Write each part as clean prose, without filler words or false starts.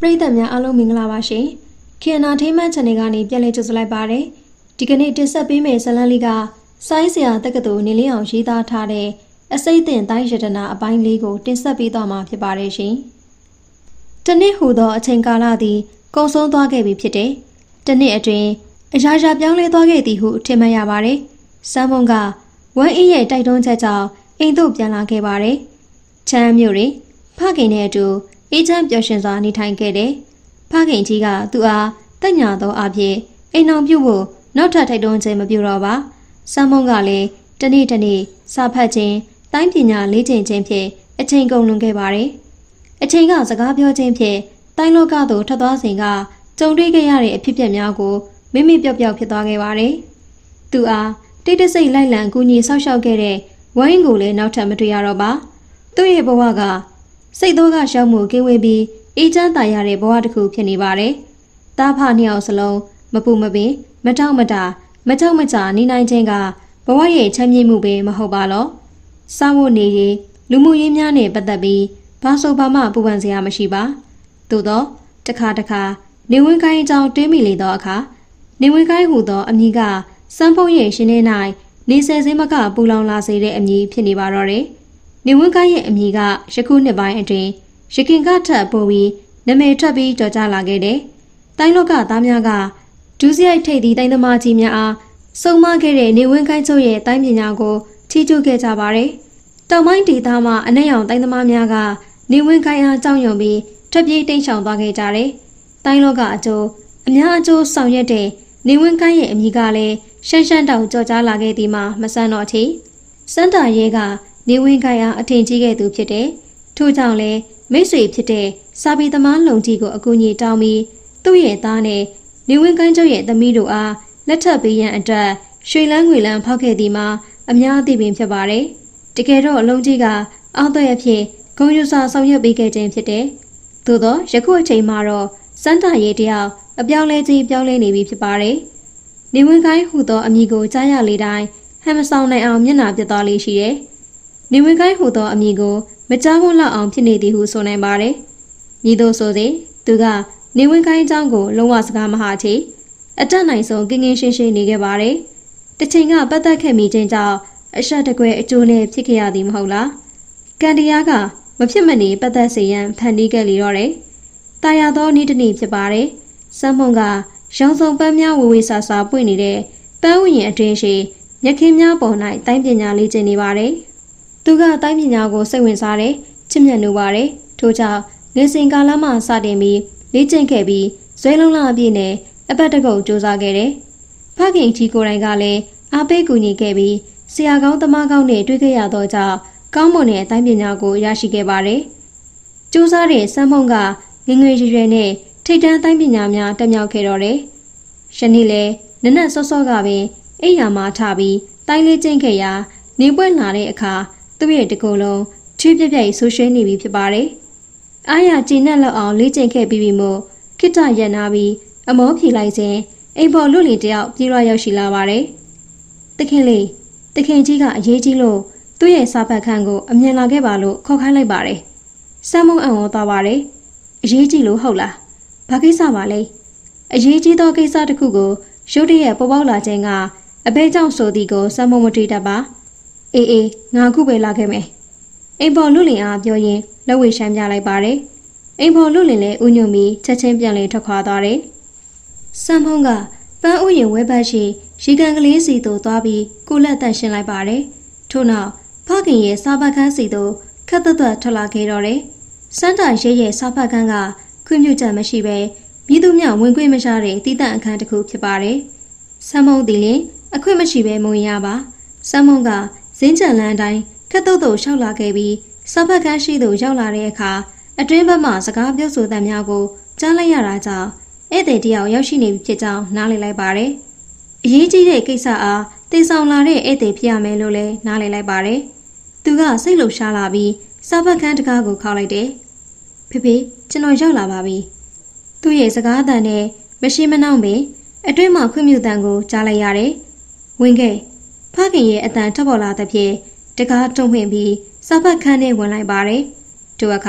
ရိသတ်များအားလုံးမင်္ဂလာပါရှင်။ KNR ထိမှန် channel ကနေပြန်လည်ကြိုဆိုလိုက်ပါတယ်။ဒီကနေ့တင်ဆက်ပေးမယ့်ဇာတ်လမ်းလေးကစိုင်းဆရာတက္ကသိုလ်နေလင်းအောင်ရေးသားထားတဲ့အစိမ့်သင်တိုင်းရတနာအပိုင်းလေးကိုတင်ဆက်ပေးသွားမှာဖြစ်ပါတယ်ရှင်။တနေ့ဟူသောအချိန်ကာလသည်ကုန်ဆုံးသွားခဲ့ပြီဖြစ်တယ်။တနေ့အတွင်းအရာရာပြောင်းလဲသွားခဲ့သည်ဟုထင်မှတ်ရပါတယ်။စမ်းမုံကဝမ်းအေးရဲ့တိုက်တွန်းချက်ကြောင့်အိမ်သို့ပြန်လာခဲ့ပါတယ်။ချမ်းမြို့တွင်ဖခင်နဲ့အတူအေးချမ်းပျော်ရွှင်စွာနေထိုင်ခဲ့တယ်။ဖခင်ကြီးကသူအားတက်ညာသောအဖြစ်အိမ်အောင်ပြုတ်ဖို့နောက်ထပ်ထိုက်တွန်းခြင်းမပြုတော့ပါ။စမ်းမုံကလည်းတနေ့စာဖတ်ခြင်းတိုင်းပညာလေ့ကျင့်ခြင်းဖြင့်အချိန်ကုန်လွန်ခဲ့ပါတယ်။အချိန်ကစကားပြောခြင်းဖြင့်တိုင်းလောကသို့ထွက်သွားစဉ်ကကြုံတွေ့ခဲ့ရတဲ့အဖြစ်အပျက်များကိုမိမိပျောက်ပျောက်ဖြစ်သွားခဲ့ပါတယ်။သူအားတိတ်တဆိတ်လိုက်လံကူညီဆောက်ရှောက်ခဲ့တဲ့ဝိုင်းကိုလည်းနောက်ထပ်မတွေ့ရတော့ပါ။သူ့ရဲ့ဘဝကစိတ်သောကရှောက်မှုကင်းဝေးပြီးအေးချမ်းသာရတဲ့ဘဝတစ်ခုဖြစ်နေပါတယ်။တားဖနှစ်ယောက်စလုံးမပူမပင်မတောင့်မတာမကြောက်မကြနေနိုင်ခြင်းကဘဝရဲ့ချမ်းမြေ့မှုပဲမဟုတ်ပါလော။စားဖို့နေရင်လူမှုရေးများနဲ့ပတ်သက်ပြီးဘာဆိုဘာမှပူပန်စရာမရှိပါ။သို့သောတခါနေဝင်ကိုင်းအကြောင်းတွေးမိလေသောအခါနေဝင်ကိုင်းဟူသောအမည်ကစမ်းဖုံးရဲ့ရှင်ထဲ၌နေဆယ်စင်းမကပူလောင်လာစေတဲ့အမည်ဖြစ်နေပါတော့တယ်။နေဝင်ကိုင်းရဲ့အမည်ကယခုနှစ်ပိုင်းအတွင်းရခင်ကထပ်ပို့ပြီးနာမည်ထွက်ပြီးကြော်ကြားလာခဲ့တယ်။တိုင်းလောကသားများကဒုစရိုက်ထိပ်သီးတိုင်းသမားကြီးများအားစုံမခဲ့တဲ့နေဝင်ကိုင်းချုပ်ရဲ့တိုင်းပညာကိုချီးကျူးခဲ့ကြပါတယ်။တောင်ပိုင်းဒေသမှာအနက်ရောင်တိုင်းသမားများကနေဝင်ကိုင်းအားကြောက်ရွံ့ပြီးထွက်ပြေးတိမ်းရှောင်သွားခဲ့ကြတယ်။တိုင်းလောကအကျိုးအများအကျိုးဆောင်ရွက်တဲ့နေဝင်ကိုင်းရဲ့အမည်ကလည်းရှမ်းတောင်ကြော်ကြားလာခဲ့သည်မှာမဆန်းတော့အထိစန္ဒာရဲကနေဝင်ကိုင်းအားအထင်ကြီးခဲ့သူဖြစ်တယ်။ထို့ကြောင့်လည်းမိတ်ဆွေဖြစ်တဲ့စာပေသမားလုံကြီးကိုအကူအညီတောင်းပြီးသူ့ရဲ့သားနဲ့နေဝင်ကိုင်းချုပ်ရဲ့သမီးတို့အားလက်ထပ်ပေးရန်အတွက်ရွှေလန်းငွေလန်းဖောက်ခဲ့သည်မှာအများအသိပင်ဖြစ်ပါတယ်။တကယ်တော့အလုံးကြီးကအောက်သွဲအဖြစ်ဂုံယူစာဆောင်ရွက်ပေးခဲ့ခြင်းဖြစ်တယ်။သို့သောယခုအချိန်မှာတော့စန္ဒာရဲတယောက်အပြောင်းလဲကြီးပြောင်းလဲနေပြီဖြစ်ပါတယ်။နေဝင်ကိုင်းဟူသောအမည်ကိုကြားရလေတိုင်းဟန်မဆောင်နိုင်အောင်မျက်နှာပြတ်သွားလေးရှိတယ်။နေဝင်ကိုင်းဟူသောအမည်ကိုမကြားဖို့လောက်အောင်ဖြစ်နေသည်ဟုဆိုနိုင်ပါတယ်။ညီတို့ဆိုသည်သူကနေဝင်ကိုင်းအကြောင်းကိုလုံးဝစကားမဟာချေအတက်နိုင်ဆုံးကင်းကင်းရှင်းရှင်းနေခဲ့ပါတယ်။တချိန်ကပတ်သက်ခဲ့မိခြင်းကြောင့်အဆက်တကွဲအကျိုးနဲ့ဖြစ်ခဲ့ရသည်မဟုတ်လား။ကန်တရားကမဖြစ်မနေပတ်သက်စေရန်ဖန်တီးခဲ့လေတော့တယ်။တာယာသောနေ့တစ်နေ့ဖြစ်ပါတယ်။စမ်းမုံကရောင်စုံပန်းများဝေဆာပွင့်နေတဲ့ပန်းဝရင်အတွင်းရှိမြက်ခင်းများပေါ်၌တိုင်းပညာလေ့ကျင့်နေပါတယ်။သူကတိုင်းပညာကိုစိတ်ဝင်စားတယ်ချစ်မြတ်နိုးပါတယ်။ထို့ကြောင့်ငယ်စဉ်ကာလမှစတင်ပြီးလေ့ကျင့်ခဲ့ပြီးဇွဲလုံးလာအပြည့်နဲ့အပတ်တကုတ်စူးစမ်းခဲ့တယ်။ဖခင်ကြီးကိုယ်တိုင်ကလည်းအားပေးကူညီခဲ့ပြီးဆရာကောင်းသမားကောင်းနဲ့တွေ့ခဲ့ရသောကြောင့်ကောင်းမွန်တဲ့အတိုင်းပညာကိုရရှိခဲ့ပါတယ်။စူးစမ်းတဲ့စမ်းဖုံးကငငယ်ရွယ်နဲ့ထိတ်တန်းတိုင်းပညာများတက်မြောက်ခဲ့တော့တယ်။ယနေ့လည်းနနက်စောစောကပင်အိယာမှာထပြီးတိုင်းလေးကျင့်ခဲ့ရာနေပွင့်လာတဲ့အခါသူ့ရဲ့တကူလုံးချွေးပြက်ပြက်ဆူရွှဲနေပြီဖြစ်ပါတယ်။အားရကျဉ်နဲ့လောက်အောင်လေ့ကျင့်ခဲ့ပြီးပြီမို့ခိတ္တရက်နာပြီးအမောဖြေလိုက်ခြင်းအိမ်ပေါ်လူလီတယောက်ပြေးရရောက်ရှိလာပါတယ်။တခင်ကြီးကအရေးကြီးလို့သူ့ရဲ့စာပတ်ခန်းကိုအမြင်လာခဲ့ပါလို့ခေါ်ခိုင်းလိုက်ပါတယ်။စမ်းမုံအံ့ဩသွားပါတယ်။အရေးကြီးလို့ဟုတ်လား။ဘာကိစ္စပါလဲ။အရေးကြီးသောကိစ္စတစ်ခုကိုရုတ်တရက်ပေါ်ပေါက်လာခြင်းကအဘဲကြောင့်ဆိုသည်ကိုစမ်းမုံမတွေ့တတ်ပါ။အေးငါခုပဲလာခဲ့မယ်။အိမ်ပေါ်လူလင်အားပြောရင်လက်ဝဲရှမ်းပြလိုက်ပါတယ်။အိမ်ပေါ်လူလင်လည်းဥညွတ်ပြီးချက်ချင်းပြန်လည်ထွက်ခွာသွားတယ်။စမ်းမုံကပန်းဥယျာဉ်ဝဲဘက်ရှိရေကန်ကလေးစီသို့သွားပြီးကိုလက်တန့်ရှင်းလိုက်ပါတယ်။ထို့နောက်ဖခင်ရဲ့စာပတ်ခန်းစီသို့ခက်သက်ထွက်လာခဲ့တော့တယ်။စန္ဒာရဲရဲ့စာပတ်ခန်းကခွင့်ပြုချက်မရှိဘဲမိသူများဝင်ခွင့်မရတဲ့တည်တံ့အခန်းတစ်ခုဖြစ်ပါတယ်။စမ်းမုံသည်လည်းအခွင့်မရှိဘဲမဝင်ရပါ။စမ်းမုံကဇင်းကြံလန်းတိုင်းခက်သက်သို့ရှောက်လာခဲ့ပြီးစာပတ်ခန်းရှိသို့ရောက်လာတဲ့အခါအတွင်းဘက်မှစကားပြောဆိုသံများကိုကြားလိုက်ရတာကြောင့်ဧည့်သည်တယောက်ရောက်ရှိနေပြီဖြစ်ကြောင်းနားလည်လိုက်ပါတယ်။အရေးကြီးတဲ့ကိစ္စအားတင်ဆောင်လာတဲ့ဧည့်သည်ဖြစ်ရမယ်လို့လည်းနားလည်လိုက်ပါတယ်။သူကစိတ်လှုပ်ရှားလာပြီးစာပတ်ခန်းတကားကိုခောက်လိုက်တယ်။ဖေကျွန်တော်ရောက်လာပါပြီ။သူ့ရဲ့စကားအသံနဲ့မရှိမနှောင်းပင်အတွင်းမှာခွင့်ပြုသံကိုကြားလိုက်ရတယ်။ဝင်ခဲ့ဖခင်ရဲ့အသံထပ်ပေါ်လာသဖြင့်တကားတုံ့ပြန်ပြီးစာပတ်ခန်းထဲဝင်လိုက်ပါတယ်။ထိုအခါ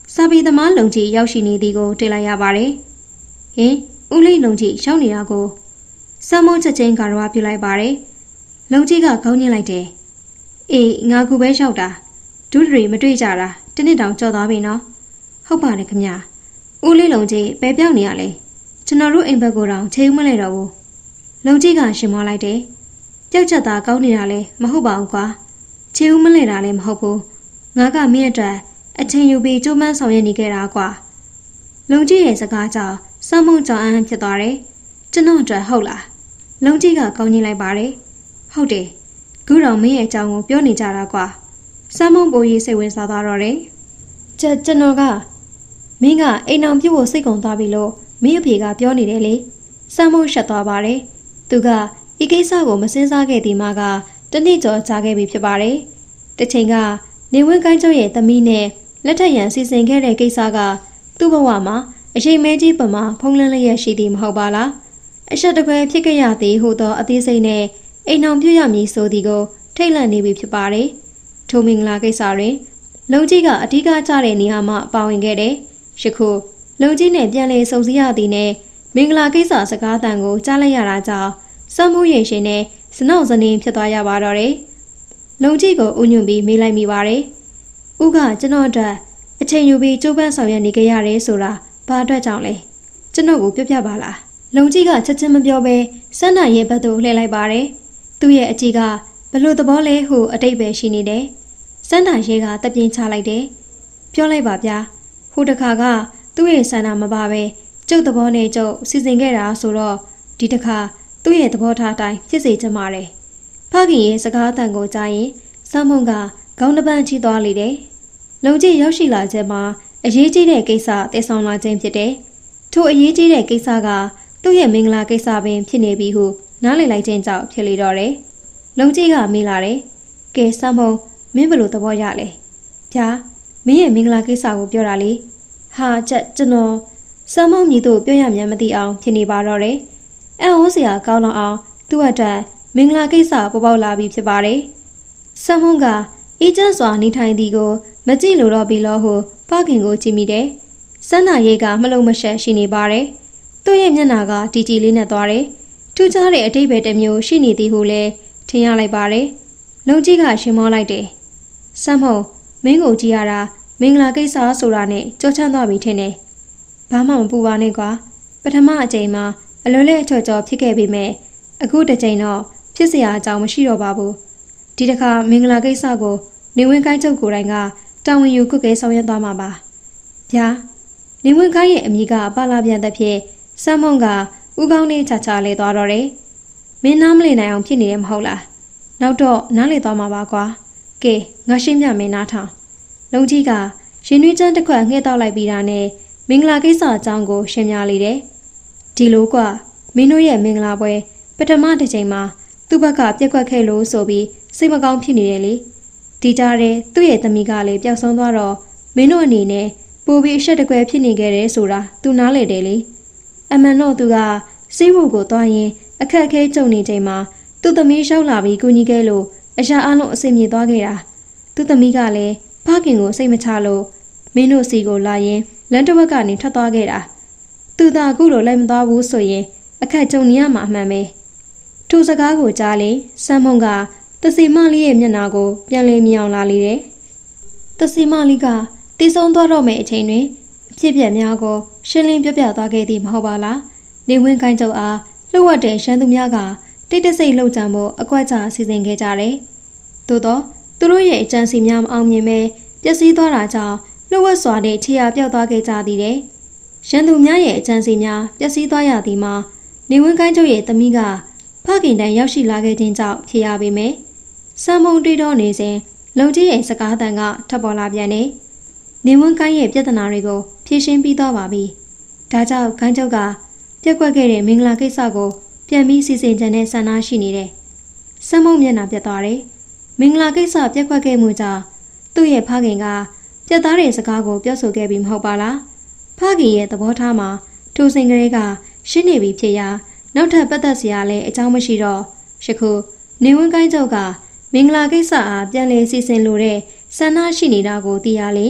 စာပေသမားလုံကြီးရောက်ရှိနေသည်ကိုတွေ့လိုက်ရပါတယ်။ဟင်ဦးလေးလုံကြီးရောက်နေတာကိုစမ်းမုန်းချက်ချင်းကတော့ပြုလိုက်ပါတယ်။လုံကြီးကခေါင်းညှိလိုက်တယ်။အေးငါကူပဲရောက်တာဒုတွေမတွေ့ကြတာတနစ်တောင်ကြော်သွားပြီနော်။ဟုတ်ပါတယ်ခင်ဗျာ။ဦးလေးလုံကြီးပဲပြောင်းနေရလေ။ကျွန်တော်တို့အိမ်ဘက်ကိုတောင်ခြေဦးမလဲတော့ဘူး။လုံကြီးကရှင်မလိုက်တယ်။ကြောက်ချက်သားကောင်းနေတာလဲမဟုတ်ပါဘူးကွာ။ခြေဦးမလဲတာလည်းမဟုတ်ဘူး။ငါကမင်းအတွက်အချိန်ယူပြီးကြိုးပမ်းဆောင်ရွက်နေခဲ့တာကွာလုံကြီးရဲ့စကားကြောင့်စမ်းမုန်းကြောင်အန်းဖြစ်သွားတယ်ကျွန်တော်အတွက်ဟုတ်လားလုံကြီးကကောင်းကြီးလိုက်ပါတယ်ဟုတ်တယ်ခုတော့မင်းရဲ့အကြောင်းကိုပြောနေကြတာကွာစမ်းမုန်းပိုကြီးစိတ်ဝင်စားသွားတော့တယ်ကျွန်တော်ကမင်းကအိမ်အောင်ပြုတ်ဖို့စိတ်ကုန်သွားပြီလို့မင်းအဖေကပြောနေတယ်လေစမ်းမုန်းရှက်သွားပါတယ်သူကဒီကိစ္စကိုမစင်စားခဲ့သည်မှာကတနေ့ကျော်ကြာခဲ့ပြီဖြစ်ပါတယ်တစ်ချိန်ကနေဝင်းကိုင်းကျော်ရဲ့သမီးနဲ့လက်ထက်ရန်စီစဉ်ခဲ့တဲ့ကိစ္စကသူ့ဘဝမှာအရှိန်မဲကြီးပမာဖုံးလန်းလျက်ရှိသည်မဟုတ်ပါလားအဆက်တကွယ်ဖြစ်ခဲ့ရသည်ဟူသောအသေးစိတ်နဲ့အိမ်အောင်ပြုရမည်ဆိုသည်ကိုထိတ်လန့်နေပြီဖြစ်ပါတယ်ထိုမင်္ဂလာကိစ္စတွင်လုံကြီးကအဓိကကျတဲ့နေရာမှာပါဝင်ခဲ့တယ်ယခုလုံကြီးနဲ့ပြန်လည်စုံစည်းရသည်နဲ့မင်္ဂလာကိစ္စစကားသံကိုကြားလိုက်ရတာကြောင့်စမ်းမှုရင်ရှင်နဲ့စနောက်စနင်းဖြစ်သွားရပါတော့တယ်လုံကြီးကိုဥညွန့်ပြီးမေးလိုက်မိပါတယ်ဦးကကျွန်တော်အတွက်အချိန်ယူပြီးကြိုးပမ်းဆောင်ရွက်နေကြရတယ်ဆိုတာဘာအတွက်ကြောင့်လဲကျွန်တော်ကိုပြပါလားလုံကြီးကချက်ချင်းမပြောဘဲစန်းနိုင်ရဲ့ဘက်သို့လှည့်လိုက်ပါတယ်သူ့ရဲ့အကြည့်ကဘလို့သဘောလဲဟုအတိတ်ပဲရှိနေတယ်စန်းနိုင်ရဲ့ကတပြင်းချလိုက်တယ်ပြောလိုက်ပါဗျာဟိုတခါကသူ့ရဲ့ဆန္ဒမပါပဲကျုပ်သဘောနဲ့ကျုပ်စီစဉ်ခဲ့တာဆိုတော့ဒီတခါသူ့ရဲ့သဘောထားတိုင်းဖြစ်စေချင်ပါတယ်ဖခင်ရဲ့စကားအတန်ကိုကြားရင်စမ်းမုံကခေါင်းတစ်ပန်းချီသွားလေတယ်လုံကြီးရောက်ရှိလာခြင်းမှာအရေးကြီးတဲ့ကိစ္စတည်ဆောင်လာခြင်းဖြစ်တယ်ထိုအရေးကြီးတဲ့ကိစ္စကသူ့ရဲ့မင်္ဂလာကိစ္စပင်ဖြစ်နေပြီဟုနားလည်လိုက်ခြင်းကြောင့်ဖြစ်လေတော့တယ်လုံကြီးကမေးလာတယ်ကဲစမ်းမုံမင်းဘယ်လိုသဘောရလဲဗျာမင်းရဲ့မင်္ဂလာကိစ္စကိုပြောတာလေဟာကျွန်တော်စမ်းမုံမြည်တို့ပြောရမှန်းမသိအောင်ဖြစ်နေပါတော့တယ်အံ့ဩစရာကောင်းတော့အောင်သူ့အတွက်မင်္ဂလာကိစ္စပေါ်ပေါက်လာပြီဖြစ်ပါတယ်စမ်းမုံကအေးချမ်းစွာနေထိုင်သည်ကိုမကြည့်လို့တော့ပြီလို့ဟုဖခင်ကိုကြည့်မိတယ်စန်းနာရိတ်ကမလုံးမရှက်ရှိနေပါတယ်သူ့ရဲ့မျက်နှာကတီတီလေးနဲ့သွားတယ်ထူးခြားတဲ့အတိတ်ပဲတစ်မျိုးရှိနေသည်ဟုလည်းထင်ရလိုက်ပါတယ်လုံကြီးကရှင်မောလိုက်တယ်စမ်းမုံမင်းကိုကြည့်ရတာမင်္ဂလာကိစ္စဆိုတာနဲ့ကြောချမ်းသွားပြီထင်တယ်ဘာမှမပူပါနဲ့ကွာပထမအကြိမ်မှာအလွန်လေးအချော်ချော်ဖြစ်ခဲ့ပေမဲ့အခုတစ်ကြိမ်တော့ဖြစ်เสียအကြောင်းမရှိတော့ပါဘူးဒီတစ်ခါမင်္ဂလာကိစ္စကိုနေဝင်ကိုင်းချုပ်ကိုယ်တိုင်ကတာဝန်ယူကုတ်ကဲဆောင်ရွက်သွားမှာပါဗျာနေဝင်ကိုင်းရဲ့အမိကပါလာပြန်တဲ့ဖြစ်စမ်းမုံကဥကောင်းလေးချာချာလဲသွားတော့တယ်မင်းနားမလည်နိုင်အောင်ဖြစ်နေတယ်မဟုတ်လားနောက်တော့နားလေသွားမှာပါကွာကဲငါရှင်းပြမင်းနားထောင်လုံကြီးကရင်နှွေးချမ်းတစ်ခွက်ငှဲ့တောက်လိုက်ပြီးတာနဲ့မင်္ဂလာကိစ္စအကြောင်းကိုရှင်းပြလေတယ်ဒီလိုကွာမင်းတို့ရဲ့မင်္ဂလာပွဲပထမတစ်ချိန်မှာသူ့ဘက်ကပြက်ကွက်ခဲ့လို့ဆိုပြီးစိတ်မကောင်းဖြစ်နေတယ်လေဒီကြားထဲသူ့ရဲ့သမီးကလည်းပျောက်ဆုံးသွားတော့မင်းတို့အနေနဲ့ပိုပြီးအဆက်တကွဲဖြစ်နေခဲ့တယ်ဆိုတာသူနားလေတယ်လေအမှန်တော့သူကစိတ်မှုကိုသွားရင်အခက်အခဲကြုံနေချိန်မှာသူ့သမီးရောက်လာပြီးကူညီခဲ့လို့အရာအလုံးအဆင်ပြေသွားခဲ့တာသူ့သမီးကလည်းဖခင်ကိုစိတ်မချလို့မင်းတို့စီကိုလာရင်လမ်းတစ်ဝက်ကနေထွက်သွားခဲ့တာသူသာအခုလိုလိုက်မသွားဘူးဆိုရင်အခက်ကြုံနေရမှာအမှန်ပဲထိုစကားကိုကြားလေစမ်းမုံကတစီမလေးရဲ့မျက်နှာကိုပြန်လည်မြင်အောင်လာလေတယ်တစီမလေးကတည်ဆုံးသွားတော့မယ့်အချိန်တွင်အဖြစ်ပြက်များကိုရှင်းလင်းပြပြသွားခဲ့သည်မဟုတ်ပါလားနေဝင်ကိုင်းကျုပ်အားလှုပ်ဝက်တဲ့ရှမ်းသူများကတိတ်တဆိတ်လှုပ်ကြံဖို့အကွက်ချစီစဉ်ခဲ့ကြတယ်သို့တော့သူတို့ရဲ့အကြံစီများမအောင်မြင်ပဲပျက်စီးသွားတာကြောင့်လှုပ်ဝက်စွာတဲ့ခြေရာပြောက်သွားခဲ့ကြသည်တဲ့ရှမ်းသူများရဲ့အကြံစီများပျက်စီးသွားရသည်မှာနေဝင်ကိုင်းကျုပ်ရဲ့သမီးကဖခင်တန်ရောက်ရှိလာခဲ့ခြင်းကြောင့်ဖြစ်ရပေမယ့်စံမုံတွေးတော့နေစဉ်လုံကြီးရဲ့စကားသံကထပ်ပေါ်လာပြန်နေနေဝန်းကိုင်းရဲ့ပြဿနာတွေကိုဖြေရှင်းပြီးသွားပါပြီဒါကြောင့်ခိုင်းချုပ်ကပြက်ကွက်ခဲ့တဲ့မင်္ဂလာကိစ္စကိုပြန်ပြီးစီစဉ်ကြတဲ့ဆန္ဒရှိနေတယ်စံမုံမျက်နှာပြတ်သွားတယ်မင်္ဂလာကိစ္စပြက်ကွက်ခဲ့မှုကြောင့်သူ့ရဲ့ဖခင်ကပြတ်သားတဲ့စကားကိုပြောဆိုခဲ့ပြီးမဟုတ်ပါလားဖခင်ရဲ့သဘောထားမှာထိုစဉ်ကလေးကရှင်းနေပြီဖြစ်ရာနောက်ထပ်ပတ်သက်စရာလည်းအကြောင်းမရှိတော့ယခုနေဝန်းကိုင်းချုပ်ကမင်္ဂလာကိစ္စအားပြန်လည်စီစဉ်လိုတဲ့ဆန္ဒရှိနေတာကိုသိရလေ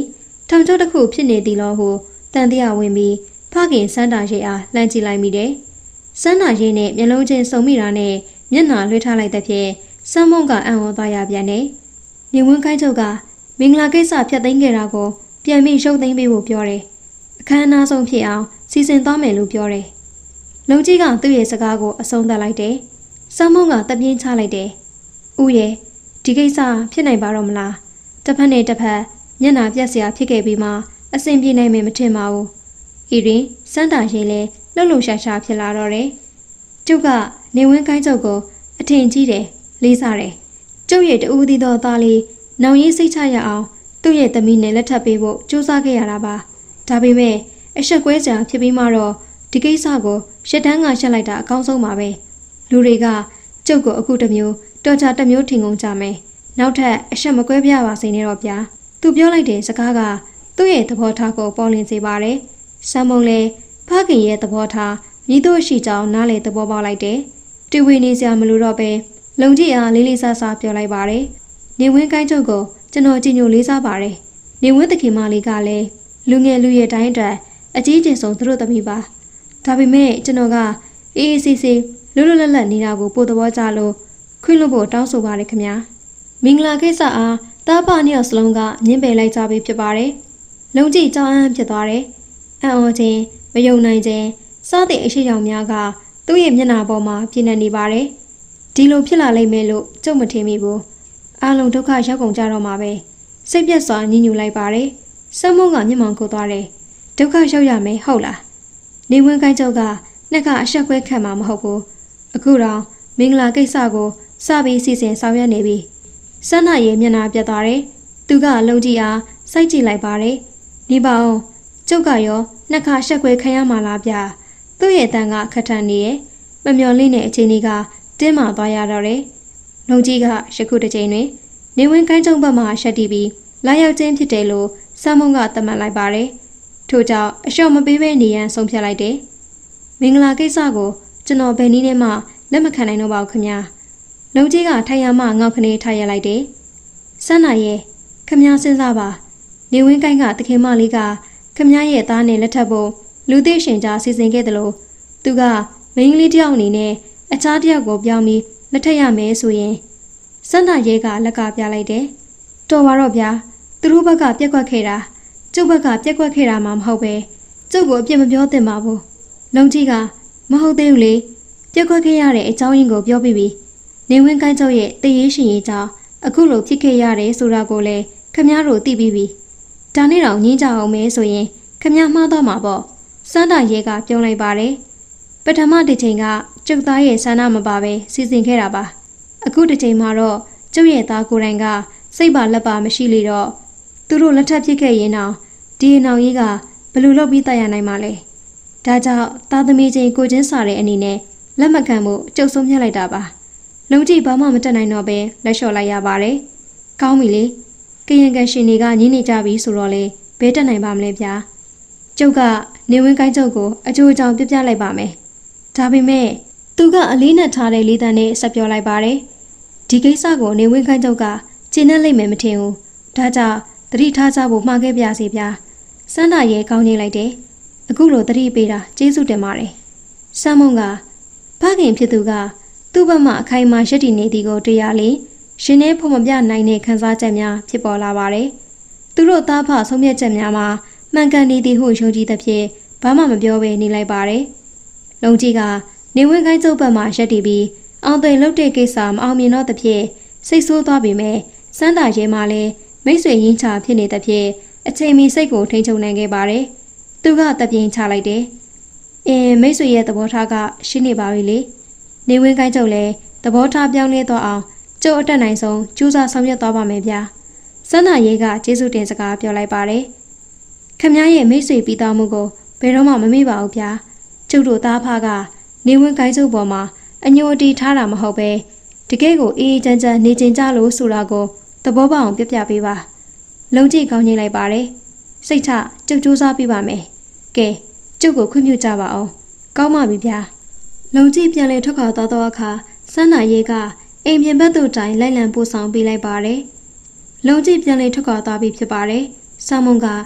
ထောင်ချောတစ်ခုဖြစ်နေသည်လို့ဟုတန်တရားဝင်ပြီးဖခင်စန်းတာရဲ့အားလှမ်းကြည့်လိုက်မိတယ်။စန်းတာရဲ့နဲ့မျက်လုံးချင်းစုံမိတာနဲ့မျက်နှာလွှဲထားလိုက်တဲ့ဖြင့်စမ်းမုံကအံ့ဩသွားရပြန်တယ်။နေဝင်းကိုင်းချုပ်ကမင်္ဂလာကိစ္စဖြတ်သိမ်းခဲ့တာကိုပြန်ပြီးရုပ်သိမ်းပေးဖို့ပြောတယ်။အခမ်းအနားဆုံးဖြစ်အောင်စီစဉ်သွားမယ်လို့ပြောတယ်။လုံကြီးကသူ့ရဲ့စကားကိုအဆုံးသတ်လိုက်တယ်။စမ်းမုံကတပြင်းချလိုက်တယ်။ဦးရဲ့ဒီကိစ္စဖြစ်နိုင်ပါတော့မလား။တစ်ဖက်နဲ့တစ်ဖက်မျက်နှာပြက်စရာဖြစ်ခဲ့ပြီးမှအဆင်ပြေနိုင်မယ်မထင်ပါဘူး။ဤတွင်စန်းတာရင်လည်းလှုပ်လှုပ်ရှားရှားဖြစ်လာတော့တယ်။ကျုပ်ကနေဝင်းကိုင်းချုပ်ကိုအထင်ကြီးတယ်လေးစားတယ်။ကျုပ်ရဲ့တူဦးသီးသောသားလေးနောင်ရေးစိတ်ချရအောင်သူ့ရဲ့သမီးနဲ့လက်ထပ်ပေးဖို့ကြိုးစားခဲ့ရတာပါ။ဒါပေမဲ့အဆက်ကွဲစရာဖြစ်ပြီးမှတော့ဒီကိစ္စကိုရှက်တန်းကရှက်လိုက်တာအကောင်းဆုံးပါပဲ။လူတွေကကျုပ်ကိုအခုတစ်မျိုးတော်ချာတစ်မျိုးထင်ကုန်ကြမယ်။နောက်ထပ်အဆက်မကွဲပြားပါစေနဲ့တော့ဗျာ။သူပြောလိုက်တဲ့စကားကသူ့ရဲ့သဘောထားကိုပေါ်လင်းစေပါတယ်။စံမုံလည်းဖခင်ရဲ့သဘောထားမြည်တို့ရှိကြောင်းနားလေသဘောပေါက်လိုက်တယ်။တူဝေနေစရာမလိုတော့ပဲလုံကြီးအားလေးလေးစားစားပြောလိုက်ပါတယ်။နေဝင်းကိုင်းချုပ်ကိုကျွန်တော်ကြည်ညိုလေးစားပါတယ်။နေဝင်းသခင်မလေးကလည်းလူငယ်လူရဲ့တိုင်းအတွက်အကြီးကျယ်ဆုံးသူတို့သမီးပါ။ဒါပေမဲ့ကျွန်တော်ကအေးအေးဆေးဆေးလွတ်လွတ်လပ်လပ်နေတာကိုပို့သဘောကျလို့ခွင့်လွှတ်ဖို့တောင်းဆိုပါတယ်ခင်ဗျာ။မင်္ဂလာကိစ္စအားတားဖနှစ်ယောက်စလုံးကညှင်းပယ်လိုက်ကြပြီဖြစ်ပါတယ်။လုံကြီးကြောင်းအံ့ဖြစ်သွားတယ်။အံ့ဩခြင်းမယုံနိုင်ခြင်းစတဲ့အရှိကြောင်များကသူ့ရဲ့မျက်နှာပေါ်မှာပြည့်နေနေပါတယ်။ဒီလိုဖြစ်လာလိမ့်မယ်လို့ကျုပ်မထင်မိဘူး။အားလုံးဒုက္ခရောက်ကုန်ကြတော့မှာပဲ။စိတ်ပြတ်စွာညှဉ်းညူလိုက်ပါတယ်။စက်မုံကမျက်မှောင်ကိုသွားတယ်။ဒုက္ခရောက်ရမယ်ဟုတ်လား။နေဝင်းကိုင်းချုပ်ကနှက်ကအဆက်ခွဲခံမှာမဟုတ်ဘူး။အခုတော့မင်္ဂလာကိစ္စကိုစပြီးစီစဉ်ဆောင်ရွက်နေပြီ။စန်းနာရဲ့မျက်နှာပြတ်သွားတယ်။သူကလုံကြီးအားစိုက်ကြည့်လိုက်ပါတယ်။နေပါအောင်ကျုပ်ကရောနှက်ခအဆက်ခွဲခံရမှာလားဗျ။သူ့ရဲ့အတန်ကခက်ထန်နေရဲ့မမျော်လင့်တဲ့အချိန်ကတင်းမာသွားရတော့တယ်။လုံကြီးကယခုတစ်ချိန်တွင်နေဝင်းကိုင်းကျုံဘက်မှရှက်တီးပြီးလာရောက်ခြင်းဖြစ်တယ်လို့စမ်းမုံကသတ်မှတ်လိုက်ပါတယ်။ထို့ကြောင့်အလျှော့မပေးဘဲနေရန်ဆုံးဖြတ်လိုက်တယ်။မင်္ဂလာကိစ္စကိုကျွန်တော်ဘယ်နည်းနဲ့မှလက်မခံနိုင်တော့ပါဘူးခင်ဗျာ။လုံကြီးကထိုင်ရမှငေါက်ခနေထားရလိုက်တယ်။စန်းနာရဲ့ခင်ဗျားစဉ်းစားပါ။နေဝင်းကိုင်းကတခင်မလေးကခင်ဗျားရဲ့သားနဲ့လက်ထပ်ဖို့လူသိရှင်ကြားစီစဉ်ခဲ့တယ်လို့သူကမိန်းကလေးတယောက်အနေနဲ့အခြားတယောက်ကိုပြောင်းပြီးလက်ထပ်ရမယ်ဆိုရင်စန်းနာရဲကလက်ကပြလိုက်တယ်။တော်ပါတော့ဗျာသူတို့ဘက်ကပြက်ကွက်ခဲ့တာကျုပ်ဘက်ကပြက်ကွက်ခဲ့တာမှမဟုတ်ပဲကျုပ်ကိုအပြစ်မပြောသင့်ပါဘူး။လုံကြီးကမဟုတ်သေးဘူးလေပြက်ကွက်ခဲ့ရတဲ့အကြောင်းရင်းကိုပြောပြီးပြီ။နေဝင်းကိုင်းကျုပ်ရဲ့တရေရှင်ရေးကြောင့်အခုလိုဖြစ်ခဲ့ရတယ်ဆိုတာကိုလည်းခမည်းတော်သိပြီးပြီ။ဒါနဲ့တော့ညင်းကြအောင်မဲဆိုရင်ခမည်းမှားတော့မှာပေါ့။စန်းတာရဲကပြောလိုက်ပါတယ်။ပထမတစ်ချိန်ကကျုပ်သားရဲ့ဆန္ဒမပါပဲစီစဉ်ခဲ့တာပါ။အခုတစ်ချိန်မှာတော့ကျုပ်ရဲ့သားကိုယ်တိုင်ကစိတ်ပါလက်ပါမရှိလေတော့သူတို့လက်ထပ်ဖြစ်ခဲ့ရင်တော့ဒီအနောင်ကြီးကဘယ်လိုလုပ်ပြီးတတ်ရနိုင်မှာလဲ။ဒါကြောင့်သားသမီးချင်းကိုချင်းစားတဲ့အနေနဲ့လက်မခံဖို့ကျုပ်ဆုံးဖြတ်လိုက်တာပါ။လုံကြီးဘာမှမတတ်နိုင်တော့ပဲလက်လျှော့လိုက်ရပါတယ်။ကောင်းပြီလေ။ကရင်ကရှင်တွေကညင်းနေကြပြီဆိုတော့လေဘဲတက်နိုင်ပါမလဲဗျာ။ကျုပ်ကနေဝင်းကိုင်းကျုပ်ကိုအကျိုးအကြောင်းပြပြလိုက်ပါမယ်။ဒါပေမဲ့သူကအလေးနဲ့ထားတဲ့လေးတန်းနဲ့ဆက်ပြောလိုက်ပါတယ်။ဒီကိစ္စကိုနေဝင်းကိုင်းကျုပ်ကကျင်းနဲ့လိမ့်မယ်မထင်ဘူး။ဒါကြောင့်သတိထားကြဖို့မှားခဲ့ပြစီဗျာ။စန်းနာရဲကောင်းနေလိုက်တယ်။အခုလိုသတိပေးတာကျေးဇူးတင်ပါတယ်။စမ်းမုံကဖခင်ဖြစ်သူကသူ့ဘက်မှအခိုင်အမာရပ်တည်နေသည်ကိုတွေ့ရလေရှင်နဲ့ဖို့မပြနိုင်တဲ့ခံစားချက်များဖြစ်ပေါ်လာပါတယ်။သူတို့သားဖဆုံးဖြတ်ချက်များမှာမှန်ကန်နေသည်ဟုယုံကြည်သဖြင့်ဘာမှမပြောဘဲနေလိုက်ပါတယ်။လုံကြီးကနေဝင်းကိုင်းကျုပ်ဘက်မှရပ်တည်ပြီးအောင်သိမ်လုပ်တဲ့ကိစ္စမအောင်မြင်တော့သဖြင့်စိတ်ဆိုးသွားပြီမဲ့စန်းတာရဲမှလည်းမိတ်ဆွေရင်းချဖြစ်နေသဖြင့်အချိန်မီစိတ်ကိုထိန်းချုပ်နိုင်ခဲ့ပါတယ်။သူကတပြင်းချလိုက်တယ်။မိတ်ဆွေရဲ့သဘောထားကရှင်းနေပါပြီလေ။နေဝင်းကိုင်းကျုပ်လည်းသဘောထားပြောင်းလဲသွားအောင်ကျုပ်အတက်နိုင်ဆုံးကြိုးစားဆောင်ရွက်သွားပါမယ်ဗျာ။စန်းနာရဲကကျေးဇူးတင်စကားပြောလိုက်ပါတယ်။ခမည်းရဲ့မိတ်ဆွေပြီးသားမှုကိုဘယ်တော့မှမမေ့ပါဘူးဗျာ။ကျုပ်တို့သားဖကနေဝင်းကိုင်းကျုပ်ပေါ်မှာအညိုအတီထားတာမဟုတ်ပဲတကယ်ကိုအေးအေးချမ်းချမ်းနေကျင်ကြလို့ဆိုတာကိုသဘောပေါက်အောင်ပြပြပေးပါ။လုံကြီးကောင်းကြီးလိုက်ပါတယ်။စိတ်ချကျုပ်ကြိုးစားပေးပါမယ်။ကဲကျုပ်ကိုခွင့်ပြုကြပါအောင်။ကောင်းပါပြီဗျာ။လုံကြီးပြန်လည်ထွက်ခွာသွားသောအခါစန်းနာရဲကအိမ်ပြင်ဘက်သို့တိုင်လိုက်လံပို့ဆောင်ပေးလိုက်ပါတယ်။လုံကြီးပြန်လည်ထွက်ခွာသွားပြီဖြစ်ပါတယ်။ဆောင်းမုံက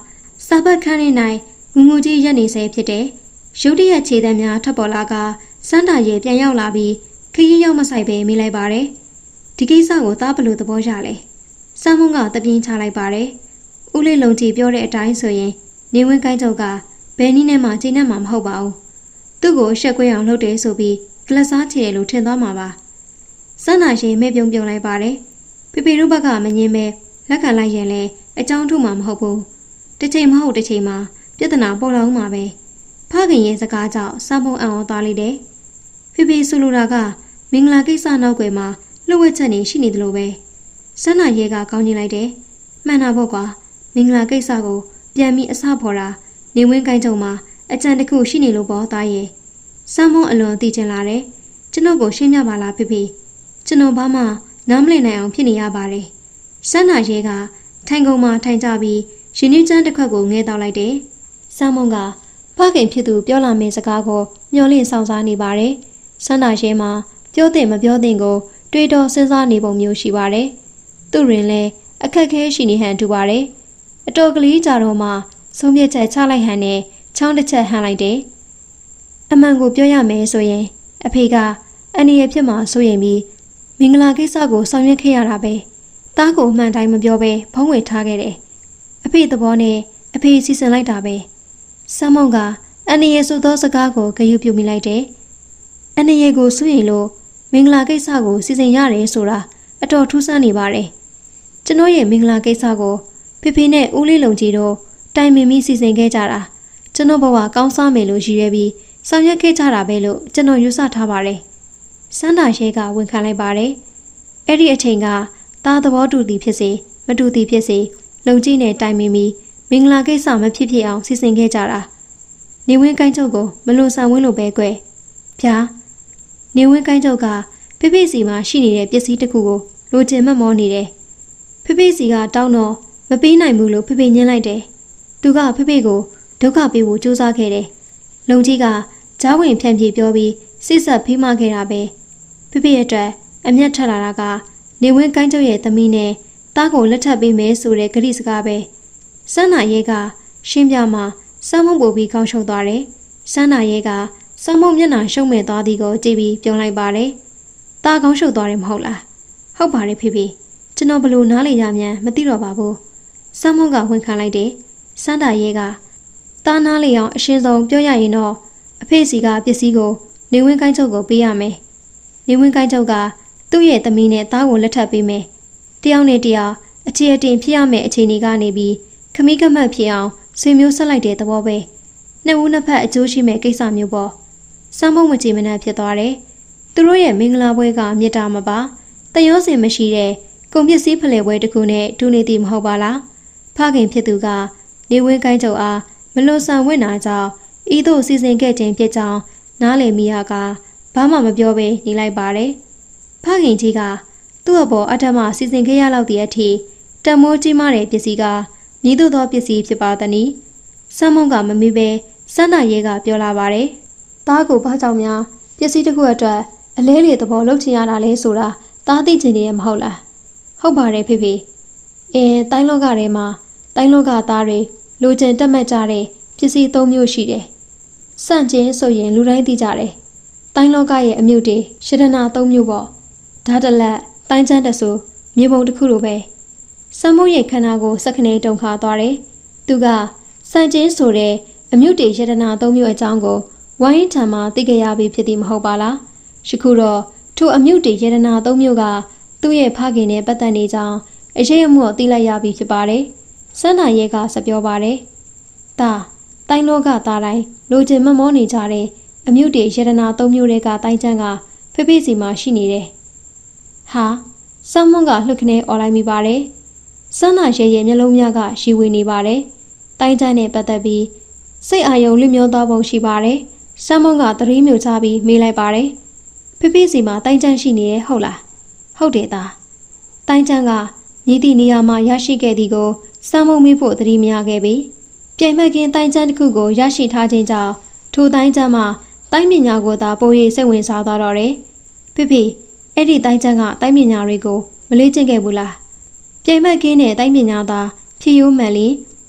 စာပတ်ခန်းရင်း၌ငူကြီးရက်နေဆဲဖြစ်တဲ့ရုတ်တရက်ခြေတံများထပ်ပေါ်လာကစန်းတာရဲ့ပြန်ရောက်လာပြီးခရီးရောက်မဆိုင်ပဲမိလိုက်ပါတယ်ဒီကိစ္စကိုသားဘလို့သဘောရလဲစမ်းမုံကတပြင်းချလိုက်ပါတယ်ဦးလေးလုံးကြီးပြောတဲ့အတိုင်းဆိုရင်နေဝင်းကိုင်းချုပ်ကဘယ်နည်းနဲ့မှချိန်နဲ့မှမဟုတ်ပါဘူးသူ့ကိုရှက်ကွေးအောင်လုပ်တယ်ဆိုပြီးကလစားချေလို့ထင်သွားမှာပါစန်းတာရှင်မဲ့ပြုံပြုံလိုက်ပါတယ်ဖေဖေတို့ဘက်ကမငင်းပဲလက်ခံလိုက်ရင်လည်းအကြောင်းထုမှမဟုတ်ဘူးတစ်ချိန်မဟုတ်တစ်ချိန်မှာပြဿနာပေါ်လာဦးမှာပဲဖခင်ရဲ့စကားကြောင့်စမ်းမုံအံ့ဩသွားလိုက်တယ်ဖေဖေဆိုလိုတာကမင်္ဂလာကိစ္စနောက်ွယ်မှာလှုပ်ဝက်ချက်နေရှိနေတယ်လို့ပဲစန်းနာရဲကကောင်းကြီးလိုက်တယ်မှန်တာပေါ့ကွာမင်္ဂလာကိစ္စကိုပြန်ပြီးအစဖော်တာနေဝင်းကိုင်းကြုံမှာအကြံတစ်ခုရှိနေလို့ပေါ့သားရဲ့စမ်းမုံအလွန်သိချင်လာတယ်ကျွန်တော်ကိုရှင်းပြပါလားဖေဖေကျွန်တော်ဘာမှနားမလည်နိုင်အောင်ဖြစ်နေရပါတယ်စန်းနာရဲကထိုင်ကုန်မှာထိုင်ကြပြီးရှင်နှင်းချမ်းတစ်ခွက်ကိုငဲတောက်လိုက်တယ်စမ်းမုံကဖခင်ဖြစ်သူပြောလာမယ့်စကားကိုမျှော်လင့်ဆောင်စားနေပါတယ်စန်းနာရဲမှာပြောတဲ့မပြောတဲ့ကိုတွေးတောစဉ်းစားနေပုံမျိုးရှိပါတယ်သူ့ရင်လည်းအခက်ခဲရှိနေဟန်တူပါတယ်အတော်ကလေးကြတော့မှဆုံးဖြတ်ချက်ချလိုက်ဟန်နဲ့ချောင်းတစ်ချက်ဟန်လိုက်တယ်အမှန်ကိုပြောရမယ်ဆိုရင်အဖေကအန်ဒီရဲ့ဖြစ်မှာစိုးရင်ပြီးမင်္ဂလာကိစ္စကိုဆောင်ရွက်ခဲ့ရတာပဲတားကိုအမှန်တိုင်းမပြောဘဲဖုံးဝေထားခဲ့တယ်အဖေသဘောနဲ့အဖေစီစဉ်လိုက်တာပဲစမ်းမုံကအန်ဒီရဲ့ဆိုသောစကားကိုဂရုပြုမိလိုက်တယ်အန်ဒီရဲ့ကိုစိုးရင်လို့မင်္ဂလာကိစ္စကိုစီစဉ်ရတယ်ဆိုတာအတော်ထူးဆန်းနေပါတယ်ကျွန်တော်ရဲ့မင်္ဂလာကိစ္စကိုဖေဖေနဲ့ဦးလေးလုံကြီးတို့တိုင်ပင်ပြီးစီစဉ်ခဲ့ကြတာကျွန်တော်ဘဝကောင်းစားမယ်လို့ရည်ရွယ်ပြီးဆောင်ရွက်ခဲ့ကြတာပဲလို့ကျွန်တော်ယူဆထားပါတယ်စန်းတာရဲကဝန်ခံလိုက်ပါတယ်အဲ့ဒီအချိန်ကသားသဘောတူသည်ဖြစ်စေမတူသည်ဖြစ်စေလုံကြီးနဲ့တိုင်ပင်ပြီးမင်္ဂလာကိစ္စမဖြစ်ဖြစ်အောင်စီစဉ်ခဲ့ကြတာနေဝင်းကိုင်းချုပ်ကိုမလွန်ဆန်ဝင်းလိုပဲကွယ်ဗျာနေဝင်းကိုင်းချုပ်ကဖေဖေစီမှာရှိနေတဲ့ပစ္စည်းတစ်ခုကိုလိုချင်မှတ်မောနေတယ်ဖေဖေစီကတောင်းတော့မပေးနိုင်ဘူးလို့ဖေဖေညှင်းလိုက်တယ်သူကဖေဖေကိုဒုက္ခပေးဖို့ကြိုးစားခဲ့တယ်လုံကြီးကကြားဝင်ဖြန့်ဖြေပြောပြီးစိတ်ဆက်ဖိမခဲ့တာပဲဖေဖေအတွက်အမျက်ထလာတာကနေဝင်းကိုင်းချုပ်ရဲ့သမီးနဲ့တားကိုလက်ထပ်ပေးမယ်ဆိုတဲ့ဂရိစကားပဲစန်းနာရဲကရှင်းပြမှစမ်းမုံပို့ပြီးကောင်းရှုံသွားတယ်စန်းနာရဲကစမ်းမုံမျက်နှာရှုံမဲ့သွားသည်ကိုကြည့်ပြီးပြောလိုက်ပါတယ်တားကောင်းရှုံသွားတယ်မဟုတ်လားဟုတ်ပါတယ်ဖေဖေကျွန်တော်ဘလို့နားလေရမြန်မသိတော့ပါဘူးစမ်းမုံကဝန်ခံလိုက်တယ်စန်းနာရဲကတားနားလေအောင်အရှင်းဆုံးပြောရရင်တော့အဖေစီကပစ္စည်းကိုနေဝင်းကိုင်းချုပ်ကိုပေးရမယ်နေဝင်းကိုင်းချုပ်ကသူ့ရဲ့သမီးနဲ့သားကိုလက်ထပ်ပေးမယ်တယောက်နဲ့တယောက်အခြေအတင်ဖြစ်ရမယ့်အခြေအနေကနေပြီးခမီးကမတ်ဖြစ်အောင်ဆွေမျိုးဆက်လိုက်တဲ့သဘောပဲနှစ်ဦးနှစ်ဖက်အကျိုးရှိမဲ့ကိစ္စမျိုးပေါ့စမ်းမုံမကြည်မနှံ့ဖြစ်သွားတယ်သူတို့ရဲ့မင်္ဂလာပွဲကမြစ်တာမပါတရောစင်မရှိတဲ့ကုန်ပစ္စည်းဖလှယ်ပွဲတစ်ခုနဲ့တူနေသည်မဟုတ်ပါလားဖခင်ဖြစ်သူကနေဝင်းကိုင်းချုပ်အားမလွန်ဆန်ဝင့်နာကြောင့်ဤသို့စီစဉ်ခဲ့ခြင်းဖြစ်ကြောင်းနားလည်မိရကဘာမှမပြောဘဲနေလိုက်ပါတယ်ဖခင်ကြီးကသူ့အပေါ်အထမစီစဉ်ခဲ့ရလောက်တဲ့အထိတမိုးကြီးမားတဲ့ပစ္စည်းကမြည်သို့သောပစ္စည်းဖြစ်ပါသနည်းစမ်းမုံကမမေးပဲစန်းနာရဲကပြောလာပါတယ်သားကိုဘာကြောင့်များပစ္စည်းတစ်ခုအတွက်အလဲလေသဘောလုပ်ချင်ရတာလဲဆိုတာသားသိချင်နေရမဟုတ်လားဟုတ်ပါတယ်ဖေဖေတိုင်းလောကထဲမှာတိုင်းလောကသားတွေလိုချင်တက်မှတ်ကြတဲ့ပစ္စည်း၃မျိုးရှိတယ်စန့်ကျင်ဆိုရင်လူတိုင်းသိကြတယ်တိုင်းလောကရဲ့အမြုပ်တွေရှဒနာ၃မျိုးပေါ့ဓာတ်တလက်တိုင်းချမ်းတဆူမြေပုံတစ်ခုလိုပဲစမ်းမုံရဲ့ခန္ဓာကိုစက္ကနေတုံခါသွားတယ်သူကစန့်ကျင်ဆိုတဲ့အမြုပ်တွေရှဒနာ၃မျိုးအကြောင်းကိုဝိုင်းထံမှာသိကြရပြီဖြစ်သည်မဟုတ်ပါလားယခုတော့ထိုအမြုပ်တွေရှဒနာ၃မျိုးကသူ့ရဲ့ဖခင်နဲ့ပတ်သက်နေကြောင်းအရေးအမှုကိုသိလိုက်ရပြီဖြစ်ပါတယ်စန်းနာရဲကဆက်ပြောပါတယ်ဒါတိုင်းလောကသားတိုင်းလိုချင်မမောနေကြတဲ့အမြုပ်တွေရတနာ၃မျိုးတွေကတိုင်းချမ်းကဖေဖေစီမှာရှိနေတယ်ဟာစမ်းမွန်ကလှုပ်ခနဲអော်လိုက်မိပါတယ်စန်းနာရဲရဲ့မျက်လုံးများကရှီဝေနေပါတယ်တိုင်းချမ်းနဲ့ပတ်သက်ပြီးစိတ်အာရုံလွမျောသွားပုံရှိပါတယ်စမ်းမွန်ကသတိမြုပ်ချပြီးမေးလိုက်ပါတယ်ဖေဖေစီမှာတိုင်းချမ်းရှိနေရဲ့ဟုတ်လားဟုတ်တယ်သားတိုင်းချမ်းကညီတီနေရာမှာရရှိခဲ့သည်ကိုစမ်းမုံမိဖို့သတိမရခဲ့ပြီပြိုင်မကင်းတိုင်းချမ်းတစ်ခုကိုရရှိထားခြင်းကြောင့်ထိုတိုင်းချမ်းမှာတိုင်းပညာကိုသာပို၍စိတ်ဝင်စားသွားတော့တယ်ဖေဖေအဲ့ဒီတိုင်းချမ်းကတိုင်းပညာတွေကိုမလေးကျင့်ခဲ့ဘူးလားပြိုင်မကင်းနဲ့တိုင်းပညာသာဖြည့်ရိုးမှန်လီ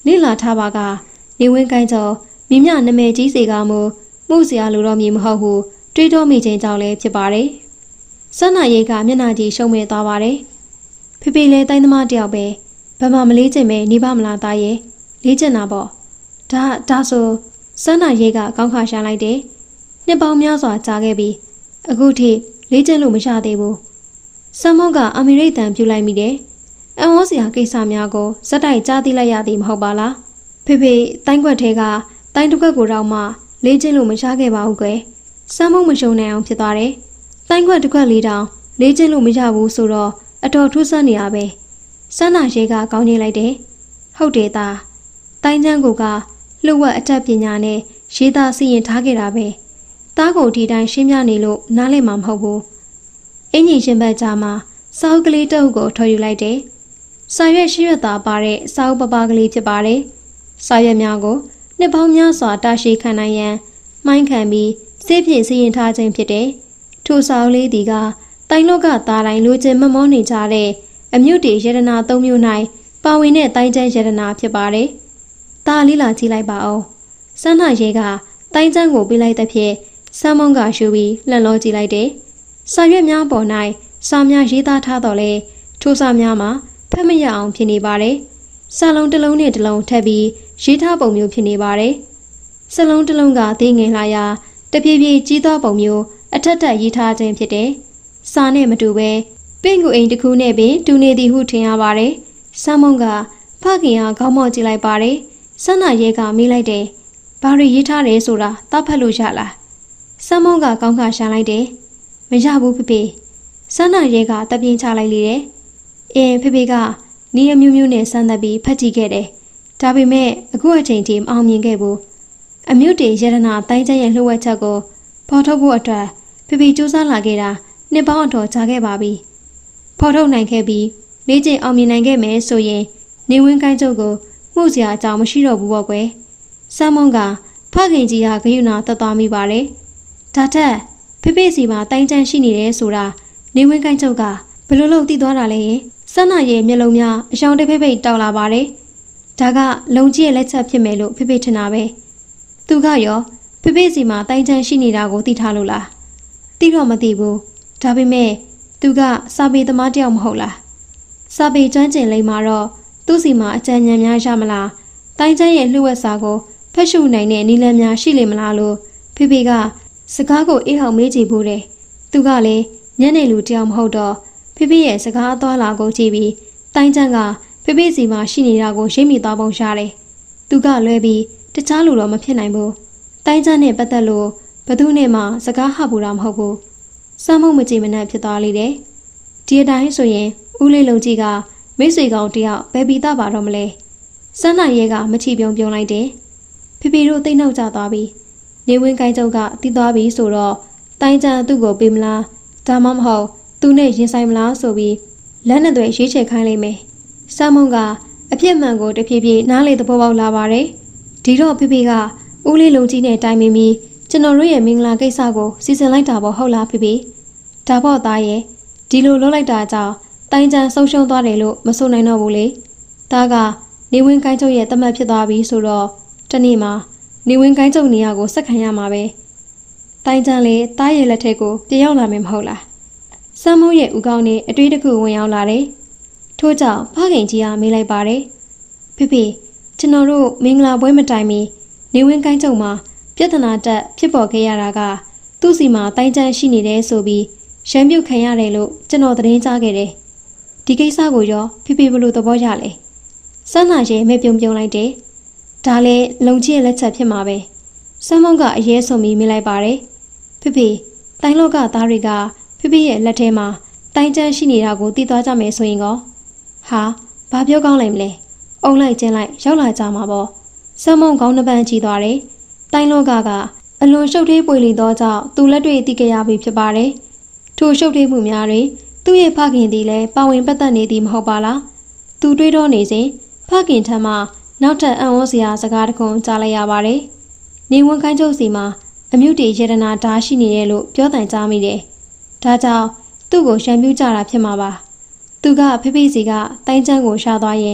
လိလာထားပါကနေဝင်းကိုင်းကျော်မိမြနာမည်ကြီးစေကမှုစရာလိုတော့မည်မဟုတ်ဟုတွေးတောမိခြင်းကြောင့်လည်းဖြစ်ပါတယ်။စွမ်းနာရိတ်ကမျက်နှာကြီးရှုံးမဲ့သွားပါတယ်။ဖေဖေလည်းတိုင်းသမားတယောက်ပဲဘာမှမလေးချင်ပဲနေပါမလားသားရဲ့လေးချင်တာပေါ့။ဒါဆိုစွမ်းနာရိတ်ကကောင်းခါရှာလိုက်တယ်။နှစ်ပေါင်းများစွာကြာခဲ့ပြီးအခုထိလေးချင်လို့မရသေးဘူး။ဆမ်မွန်ကအမေရိကန်ပြူလိုက်မိတယ်။အံ့ဩစရာကိစ္စများကိုဇက်တိုက်ကြားသိလိုက်ရသည်မဟုတ်ပါလား။ဖေဖေတိုင်းခွက်ထဲကတိုင်းတစ်ခွက်ကိုတော့မှလေးချင်လို့မရခဲ့ပါဘူးကွယ်။ဆမ်မွန်မရှုံနိုင်အောင်ဖြစ်သွားတယ်။တိုင်းခွက်တစ်ခွက်လေးတောင်လေးချင်လို့မရဘူးဆိုတော့အတော်ထူးဆန်းနေရပဲ။စန်းနာရဲကကောင်းကြီးလိုက်တယ်။ဟုတ်တယ်သား။တိုင်းချမ်းကိုကလှုပ်ဝက်အတတ်ပညာနဲ့ရေးသားစီရင်ထားခဲ့တာပဲ။သားကိုဒီတိုင်းရှင်းပြနေလို့နားလည်မှာမဟုတ်ဘူး။အင်ကြီးရှင်ဘက်ကြားမှာစာအုပ်ကလေးတစ်အုပ်ကိုထော်ယူလိုက်တယ်။စာရွက်ရှိရွက်သားပါတဲ့စာအုပ်ပပကလေးဖြစ်ပါတယ်။စာရွက်များကိုနှစ်ပေါင်းများစွာတာရှည်ခံနိုင်ရန်မှိုင်းခံပြီးစေးဖြင့်စီရင်ထားခြင်းဖြစ်တယ်။ထိုစာအုပ်လေးဒီကတိုင်းလောကသားတိုင်းလိုချင်မမောနေကြတဲ့အမြုပ်တေရတနာ၃မျိုး၌ပါဝင်တဲ့တိုင်းချမ်းရတနာဖြစ်ပါတယ်။ဒါလေးလာကြည့်လိုက်ပါဦး။စန်းနာရဲကတိုင်းချမ်းကိုပေးလိုက်တဲ့ဖြင့်ဆမ်းမုံကရှူပြီးလှန်လောကြည့်လိုက်တယ်။စာရွက်များပေါ်၌စာများရေးသားထားတော့လေထိုစာများမှာဖတ်မရအောင်ဖြစ်နေပါတယ်။စာလုံးတစ်လုံးနဲ့တစ်လုံးထပ်ပြီးရေးထားပုံမျိုးဖြစ်နေပါတယ်။စလုံးတစ်လုံးကသေးငယ်လာရာတပြေးပြေးကြီးသောပုံမျိုးအထက်ထက်ရေးထားခြင်းဖြစ်တယ်။စာနဲ့မတူပဲပင့်ကူအိမ်တစ်ခုနဲ့ပင်တူနေသည်ဟုထင်ရပါတယ်။ဆမ်းမုံကဖခင်ကခေါင်းမော့ကြည့်လိုက်ပါတယ်။ဆန်းနာရဲကမေးလိုက်တယ်။ဘာတွေရေးထားတယ်ဆိုတာသတ်ဖတ်လို့ရလား။ဆမ်းမုံကကောင်းခါရှာလိုက်တယ်။မရဘူးဖေ။ဆန်းနာရဲကတပြင်းချလိုက်လေတယ်။ဖေကနီးအမျိုးမျိုးနဲ့ဆန်းသက်ပြီးဖတ်ကြည့်ခဲ့တယ်။ဒါပေမဲ့အခုအချိန်ထိမအောင်မြင်ခဲ့ဘူး။အမျိုးတေရတနာတိုင်းကျရဲ့လှုပ်ဝက်ချက်ကိုဖော်ထုတ်ဖို့အတွက်ဖေစူးစမ်းလာခဲ့တာနှစ်ပေါင်းအတော်ကြာခဲ့ပါပြီ။ဖော်ထုတ်နိုင်ခဲ့ပြီးလေးကျင်အောင်မြင်နိုင်ခဲ့မယ်ဆိုရင်နေဝင်းကိုင်းကျုပ်ကိုမှုစရာအကြောင်းမရှိတော့ဘူးပေါ့ကွယ်။ဆမ်းမုံကဖခင်ကြီးကဂယုဏတက်သွားမိပါတယ်။ဒါထက်ဖေစီမှာတိုင်းချမ်းရှိနေတယ်ဆိုတာနေဝင်းကိုင်းကျုပ်ကဘယ်လိုလုပ်သိသွားတာလဲ။ဆန်းနာရဲ့မျက်လုံးများအယောင်တစ်ဖိတ်တောက်လာပါတယ်။ဒါကလုံကြီးရဲ့လက်ချက်ဖြစ်မယ်လို့ဖေထင်တာပဲ။သူကရောဖေစီမှာတိုင်းချမ်းရှိနေတာကိုသိထားလို့လား။သိတော့မသိဘူး။ဒါပေမဲ့သူကစာပေသမားတယောက်မဟုတ်လား။စာပေကျွမ်းကျင်လိမ့်မှာတော့သူ့စီမှာအကြံဉာဏ်များရမလား။တိုင်းချမ်းရဲ့လှုပ်ဝက်စာကိုဖတ်ရှုနိုင်တဲ့နည်းလမ်းများရှိလိမ့်မလားလို့ဖေကစကားကိုအေးအောင်မေးကြည့်ဖို့တယ်။သူကလည်းညနေလူတယောက်မဟုတ်တော့ဖေရဲ့စကားအသွားလာကိုကြည့်ပြီးတိုင်းချမ်းကဖေစီမှာရှိနေတာကိုရိပ်မိသွားပုံရတယ်။သူကလွဲပြီးတခြားလူတော့မဖြစ်နိုင်ဘူး။တိုင်းချမ်းနဲ့ပတ်သက်လို့ဘသူနဲ့မှစကားဟပူတာမဟုတ်ဘူး။စမ်းမှုမကြည့်မနှံ့ဖြစ်သွားလိမ့်တယ်။ဒီအတိုင်းဆိုရင်ဦးလေးလုံးကြီးကမိတ်ဆွေကောင်တယောက်ဘယ်ပြီးသားပါတော့မလဲ။စန်းနိုင်ရဲကမချီပြုံလိုက်တယ်။ဖေတို့သိမ့်နှောက်ကြသွားပြီ။နေဝင်းကိုင်းကျုပ်ကတီးသွားပြီဆိုတော့တိုင်းချမ်းသူ့ကိုပေးမလား။ဒါမှမဟုတ်သူနဲ့ရင်ဆိုင်မလားဆိုပြီးလက်နဲ့တွေရေးချယ်ခိုင်းလိုက်မယ်။စမ်းမုံကအပြစ်မှန်ကိုတဖြည်းဖြည်းနားလေသဘောပေါက်လာပါတယ်။ဒီတော့ဖေကဦးလေးလုံးကြီးနဲ့တိုင်ပင်ပြီးကျွန်တော်တို့ရဲ့မင်္ဂလာကိစ္စကိုစီစဉ်လိုက်တာပေါ့ဟုတ်လားဖေ။ဒါပေါ့သားရဲ့ဒီလိုလုပ်လိုက်တာကြောင့်တိုင်းချမ်းဆုံးရှုံးသွားတယ်လို့မဆိုနိုင်တော့ဘူးလေ။ဒါကနေဝင်းကိုင်းကျုပ်ရဲ့တမတ်ဖြစ်သွားပြီဆိုတော့တနေ့မှာနေဝင်းကိုင်းကျုပ်နေရာကိုဆက်ခံရမှာပဲ။တိုင်းချမ်းလေတားရဲ့လက်ထက်ကိုပြေရောက်လာမယ်မဟုတ်လား။စမ်းမိုးရဲ့ဥကောင်းနဲ့အတွေးတစ်ခုဝင်ရောက်လာတယ်။ထို့ကြောင့်ဖခင်ကြီးကမေးလိုက်ပါတယ်။ဖေကျွန်တော်တို့မင်္ဂလာပွဲမတိုင်မီနေဝင်းကိုင်းကျုပ်မှာပြဿနာတက်ဖြစ်ပေါ်ခဲ့ရတာကသူ့စီမှာတိုင်းချမ်းရှိနေတယ်ဆိုပြီးရံပြုတ်ခံရတယ်လို့ကျွန်တော်သတင်းကြားခဲ့တယ်။ဒီကိစ္စကိုရောဖေဘလို့သဘောရလဲ။စန်းနာရဲမဲ့ပြုံလိုက်တယ်။ဒါလည်းလုံကြီးရဲ့လက်ချက်ဖြစ်မှာပဲ။စမ်းမုံကအရေးဆုံးပြီးမိလိုက်ပါတယ်။ဖေတိုင်းလောကသားတွေကဖေရဲ့လက်ထဲမှာတိုင်းချမ်းရှိနေတာကိုသိသွားကြမယ်ဆိုရင်ကောဟာဘာပြောကောင်းလိုက်မလဲ။အုံလိုက်ကျင်းလိုက်ရောက်လာကြမှာပေါ့။စမ်းမုံကောင်းနှပန်းကြည့်သွားတယ်။တိုင်းလောကအလွန်ရှုပ်ထွေးပွေလီသောကြောင့်သူလက်တွေသိကြရပြီဖြစ်ပါတယ်။ထိုရှုပ်ထွေးမှုများတွင်သူ့ရဲ့ဖခင်သည်လည်းပါဝင်ပတ်သက်နေသည်မဟုတ်ပါလား။သူတွေးတော့နေစဉ်ဖခင်ထံမှနောက်ထပ်အံ့ဩစရာစကားတစ်ခုကြားလိုက်ရပါတယ်။နေဝန်ခိုင်းချုပ်စီမှာအမြုတေရတနာဓာရှိနေတယ်လို့ပြောတိုင်ကြားမိတယ်။ဒါကြောင့်သူ့ကိုရှံပြူးကြတာဖြစ်မှာပါ။သူကဖေစီကတိုင်းချမ်းကိုရှာသွားရင်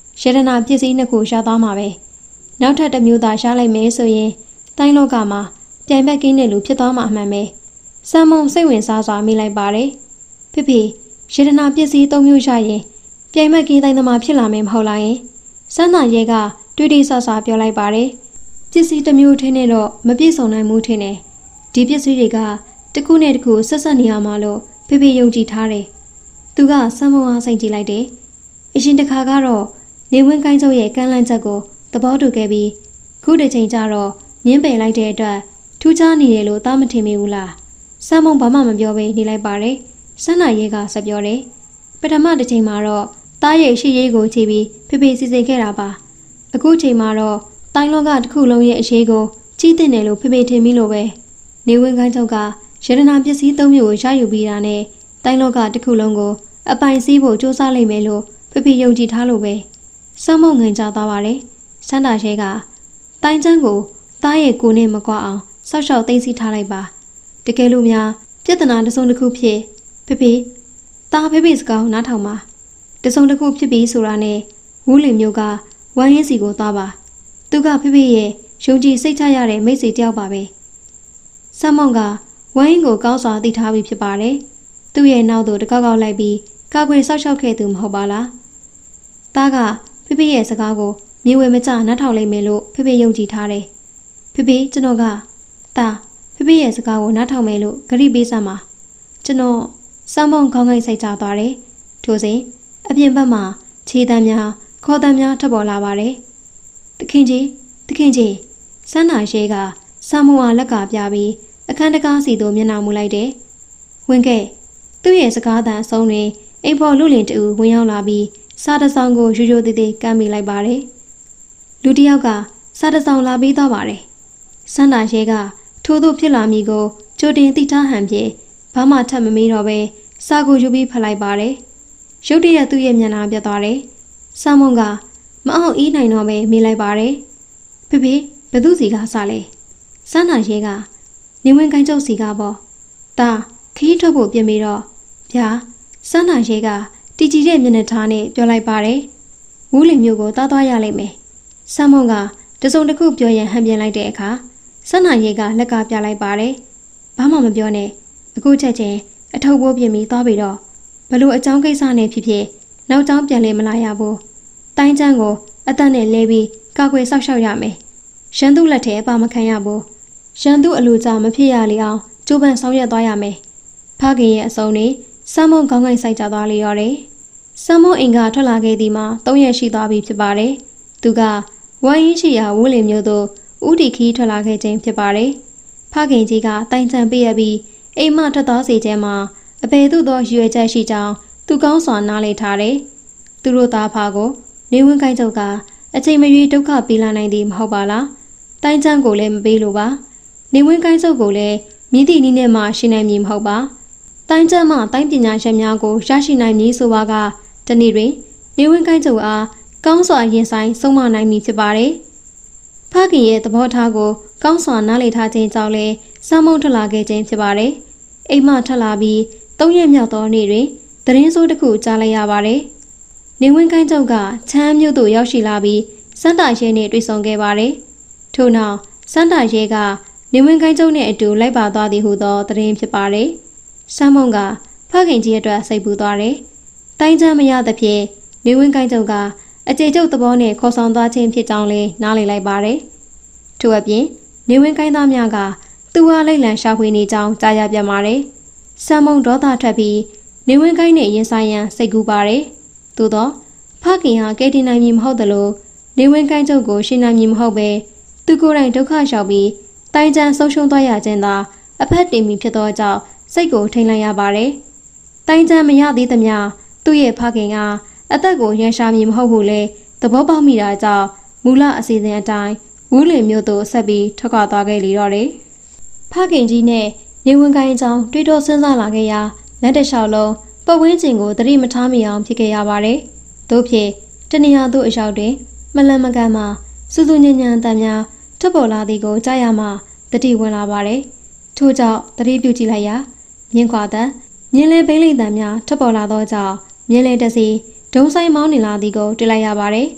ရတနာပစ္စည်းနှစ်ခုရှာသွားမှာပဲနောက်ထပ်တစ်မျိုးသာရှာလိုက်မယ်ဆိုရင်တိုင်းလောကမှာပြိုင်ဘက်ကင်းတဲ့လူဖြစ်သွားမှာအမှန်ပဲစမ်းမုံစိတ်ဝင်စားစွာမိလိုက်ပါတယ်ဖေဖေရတနာပစ္စည်း၃မျိုးရှာရင်ပြိုင်ဘက်ကင်းတိုင်းသမားဖြစ်လာမယ်မဟုတ်လားယင်စမ်းသာရဲကတွေးတိဆဆပြောလိုက်ပါတယ်ပစ္စည်းတစ်မျိုးထင်းနဲ့တော့မပြည့်စုံနိုင်မှုထင်တယ်ဒီပစ္စည်းတွေကတစ်ခုနဲ့တစ်ခုဆက်ဆက်နေရမှာလို့ဖေဖေယုံကြည်ထားတယ်သူကစမ်းမုံအားစိတ်ကြည့်လိုက်တယ်အရှင်တခါကတော့နေဝင်းကိုင်းချုပ်ရဲ့ကမ်းလှမ်းချက်ကိုသဘောတူခဲ့ပြီးခုတစ်ချိန်ကျတော့ငင်းပယ်လိုက်တဲ့အတွက်ထူးခြားနေတယ်လို့သားမထင်မိဘူးလားစမ်းမုံဘာမှမပြောဘဲနေလိုက်ပါတယ်စမ်းနာရဲကဆက်ပြောတယ်ပထမတစ်ချိန်မှာတော့သားရဲ့ရှိရေးကိုခြေပြီးဖေဖေစီစဉ်ခဲ့တာပါအခုချိန်မှာတော့တိုင်းလောကတစ်ခုလုံးရဲ့အရေးကိုကြီးတင်တယ်လို့ဖေဖေထင်မိလို့ပဲနေဝင်းကိုင်းချုပ်ကရတနာပစ္စည်း၃မျိုးကိုရယူပြီးတာနဲ့တိုင်းလောကတစ်ခုလုံးကိုအပိုင်စည်းဖို့စူးစမ်းလိမ့်မယ်လို့ဖေဖေယုံကြည်ထားလို့ပဲစမ်းမုံငင်ကြသွားပါတယ်စမ်းတာရဲကတိုင်းချမ်းကိုသားရဲ့ကိုနဲ့မကွာအောင်ဆောက်ရှောက်သိမ်းဆည်းထားလိုက်ပါတကယ်လို့များပြဿနာတစ်စုံတစ်ခုဖြစ်ဖေဖေသားဖေဖေစကားကိုနားထောင်ပါတစ်စုံတစ်ခုဖြစ်ပြီးဆိုတာနဲ့ဝူးလင်မျိုးကဝိုင်းရင်စီကိုသွားပါသူကဖေဖေရဲ့ယုံကြည်စိတ်ချရတဲ့မိတ်ဆွေတယောက်ပါပဲစမ်းမုံကဝိုင်းရင်ကိုကောင်းစွာသိထားပြီးဖြစ်ပါတယ်သူ့ရဲ့နောက်သို့တကောက်ကောက်လိုက်ပြီးကာကွယ်ဆောက်ရှောက်ခဲ့သူမဟုတ်ပါလားသားကဖေဖေရဲ့စကားကိုမြေဝဲမကျနားထောင်လိုက်မယ်လို့ဖေဖေယုံကြည်ထားတယ်ဖေဖေကျွန်တော်ကသားဖေဖေရဲ့စကားကိုနားထောင်မယ်လို့ဂရိပေးစမ်းပါကျွန်တော်စမ်းမုံခေါင်းကိုက်စိုက်ကြသွားတယ်ထို့စဉ်အပြင်ဘက်မှာခြေတမ်းများခေါ်တမ်းများထပ်ပေါ်လာပါတယ်တခင်ကြီးစမ်းနာရဲကစမ်းမုံအားလက်ကပြပြီးအခန်းတကားစီသို့မျက်နှာမူလိုက်တယ်ဝင်ခဲ့သူ့ရဲ့စကားသံအဆုံးတွင်အိမ်ဖော်လူလင်တူဝင်ရောက်လာပြီးစားတဆောင်ကိုရိုးရိုးသေးသေးကမ်းမိလိုက်ပါတယ်လူတစ်ယောက်ကစားတဆောင်လာပြီးသွားပါတယ်စမ်းနာရဲကထိုးသို့ဖြစ်လာမည်ကိုကြိုတင်သိထားဟန်ဖြင့်ဘာမှထပ်မမေးတော့ပဲစားကိုယူပြီးဖတ်လိုက်ပါတယ်ရုတ်တရက်သူ့ရဲ့မျက်နှာပြတ်သွားတယ်စမ်းမုံကမအောင်အေးနိုင်တော့ပဲမေးလိုက်ပါတယ်ဖေဖေဘသူစီကစားလဲစမ်းနာရဲကနေဝင်ကိုင်းကျုပ်စီကပေါ့ဒါခီးထုတ်ဖို့ပြင်ပြီးတော့ဗျာစမ်းနာရဲကတီကြည်တဲ့မျက်နှာထားနဲ့ပြောလိုက်ပါတယ်ဝူးလင်မျိုးကိုတားသွားရလိမ့်မယ်စမ်းမုံကတစုံတစ်ခုပြောရင်ဟန်ပြန်လိုက်တဲ့အခါစမ်းနာရဲကလက်ကပြလိုက်ပါတယ်ဘာမှမပြောနဲ့အခုချက်ချင်းအထုပ်ပိုးပြင်ပြီးသွားပြီးတော့ဘလို့အကြောင်းကိစ္စနဲ့ဖြစ်ဖြစ်နောက်ကြောင်းပြန်လဲမလာရဘူးတိုင်းချမ်းကိုအသက်နဲ့လဲပြီးကာကွယ်ဆောက်ရှောက်ရမယ်ရန်သူလက်ထဲအပါမခံရဘူးရန်သူအလိုကြမဖြစ်ရလေအောင်ကြိုးပမ်းဆောင်ရွက်သွားရမယ်ဖခင်ရဲ့အစုံနဲ့စမ်းမုံခေါင်းကိုက်စိုက်ကြသွားလေရောတယ်စမ်းမုံအိမ်ကထွက်လာခဲ့သည်မှာ၃ရက်ရှိသွားပြီဖြစ်ပါတယ်သူကဝိုင်းရင်ရှိရာဝူးလင်မျိုးသို့ဦးတီခီးထွက်လာခဲ့ခြင်းဖြစ်ပါတယ်ဖခင်ကြီးကတိုင်ချန်ပေးရပြီးအိမ်မထွက်သွားစေခြင်းမှာအဘယ်သို့သောရွေချက်ရှိကြောင်းသူကောင်းစွာနားလည်ထားတယ်သူတို့သားဖာကိုနေဝင်းကိုင်းချုပ်ကအချိန်မရွေးဒုက္ခပေးလာနိုင်သည်မဟုတ်ပါလားတိုင်ချန်ကိုလည်းမပေးလို့ပါနေဝင်းကိုင်းချုပ်ကိုလည်းမြည်သည့်နည်းနဲ့မှရှင်းနိုင်မည်မဟုတ်ပါတိုင်းကျမ်းမှတိုင်းပညာရှင်များကိုရရှိနိုင်မည်ဆိုပါကတနေ့တွင်နေဝင်းကိုင်းချုပ်အားကောင်းစွာရင်ဆိုင်ဆုံးမနိုင်မည်ဖြစ်ပါတယ်ဖခင်ရဲ့သဘောထားကိုကောင်းစွာနားလည်ထားခြင်းကြောင့်လည်းစမ်းမုံထွက်လာခဲ့ခြင်းဖြစ်ပါတယ်အိမ်မထွက်လာပြီး၃ရက်မြောက်သောနေ့တွင်သတင်းဆိုးတစ်ခုကြားလိုက်ရပါတယ်နေဝင်းကိုင်းချုပ်ကချမ်းမြို့သို့ရောက်ရှိလာပြီးစန္ဒရဲနှင့်တွေ့ဆုံခဲ့ပါတယ်ထို့နောက်စန္ဒရဲကနေဝင်းကိုင်းချုပ်နှင့်အတူလိုက်ပါသွားသည်ဟုသောသတင်းဖြစ်ပါတယ်စမ်းမုံကဖခင်ကြီးအတွက်စိတ်ပူသွားတယ်တိုင်းချမ်းမရသဖြင့်နေဝင်းကိုင်းချုပ်ကအကြေကျုပ်သဘောနဲ့ခေါ်ဆောင်သွားခြင်းဖြစ်ကြောင်းလည်းနားလည်လိုက်ပါတယ်ထို့အပြင်နေဝင်းကိုင်းသားများကသူအားလိမ့်လံရှာဖွေနေကြောင်းကြားရပြန်ပါတယ်စမ်းမုံဒေါသထွက်ပြီးနေဝင်းကိုင်းနဲ့ရင်ဆိုင်ရန်စိတ်ကူးပါတယ်သို့သောဖခင်ဟာကဲတင်နိုင်မည်မဟုတ်သလိုနေဝင်းကိုင်းချုပ်ကိုရှင်းနိုင်မည်မဟုတ်ပဲသူကိုယ်တိုင်ဒုက္ခရောက်ပြီးတိုင်းချမ်းဆုံးရှုံးသွားရခြင်းသာအဖက်တင်မီဖြစ်သောကြောင့်စိတ်ကိုထိန်လိုက်ရပါတယ်တိုင်းချမ်းမရသေးသမျှသူ့ရဲ့ဖခင်ကအသက်ကိုရန်ရှာမည်မဟုတ်ဘူးလေသဘောပေါက်မိတာကြောင့်မူလအစီအစဉ်အတိုင်းဝူးလင်မျိုးသို့ဆက်ပြီးထွက်ခွာသွားခဲ့လေတော့တယ်ဖခင်ကြီးနဲ့နေဝင်ကိုင်းအကြောင်းတွေးတောစဉ်းစားလာခဲ့ရာလက်တလျှောက်လုံးပတ်ဝန်းကျင်ကိုသတိမထားမိအောင်ဖြစ်ခဲ့ရပါတယ်တို့ဖြင့်တနေရာသို့အရောက်တွင်မလန်မကန်မှစူးစူးညံ့ညံ့အတန်များထပ်ပေါ်လာသည်ကိုကြားရမှတတိဝင်လာပါတယ်ထို့ကြောင့်သတိပြုကြည့်လိုက်ရာမြင်းခွာတန်မြင်းလဲဘိန်းလိမ်တန်များထပ်ပေါ်လာသောကြောင့်မြင်းလဲတစီဒုံဆိုင်မောင်းနေလာသည်ကိုတွေ့လိုက်ရပါတယ်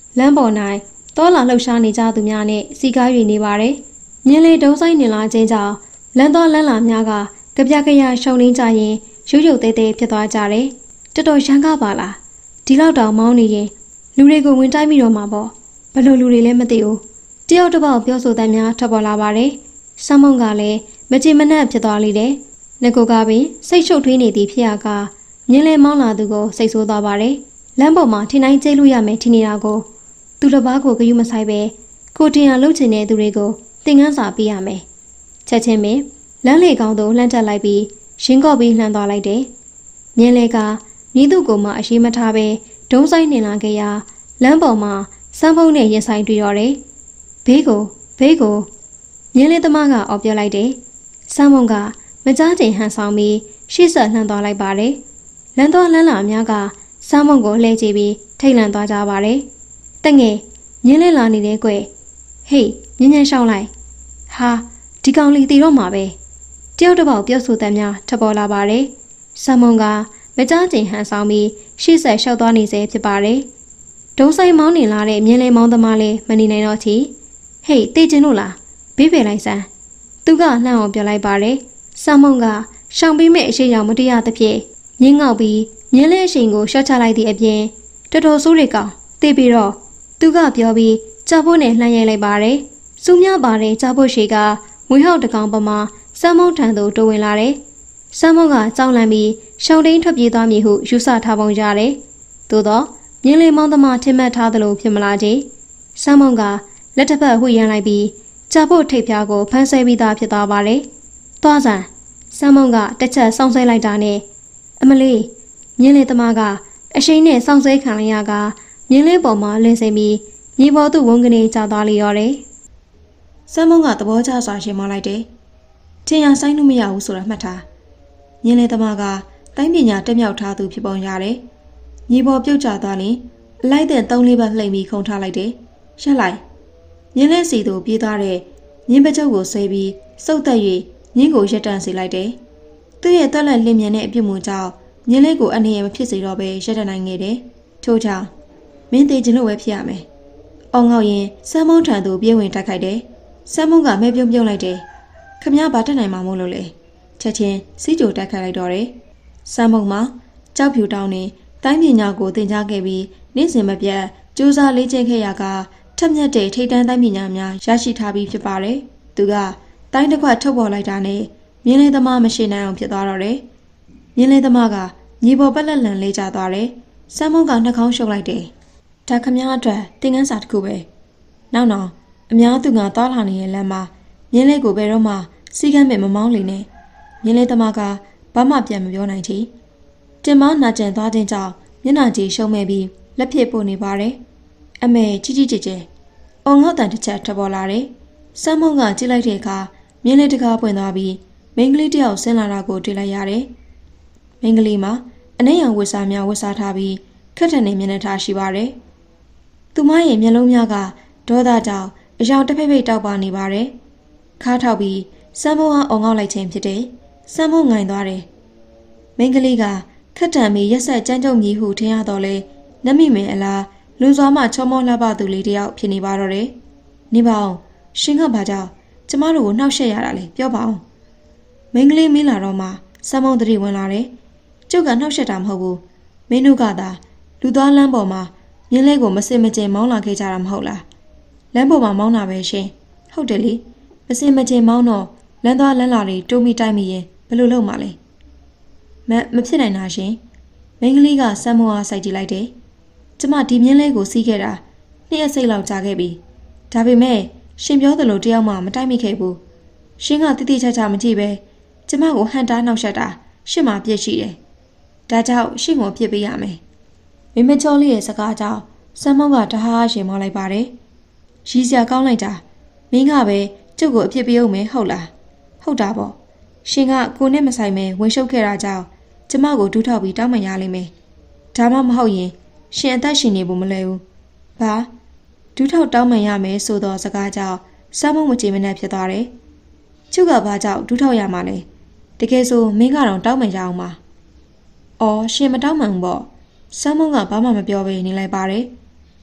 လမ်းပေါ်၌တောလာလှုပ်ရှားနေကြသူများနှင့်စီကား၍နေပါတယ်။မြင်းလေးတုံးဆိုင်နေလာခြင်းကြောင့်လမ်းတော်လမ်းလာများကကြပြကြရရှုံနှင်းကြရင်ရုပ်ရုပ်သေးသေးဖြစ်သွားကြတယ်။တော်တော်ရမ်းကားပါလား။ဒီလောက်တောင်မောင်းနေရင်လူတွေကိုဝင်တိုက်မိတော့မှာပေါ့။ဘယ်လိုလူတွေလဲမသိဘူး။တယောက်တစ်ပေါက်ပြောဆိုတဲ့များထွက်ပေါ်လာပါတယ်။ဆမ်းမုံကလည်းမကြည်မနှက်ဖြစ်သွားလိမ့်တယ်။ငကိုကပင်စိတ်ရှုပ်ထွေးနေသည်ဖြစ်ရကမြင်းလေးမောင်းလာသူကိုစိတ်ဆိုးသွားပါတယ်။လမ်းပေါ်မှာထင်းတိုင်းကျိတ်လို့ရမယ်ထင်နေတာကိုသူတစ်ပါးကိုဂရုမစိုက်ပဲကိုတင်ရလှုပ်ချင်တဲ့သူတွေကိုသင်ခန်းစာပေးရမယ်။ချက်ချင်းပင်လမ်းလေကောင်တို့လှမ်းတက်လိုက်ပြီးရှင်းကော့ပြီးလှမ်းသွားလိုက်တယ်။မြင်းလေးကမြည်သူကိုမှအရှိမထားပဲဒုံးဆိုင်နေလာခဲ့ရာလမ်းပေါ်မှာစမ်းဖုံးနဲ့ရင်ဆိုင်တွေ့တော့တယ်။ဘေးကိုမြင်းလေးသမားကအော်ပြောလိုက်တယ်။စမ်းဖုံးကမကြားချိန်ဟန်ဆောင်ပြီးရှေ့ဆက်လှမ်းသွားလိုက်ပါတယ်။လမ်းသွားလမ်းလာအများကစမ်းဖုံးကိုလှည့်ကြည့်ပြီးထိတ်လန့်သွားကြပါတယ်။တငယ်မြင်းလေးလာနေတဲ့ကွယ်ဟေးညဉ့်ရှောင်းလိုက်ဟာဒီကောင်လေးတည်တော့မှာပဲတယောက်တစ်ပေါက်ပြောဆိုတဲ့များထပ်ပေါ်လာပါတယ်။စမ်းဖုံးကမကြားချိန်ဟန်ဆောင်ပြီးရှေ့ဆက်လျှောက်သွားနေစေဖြစ်ပါတယ်။ဒုံးဆိုင်မောင်းနေလာတဲ့မြင်းလေးမောင်းသမားလေးမနေနိုင်တော့ချီဟေးတေးကျင်လို့လားဘေးဖယ်လိုက်စမ်းသူကလှမ်းအောင်ပြောလိုက်ပါတယ်။စမ်းဖုံးကရှောင်ပြီးမဲ့အရှိရောက်မတရားသဖြင့်ညင်းငေါက်ပြီးမြင်းလေးအရှိန်ကိုရှော့ချလိုက်သည့်အပြင်တော်တော်ဆိုးတွေကောင်တေးပြီးတော့သူကပြောပြီးကြောက်ဖို့နဲ့လှမ်းရိုက်လိုက်ပါတယ်။စူးမြပါတယ်ကြောက်ဖို့ရှိကငွေဟောက်တကောင်ပမာစမ်းမုံထံသို့တိုးဝင်လာတယ်။စမ်းမုံကကြောက်လန့်ပြီးရှောင်းတိန်ထွက်ပြေးသွားမည်ဟုယူဆထားပုံရတယ်။သို့တော့မြင်းလေးမောင်းသမားထင်မှတ်ထားသလိုဖြစ်မလားကြီး။စမ်းမုံကလက်တစ်ဖက်ဝှေ့ရမ်းလိုက်ပြီးကြောက်ဖို့ထိပ်ဖြားကိုဖမ်းဆဲပြီးသားဖြစ်သွားပါတယ်။သွားစမ်းစမ်းမုံကတစ်ချက်စောင့်ဆဲလိုက်တာနဲ့အမလေးမြင်းလေးသမားကအရှိန်နဲ့စောင့်ဆဲခံလိုက်ရကမြင်းလေးပေါ်မှာလင်းစိမ့်ပြီးမြေပေါ်သူ့ဝန်းကနေကျသွားလေရောတယ်။စမ်းမုံကသဘောကျစွာရှင်းမလိုက်တယ်။ထင်ရဆိုင်လို့မရဘူးဆိုတာမှတ်ထား။မြင်းလေးသမားကတိုင်းပညာတက်မြောက်ထားသူဖြစ်ပုံရတယ်။မြေပေါ်ပြုတ်ကျသွားရင်အလိုက်တဲ့3-4ဘက်လှိမ့်ပြီးခုန်ထားလိုက်တယ်။ရက်လိုက်မြင်းလေးစီသူပြေးသွားတဲ့မြင်းပကြုတ်ကိုဆွဲပြီးစုပ်သက်၍မြင်းကိုရက်တန့်စေလိုက်တယ်။သူ့ရဲ့တက်လက်လင်းမြန်တဲ့အပြုတ်မှုကြောင့်မြင်းလေးကိုအနေရမဖြစ်စေတော့ပဲရက်တန့်နိုင်ခဲ့တယ်။ထို့ကြောင့်မင်းသေးခြင်းလို့ပဲဖြစ်ရမယ်။အောင်ငေါရင်စမ်းမုံထံသို့ပြေးဝင်တိုက်ခိုက်တယ်။စမ်းမုံကမဲပြုံးပြုံးလိုက်တယ်။ခမည်းဘာတက်နိုင်မှာမို့လို့လဲ။ချက်ချင်းစီးကြိုတိုက်ခိုက်လိုက်တော့တယ်။စမ်းမုံမှာကြောက်ဖြူတောင်းနေတိုင်းပညာကိုသင်ကြားခဲ့ပြီးနေ့စဉ်မပြတ်ကြိုးစားလေ့ကျင့်ခဲ့ရကထက်မြက်တဲ့ထိပ်တန်းတိုင်းပညာများရရှိထားပြီးဖြစ်ပါတယ်။သူကတိုင်းတစ်ခွက်ထုတ်ပေါ်လိုက်တာနဲ့မြင်းလေးသမားမရှိနိုင်အောင်ဖြစ်သွားတော့တယ်။မြင်းလေးသမားကမြေပေါ်ပက်လက်လန်လေးကျသွားတယ်။စမ်းမုံကနှာခေါင်းရှုပ်လိုက်တယ်။ဒါခမည်းအတွက်သင်ခန်းစာတစ်ခုပဲ။နောက်အများသူကသွားလာနေတဲ့လမ်းမှာမြင်းလေးကိုဘယ်တော့မှစီကမ်းမဲ့မမောင်းလေနဲ့မြင်းလေးသမားကဘာမှပြန်မပြောနိုင်ချီတင်မနာကျင်သွားခြင်းကြောင့်မျက်နှာကြည်ရှုံးမဲ့ပြီးလက်ဖြစ်ပို့နေပါတယ်။အမေကြီးကြီးကျယ်ကျယ်အောင်ငေါ့တန်တစ်ချက်ထပ်ပေါ်လာတယ်။စမ်းမုံကကြည့်လိုက်တဲ့အခါမြင်းလေးတကားပွင့်သွားပြီးမိန်းကလေးတယောက်ဆင်းလာတာကိုတွေ့လိုက်ရတယ်။မိန်းကလေးမှာအနှဲ့ရောင်ဝတ်စားများဝတ်စားထားပြီးခက်ထန်နေမျက်နှာထားရှိပါတယ်။သူမရဲ့မျက်လုံးများကဒေါသကြောင့်အယောင်တစ်ဖိတ်ဖိတ်တောက်ပါနေပါတယ်။ခါထောက်ပြီးစမ်းမုံကအောင်ငေါ့လိုက်ခြင်းဖြစ်တယ်။စမ်းမုံငိုင်သွားတယ်။မိန်းကလေးကခက်ထန်ပြီးရက်ဆက်ကြမ်းကြုတ်မြည်ဟုထင်ရတော့လေနမိမင်အလားလွန်စွာမှချောမောလှပသူလေးတယောက်ဖြစ်နေပါတော့တယ်။နေပါအောင်ရှင်ကဘာကြောင့်ကျမတို့ကိုနှောက်ယှက်ရတာလဲပြောပါအောင်။မိန်းကလေးမင်းလာတော့မှစမ်းမုံတတိဝင်လာတယ်။ကျုပ်ကနှောက်ယှက်တာမဟုတ်ဘူး။မင်းတို့ကသာလူသားလမ်းပေါ်မှာမြင်းလေးကိုမစင်မကျင်မောင်းလာခဲ့ကြတာမဟုတ်လား။လမ်းပေါ်မှာမောင်းတာပဲရှင်။ဟုတ်တယ်လေ။မစင်မကျင်မောင်းတော့လမ်းသွားလမ်းလာတွေတိုးမိတိုက်မိရင်ဘယ်လိုလုပ်မှာလဲ။မဖြစ်နိုင်တာရှင်။မိန်းကလေးကစမ်းမုံအားစိုက်ကြည့်လိုက်တယ်။ကျမဒီမြင်းလေးကိုစီးခဲ့တာ2 ရက်စိတ်လောက်ကြာခဲ့ပြီ။ဒါပေမဲ့ရှင်ပြောသလိုတယောက်မှမတိုက်မိခဲ့ဘူး။ရှင်ကတိတိကျကျမကြည့်ပဲကျမကိုဟန်တားနှောက်ယှက်တာရှင့်မှာပြည့်ရှိတယ်။ဒါကြောင့်ရှင့်ကိုပြစ်ပေးရမယ်။မိမချောလေးရဲ့စကားကြောင့်စမ်းမုံကတဟားရှင်မောလိုက်ပါတယ်။ရီးစရာကောင်းလိုက်တာမင်းကပဲကျုပ်ကိုအပြစ်ပေးအောင်မယ်ဟုတ်လား။ဟုတ်တာပေါ့။ရှင်ကကိုနဲ့မဆိုင်မဲဝင်ရှုပ်ခဲ့တာကြောင့်ကျမကိုဒူးထောက်ပြီးတောင်းပန်ရလိမ့်မယ်။ဒါမှမဟုတ်ရင်ရှင်အသက်ရှင်နေဖို့မလဲဘူး။ဘာဒူးထောက်တောင်းပန်ရမယ်ဆိုတော့စကားကြောင့်စမ်းမုံမကြည်မနှက်ဖြစ်သွားတယ်။ကျုပ်ကဘာကြောင့်ဒူးထောက်ရမှာလဲ။တကယ်ဆိုမင်းကတော့တောင်းပန်ရအောင်ပါ။အော်ရှင်မတောင်းပန်ဘူးပေါ့။စမ်းမုံကဘာမှမပြောဘဲနေလိုက်ပါတယ်။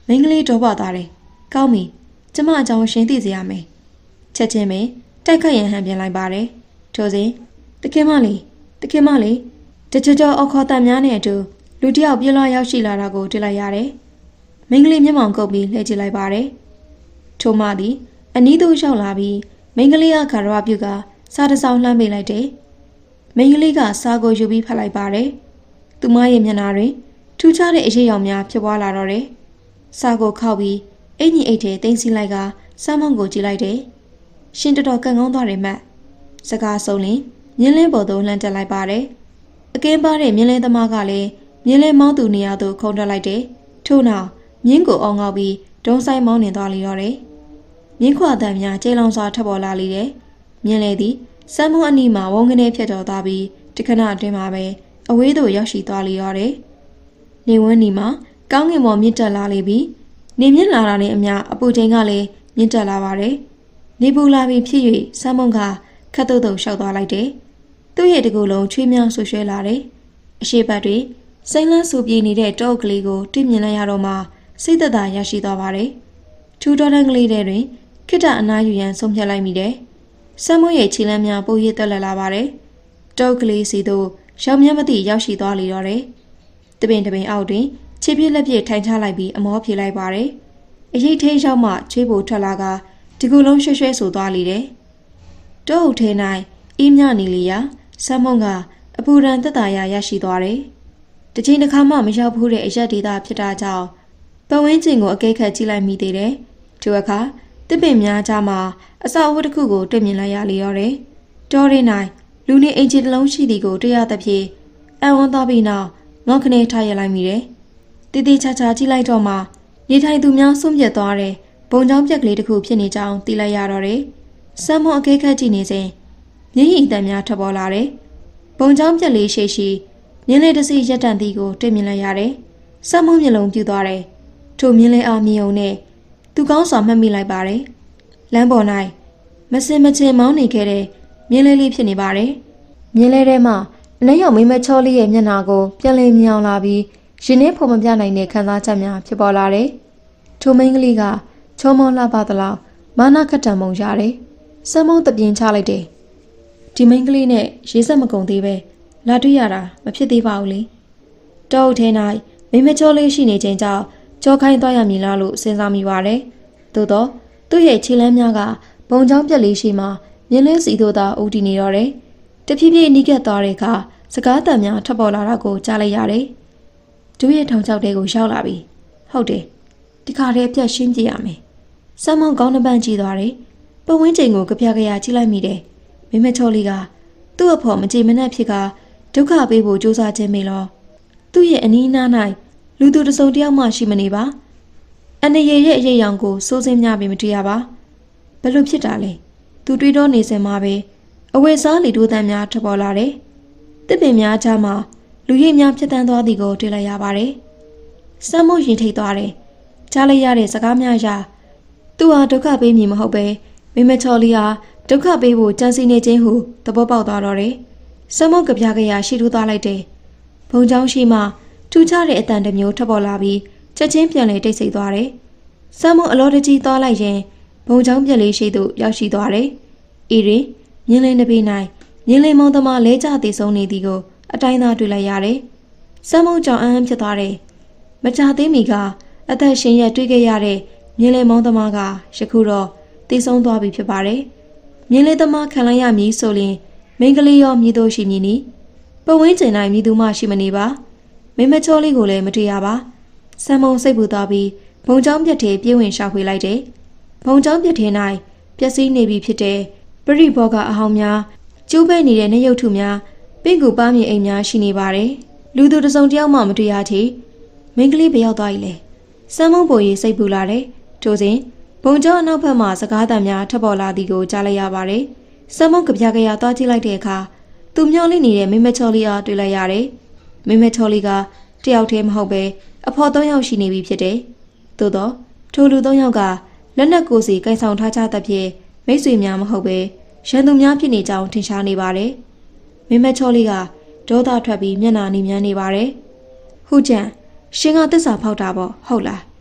မင်းကလေးတော့ပါသားတယ်ကောင်းပြီကျမအကြောင်းရှင်းသိစေရမယ်ချက်ချင်းပဲတိုက်ခတ်ရန်ဟန်ပြန်လိုက်ပါတယ်ထိုစဉ်တခင်မလေးတကြောအောက်ခေါ်တန်များနဲ့အတူလူတစ်ယောက်ပြေးလွှားရောက်ရှိလာတာကိုတွေ့လိုက်ရတယ်မင်းကလေးမျက်မှောင်ကုပ်ပြီးလှည့်ကြည့်လိုက်ပါတယ်ထိုမှသည်အနီးသို့ရောက်လာပြီးမင်းကလေးကခါရဝပြုကစားတစောင်းလှမ်းပေးလိုက်တယ်မင်းကလေးကစားကိုယူပြီးဖတ်လိုက်ပါတယ်သူမရဲ့မျက်နှာတွင်ထူးခြားတဲ့အရေးအယောင်များဖြစ်ပွားလာတော့တယ်စားကိုခောက်ပြီးအင်ကြီးအိတ်ထဲတင်းစီလိုက်ကစမ်းမုံကိုကြည့်လိုက်တယ်ရှင်တော်တော်ကံကောင်းသွားတယ်မတ်စကားဆုံးလင်မြင်းလင်းပေါ်သို့လှမ်းတက်လိုက်ပါတယ်အကင်းပါတဲ့မြင်းလင်းသမားကလည်းမြင်းလင်းမောင်းသူနေရာသို့ခုန်ထွက်လိုက်တယ်ထို့နောက်မြင်းကိုအောင်ငေါပြီးဒုံဆိုင်မောင်းနေသွားလေတော့တယ်မြင်းခွာတံများကျေလောင်စွာထပ်ပေါ်လာလေတယ်မြင်းလေသည်စမ်းမုံအနီးမှာဝုန်းကနေဖြတ်တော်သွားပြီးတခဏအတွင်းမှာပဲအဝေးသို့ရောက်ရှိသွားလေတော့တယ်နေဝန်းနီမှာကောင်းကင်ပေါ်မြင့်တက်လာလေပြီးနေမြင့်လာတာနဲ့အမျှအပူချိန်ကလည်းမြင့်တက်လာပါတယ်နေပူလာပြီးဖြစ်၍စမ်းမုံကခတ်တုတ်တုတ်ရှောက်သွားလိုက်တယ်သူ့ရဲ့တကူလုံးချွေးမြောင်းဆူရွှဲလာတယ်အရှိတ်တွေစိမ့်လန်းဆူပြေးနေတဲ့တောအုပ်ကလေးကိုတွေ့မြင်လိုက်ရတော့မှစိတ်သက်သာရရှိသွားပါတယ်ထူတော်တန်းကလေးတွင်ခိတ္တအနားယူရန်ဆုံးဖြတ်လိုက်မိတယ်စမ်းမုံရဲ့ခြေလမ်းများပိုရည်တက်လက်လာပါတယ်တောအုပ်ကလေးစီသို့ရောက်မြတ်မသိရောက်ရှိသွားလေတော့တယ်တပင်အောက်တွင်ခြေပြည့်လက်ပြည့်ထိုင်ချလိုက်ပြီးအမောပြေးလိုက်ပါတယ်အရေးသေးရောက်မှချွေးပိုထွက်လာကဒီကူလုံးရွှဲရွှဲဆိုသွားလေတယ်တောအုပ်ထဲ၌အင်းမြနေလေရာစမ်းမုံကအပူရန်သက်သာရရှိသွားတယ်တချိန်တစ်ခါမှမရောက်ဘူးတဲ့အရက်ဒေသဖြစ်တာကြောင့်ပတ်ဝန်းကျင်ကိုအကဲခတ်ကြည့်လိုက်မိသေးတယ်ဒီအခါတစ်ပင်များကြားမှာအဆောက်အဦတစ်ခုကိုတွေ့မြင်လိုက်ရလေတော့တယ်တောရင်း၌လူနေအိမ်ခြေတစ်လုံးရှိသည်ကိုတွေ့ရသဖြင့်အံ့ဝန်းသွားပြီးနောက်ငေါခနေထားရလိုက်မိတယ်တီတီချာချာကြည့်လိုက်တော့မှနေထိုင်သူများဆုံးပြတ်သွားတဲ့ဘုံချောင်းပြက်ကလေးတစ်ခုဖြစ်နေကြောင်းသိလိုက်ရတော့တယ်စမ်းမုံအကဲခတ်ကြည့်နေစဉ်မျက်ရည်အတန်များထွက်ပေါ်လာတယ်ဘုံချောင်းပြက်လေးရှိမြင်းလေးတစ်စီးရက်တန်သည်ကိုတွေ့မြင်လိုက်ရတယ်စမ်းမုံမျက်လုံးပြူသွားတယ်ထိုမြင်းလေးအောင်မြင်ုံနဲ့သူကောင်းစွာမှတ်မိလိုက်ပါတယ်လမ်းပေါ်၌မစင်မချင်မောင်းနေခဲ့တဲ့မြင်းလေးဖြစ်နေပါတယ်မြင်းလေးထဲမှာအနှဲ့ရောက်မိမချောလေးရဲ့မျက်နှာကိုပြန်လည်မြင်အောင်လာပြီးရင်ထဲဖို့မပြနိုင်တဲ့ခံစားချက်များဖြစ်ပေါ်လာတယ်ထိုမိန်းကလေးကချောမောလှပသလောက်မာနခတ်တံမုံရတယ်စမ်းမုံတပြင်းချလိုက်တယ်ဒီမိန်းကလေးနဲ့ရေးဆက်မကုန်သေးပဲလာတွေ့ရတာမဖြစ်သေးပါဘူးလေတောအုပ်ထဲ၌မိမချောလေးရှိနေခြင်းကြောင့်ကြောခိုင်းသွားရမည်လားလို့စဉ်းစားမိပါတယ်သို့တော့သူ့ရဲ့ခြေလမ်းများကဘုံချောင်းပြက်လေးရှိမှမြင်းလင်းစီတို့သာအုပ်တည်နေတော့တယ်တဖြည်းဖြည်းနီးကပ်သွားတဲ့အခါစကားတန်များထပ်ပေါ်လာတာကိုကြားလိုက်ရတယ်ဒူးရဲ့ထောင်ချောက်တဲကိုရောက်လာပြီဟုတ်တယ်ဒီခါတည်းပြတ်ရှင်းကြည့်ရမယ်စမ်းမုံကောင်းနှပန်းကြည့်သွားတယ်ပတ်ဝန်းကျင်ကိုကြပြကြရကြည့်လိုက်မိတယ်မိမချောလေးကသူ့အဖေမကြေမနက်ဖြစ်ကဒုက္ခပေးဖို့ကြိုးစားခြင်းမေလောသူ့ရဲ့အနီးနား၌လူသူတစုံတယောက်မှရှိမနေပါအနေရဲ့အရေးရောင်ကိုစိုးစင်းများပြီးမတွေ့ရပါဘယ်လိုဖြစ်တာလဲသူတွေးတော့နေစင်မှာပဲအဝယ်စားလီတို့တန်းများထပေါ်လာတယ်တစ်ပင်များကြားမှာလူရိပ်များဖြစ်တန်းသွားသည်ကိုတွေ့လိုက်ရပါတယ်စမ်းမုံရင်ထိတ်သွားတယ်ကြားလိုက်ရတဲ့စကားများရာသူဟာဒုက္ခပေးမည်မဟုတ်ပဲမိမချော်လေးဟာဒုက္ခပေးဖို့ကြံစည်နေခြင်းဟုသဘောပေါက်သွားတော့တယ်စမ်းမုံကြပြကြရရှိထူးသွားလိုက်တယ်ဘုံချောင်းရှိမှထူးခြားတဲ့အတန်တစ်မျိုးထပ်ပေါ်လာပြီးချက်ချင်းပြန်လေတိတ်ဆိတ်သွားတယ်စမ်းမုံအလောတကြီးသွားလိုက်ရင်ဘုံချောင်းပြက်လေးရှိသို့ရောက်ရှိသွားတယ်။ဤတွင်မြင်းလင်းတစ်ပေ၌မြင်းလင်းမောင်သမားလဲကျတည်ဆုံးနေသည်ကိုအတိုင်းသားတွေ့လိုက်ရတယ်။စမ်းမုံကြောင့်အမ်းဖြစ်သွားတယ်။မကြသေးမီကအသက်ရှင်ရက်တွေ့ခဲ့ရတဲ့မြင်းလင်းမောင်သမားကယခုတော့တည်ဆုံးသွားပြီဖြစ်ပါတယ်။မြင်းလင်းသမားခံလိုက်ရမည်ဆိုရင်မိန်းကလေးရောမြည်တို့ရှိမည်နီ။ပဝင်းကျင်၌မြည်သူမှရှိမနေပါ။မိမချောလေးကိုလည်းမတွေ့ရပါ။စမ်းမုံစိတ်ပူသွားပြီးဘုံချောင်းပြက်ထဲပြေးဝင်ရှာဖွေလိုက်တယ်။ဘုံချောင်းပြက်ထဲ၌ပျက်စီးနေပြီဖြစ်တဲ့ပရိဘောကအဟောင်းများကျိုးပဲ့နေတဲ့နှရုပ်ထုများပင့်ကူပါမြေအိမ်များရှိနေပါတယ်။လူသူတစုံတယောက်မှမတွေ့ရသေး။မိန်းကလေးဘယ်ရောက်သွားပြီလဲ။စမ်းမုံပေါ်ရေးစိတ်ပူလာတယ်။ထို့စဉ်ဘုံချောင်းအနောက်ဘက်မှစကားသံများထပ်ပေါ်လာသည်ကိုကြားလိုက်ရပါတယ်။စမ်းမုံကြပြကြရသွားကြည့်လိုက်တဲ့အခါသူမျောလိနေတဲ့မိမချော်လေးအားတွေ့လိုက်ရတယ်။မိမချော်လေးကတယောက်တည်းမဟုတ်ပဲအဖော်၃ယောက်ရှိနေပြီဖြစ်တယ်။သို့တော့ထိုလူ၃ယောက်ကလက်နက်ကိုယ်စီကင်ဆောင်ထားကြသဖြင့်မိတ်ဆွေများမဟုတ်ပဲရန်သူများဖြစ်နေကြောင်းထင်ရှားနေပါတယ်။မိမချောလေးကဒေါသထွက်ပြီးမျက်နှာနီမြန်းနေပါတယ်။ဟုတ်ကြံရှင်ကသစ္စာဖောက်တာပေါ့ဟုတ်လား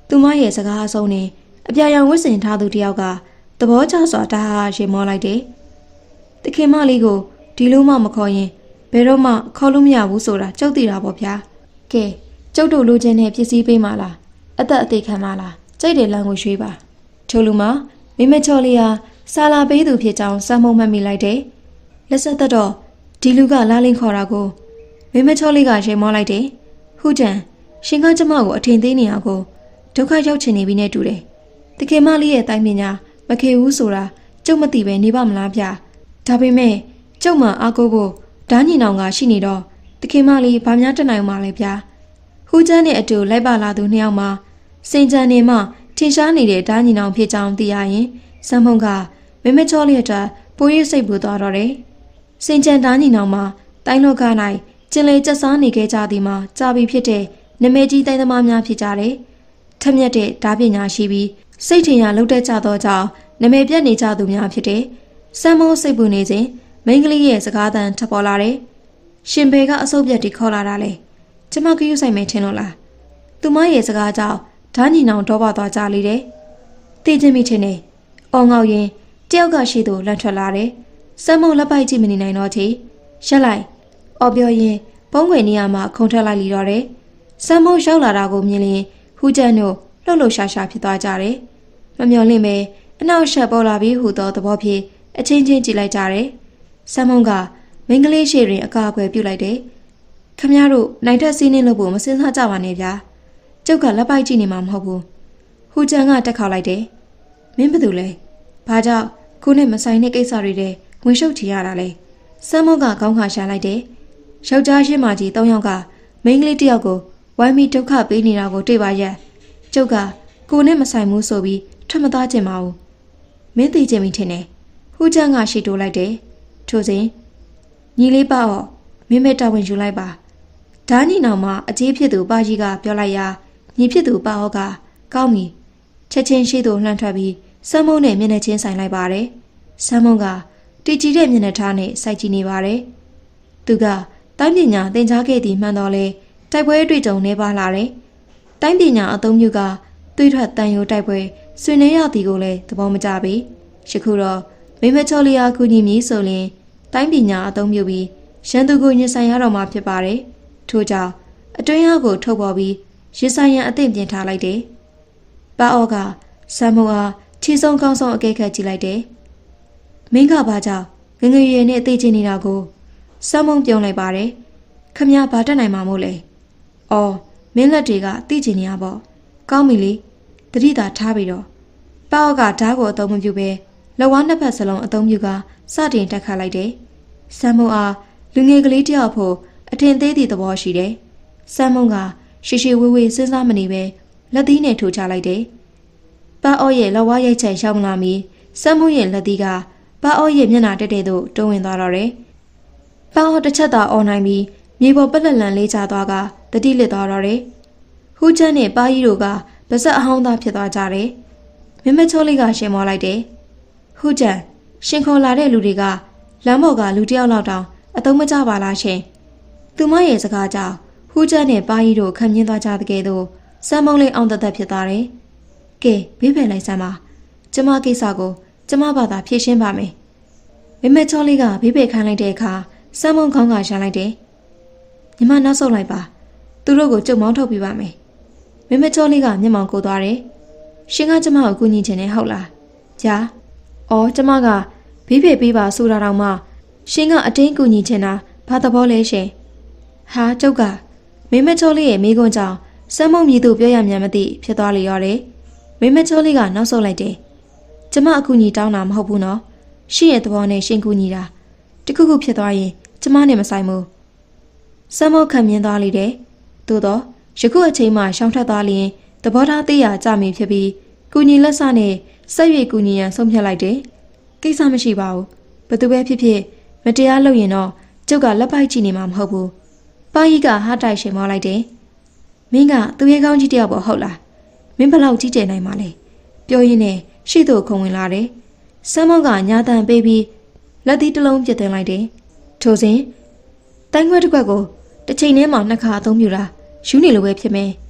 သူမရဲ့စကားအဆုံးနဲ့အပြာရောင်ဝတ်ဆင်ထားသူတယောက်ကသဘောကျစွာတဟားရင်မောလိုက်တယ်။တခင်မလေးကိုဒီလိုမှမခေါ်ရင်ဘယ်တော့မှခေါ်လို့မရဘူးဆိုတာကျုပ်သိတာပေါ့ဗျာ။ကဲကျုပ်တို့လိုချင်တဲ့ပစ္စည်းပေးမှလား။အသက်အသေးခံမှလား။ကြိတ်တယ်လမ်းကိုရွှေ့ပါ။ထိုလူမမိမချော်လေးဟာဆာလာပေးသူဖြစ်ကြောင်းစမ်းမုံမှတ်မိလိုက်တယ်။လက်ဆက်သက်တော့ဒီလူကလာလင်းခေါ်တာကိုမိမချော်လေးကရင်မောလိုက်တယ်။ဟုတ်ကြံရှင်ကကျမကိုအထင်သေးနေအောင်ကိုဒုက္ခရောက်ချင်နေပြီနဲ့တူတယ်။တခင်မလေးရဲ့တိုင်းပညာမခေဘူးဆိုတာကျုပ်မသိပဲနေပါမလားဗျ။ဒါပေမဲ့ကျုပ်မှအားကိုးဖို့ဓာညီနောင်ကရှိနေတော့တခင်မလေးဘာများတက်နိုင်မှာလဲဗျ။ဟူးချမ်းနဲ့အတူလိုက်ပါလာသူနှစ်ယောက်မှာစင်ကြံနေမှထင်ရှားနေတဲ့ဓာညီနောင်ဖြစ်ကြောင်းသိရရင်စမ်းမုံကမမချောလေးအတွက်ပိုးရစိတ်ပူသွားတော့တယ်။စင်ကြံဓာညီနောင်မှာတိုင်းလောက၌ကျင်လေကျဆားနေခဲ့ကြသည်မှာကြာပြီဖြစ်တဲ့နမဲကြီးတိုင်းသမားများဖြစ်ကြတယ်။ထက်မြက်တဲ့ဓာပညာရှိပြီးစိတ်ထင်ရလှုပ်တဲ့ကြသောကြောင့်နမဲပြတ်နေကြသူများဖြစ်တဲ့စမ်းမုံစိတ်ပူနေစဉ်မိန်းကလေးရဲ့စကားသံထပ်ပေါ်လာတယ်။ရှင်ဘေကအဆုပ်ပြတ်တီခေါ်လာတာလေ။ကျမကယူဆိုင်မယ်ထင်လို့လား။သူမရဲ့စကားကြောင့်ဓာညီနောင်တော့ပါသွားကြလေတယ်။တည်ချင်းမိထင်နေ။အော်ငေါရင်တယောက်ကရှိသူလန့်ထွက်လာတယ်။စမ်းမုံလက်ပိုက်ကြည့်မနေနိုင်တော့ချေရက်လိုက်။အော်ပြောရင်ပုံးွယ်နေရမှာခုံထက်လိုက်လီတော့တယ်။စမ်းမုံရောက်လာတာကိုမြင်ရင်ဟူးကျန်းတို့လှုပ်လှုပ်ရှားရှားဖြစ်သွားကြတယ်။မမျော်လင့်ပဲအနောက်ရှက်ပေါ်လာပြီးဟူသောသဘောဖြင့်အချင်းချင်းကြည့်လိုက်ကြတယ်။စမ်းမုံကမင်္ဂလေးရှေတွင်အကာအကွယ်ပြုတ်လိုက်တယ်။ခမည်းတော်နိုင်ထက်စီးနှင်းလို့ဖို့မစင်စားကြပါနဲ့ဗျာ။ကျုပ်ကလက်ပိုက်ကြည့်နေမှာမဟုတ်ဘူး။ဟူကျန်ကတက်ခေါက်လိုက်တယ်။မင်းဘာလုပ်လဲ။ဘာကြောင့်ခုနဲ့မဆိုင်တဲ့ကိစ္စတွေတဲ့ဝင်ရှုပ်ချရတာလဲ။စမ်းမုံကခေါင်းခါရှာလိုက်တယ်။ယောက်ျားရှင်းမကြီး၃ယောက်ကမိန်းကလေးတစ်ယောက်ကိုဝိုင်းပြီးဒုက္ခပေးနေတာကိုတွေ့ပါရဲ့။ကျုပ်ကကိုနဲ့မဆိုင်ဘူးဆိုပြီးထွက်မသားကျင်ပါဘူး။မင်းသိချင်ပြီထင်တယ်။ဟူကျန်ကရှိတိုးလိုက်တယ်။ထို့စဉ်ညီလေးပါတော့မင်းမဲ့တာဝန်ယူလိုက်ပါဓာညီနောင်မှအကြီးဖြစ်သူပါကြီးကပြောလိုက်ရာညီဖြစ်သူပါဟောကကောင်းပြီချက်ချင်းရှိသူလှမ်းထွက်ပြီးစမ်းမုံနဲ့မျက်နှာချင်းဆိုင်လိုက်ပါတယ်စမ်းမုံကတည်ကြည်တဲ့မျက်နှာထားနဲ့စိုက်ကြည့်နေပါတယ်သူကတိုင်းပညာသင်ကြားခဲ့သည်မှန်တော့လေတိုက်ပွဲတွေ့ကြုံနေပါလာတယ်တိုင်းပညာအသုံးပြုကသွေးထွက်တန်ရိုးတိုက်ပွဲဆွေနေရသည်ကိုလည်းသဘောမကျပြီယခုတော့မိမချော်လျာကူညီမည်ဆိုရင်တိုင်းပညာအသုံးပြုပြီးရန်သူကိုရင်ဆိုင်ရတော့မှာဖြစ်ပါတယ်။ထို့ကြောင့်အတွင်းအားကိုထုတ်ပေါ်ပြီးရင်ဆိုင်ရန်အသင့်ပြင်ထားလိုက်တယ်။ပါအောကဆမ်မုံအားခြေဆုံးကောင်းဆုံးအကဲခတ်ကြည့်လိုက်တယ်။မင်းကဘာကြောင့်ငငယ်ရွယ်နဲ့သိချင်နေတာကိုဆမ်မုံပြုံးလိုက်ပါတယ်။ခမည်းဘာတက်နိုင်မှာမို့လဲ။အော်မင်းလက်တွေကသိချင်နေရပေါ့။ကောင်းပြီလေ။တတိတာထားပြီးတော့ပါအောကဓာတ်ကိုအသုံးမပြုပဲလက်ဝါးနှစ်ဖက်စလုံးအသုံးပြုကစတင်တက်ခတ်လိုက်တယ်။ဆမ်မုံအားလူငယ်ကလေးတယောက်ဖို့အထင်သေးသည့်သဘောရှိတယ်။ဆမ်မုံကရှိရှိဝေးဝေးစဉ်းစားမနေပဲလက်သီးနဲ့ထိုးချလိုက်တယ်။ပါအော့ရဲ့လက်ဝါးရိုက်ချက်ရောက်လာပြီးဆမ်မုံရဲ့လက်သီးကပါအော့ရဲ့မျက်နှာတက်တဲ့သို့တွန်းဝင်သွားတော့တယ်။ပါအော့တစ်ချက်သာအော်နိုင်ပြီးမြေပေါ်ပလက်လန်လေးချသွားကတတိလစ်သွားတော့တယ်။ဟူးချမ်းနဲ့ပါကြီးတို့ကပါဇက်အဟောင်းသားဖြစ်သွားကြတယ်။မမချိုးလေးကရှင်မောလိုက်တယ်။ဟူးချမ်းရှင်ခေါ်လာတဲ့လူတွေကလမ်းပေါ်ကလူတယောက်လောက်တောင်အသုံးမကျပါလားရှင်။သူမရဲ့စကားကြောင့်ဟူးချမ်းနဲ့ပါကြီးတို့ခံမြင်သွားကြတဲ့ကဲ့သို့စမ်းမုံလေးအောင်သက်သက်ဖြစ်သွားတယ်။ကဲဘေးဖယ်လိုက်စမ်းပါ။ကျမကိစ္စကိုကျမဘာသာဖြေရှင်းပါမယ်။မမချောလေးကဘေးဖယ်ခိုင်းလိုက်တဲ့အခါစမ်းမုံခေါင်းကရှာလိုက်တယ်။ညီမနောက်ဆုတ်လိုက်ပါ။သူတို့ကိုကြုံမောင်းထုတ်ပြပါမယ်။မမချောလေးကမျက်မှောင်ကိုသွားတယ်။ရှင်ကကျမကိုကူညီချင်တယ်ဟုတ်လား။ကြာ။အော်ကျမကဘေးဖယ်ပေးပါဆိုတာတောင်မှရှင်ကအတင်းကူညီချင်တာဘာသဘောလဲရှင်ဟာကျုပ်ကမိမချိုးလေးရဲ့မိကွန်းကြောင့်စမ်းမုံမြည်သူပြောရမြန်မသိဖြစ်သွားလေရောတယ်မိမချိုးလေးကနောက်ဆုတ်လိုက်တယ်ကျမအကူညီတောင်းတာမဟုတ်ဘူးနော်ရှင်ရဲ့သဘောနဲ့ရှင်ကူညီတာတခုခုဖြစ်သွားရင်ကျမနဲ့မဆိုင်ဘူးစမ်းမုံခံမြင်သွားလေတယ်သို့တော့ယခုအချိန်မှရှောင်ထက်သွားလျင်သဘောထားသေးရကြမည်ဖြစ်ပြီးကူညီလက်စနဲ့ဆက်ရွေကူညီရန်ဆုံးဖြတ်လိုက်တယ်ကိစ္စမရှိပါဘူးဘသူပဲဖြစ်ဖြစ်မတရားလုပ်ရင်တော့ကျုပ်ကလက်ပိုက်ကြည့်နေမှာမဟုတ်ဘူး။ပါကြီးကဟားတိုက်ရှင်မောလိုက်တယ်။မင်းကသူရဲ့ကောင်းကြီးတယောက်ပေါ့ဟုတ်လား။မင်းဘလောက်ကြီးကျယ်နိုင်မှာလဲ။ပြောရင်းနဲ့ရှေ့သို့ခုံဝင်လာတယ်။စမ်းမောကညာတန်ပေးပြီးလက်သီးတစ်လုံးပြစ်သွင်းလိုက်တယ်။ထိုစဉ်တိုင်းခွဲတစ်ခွက်ကိုတစ်ချိန်ထဲမှာနှစ်ခါအသုံးပြုတာယူနေလိုပဲဖြစ်မယ်။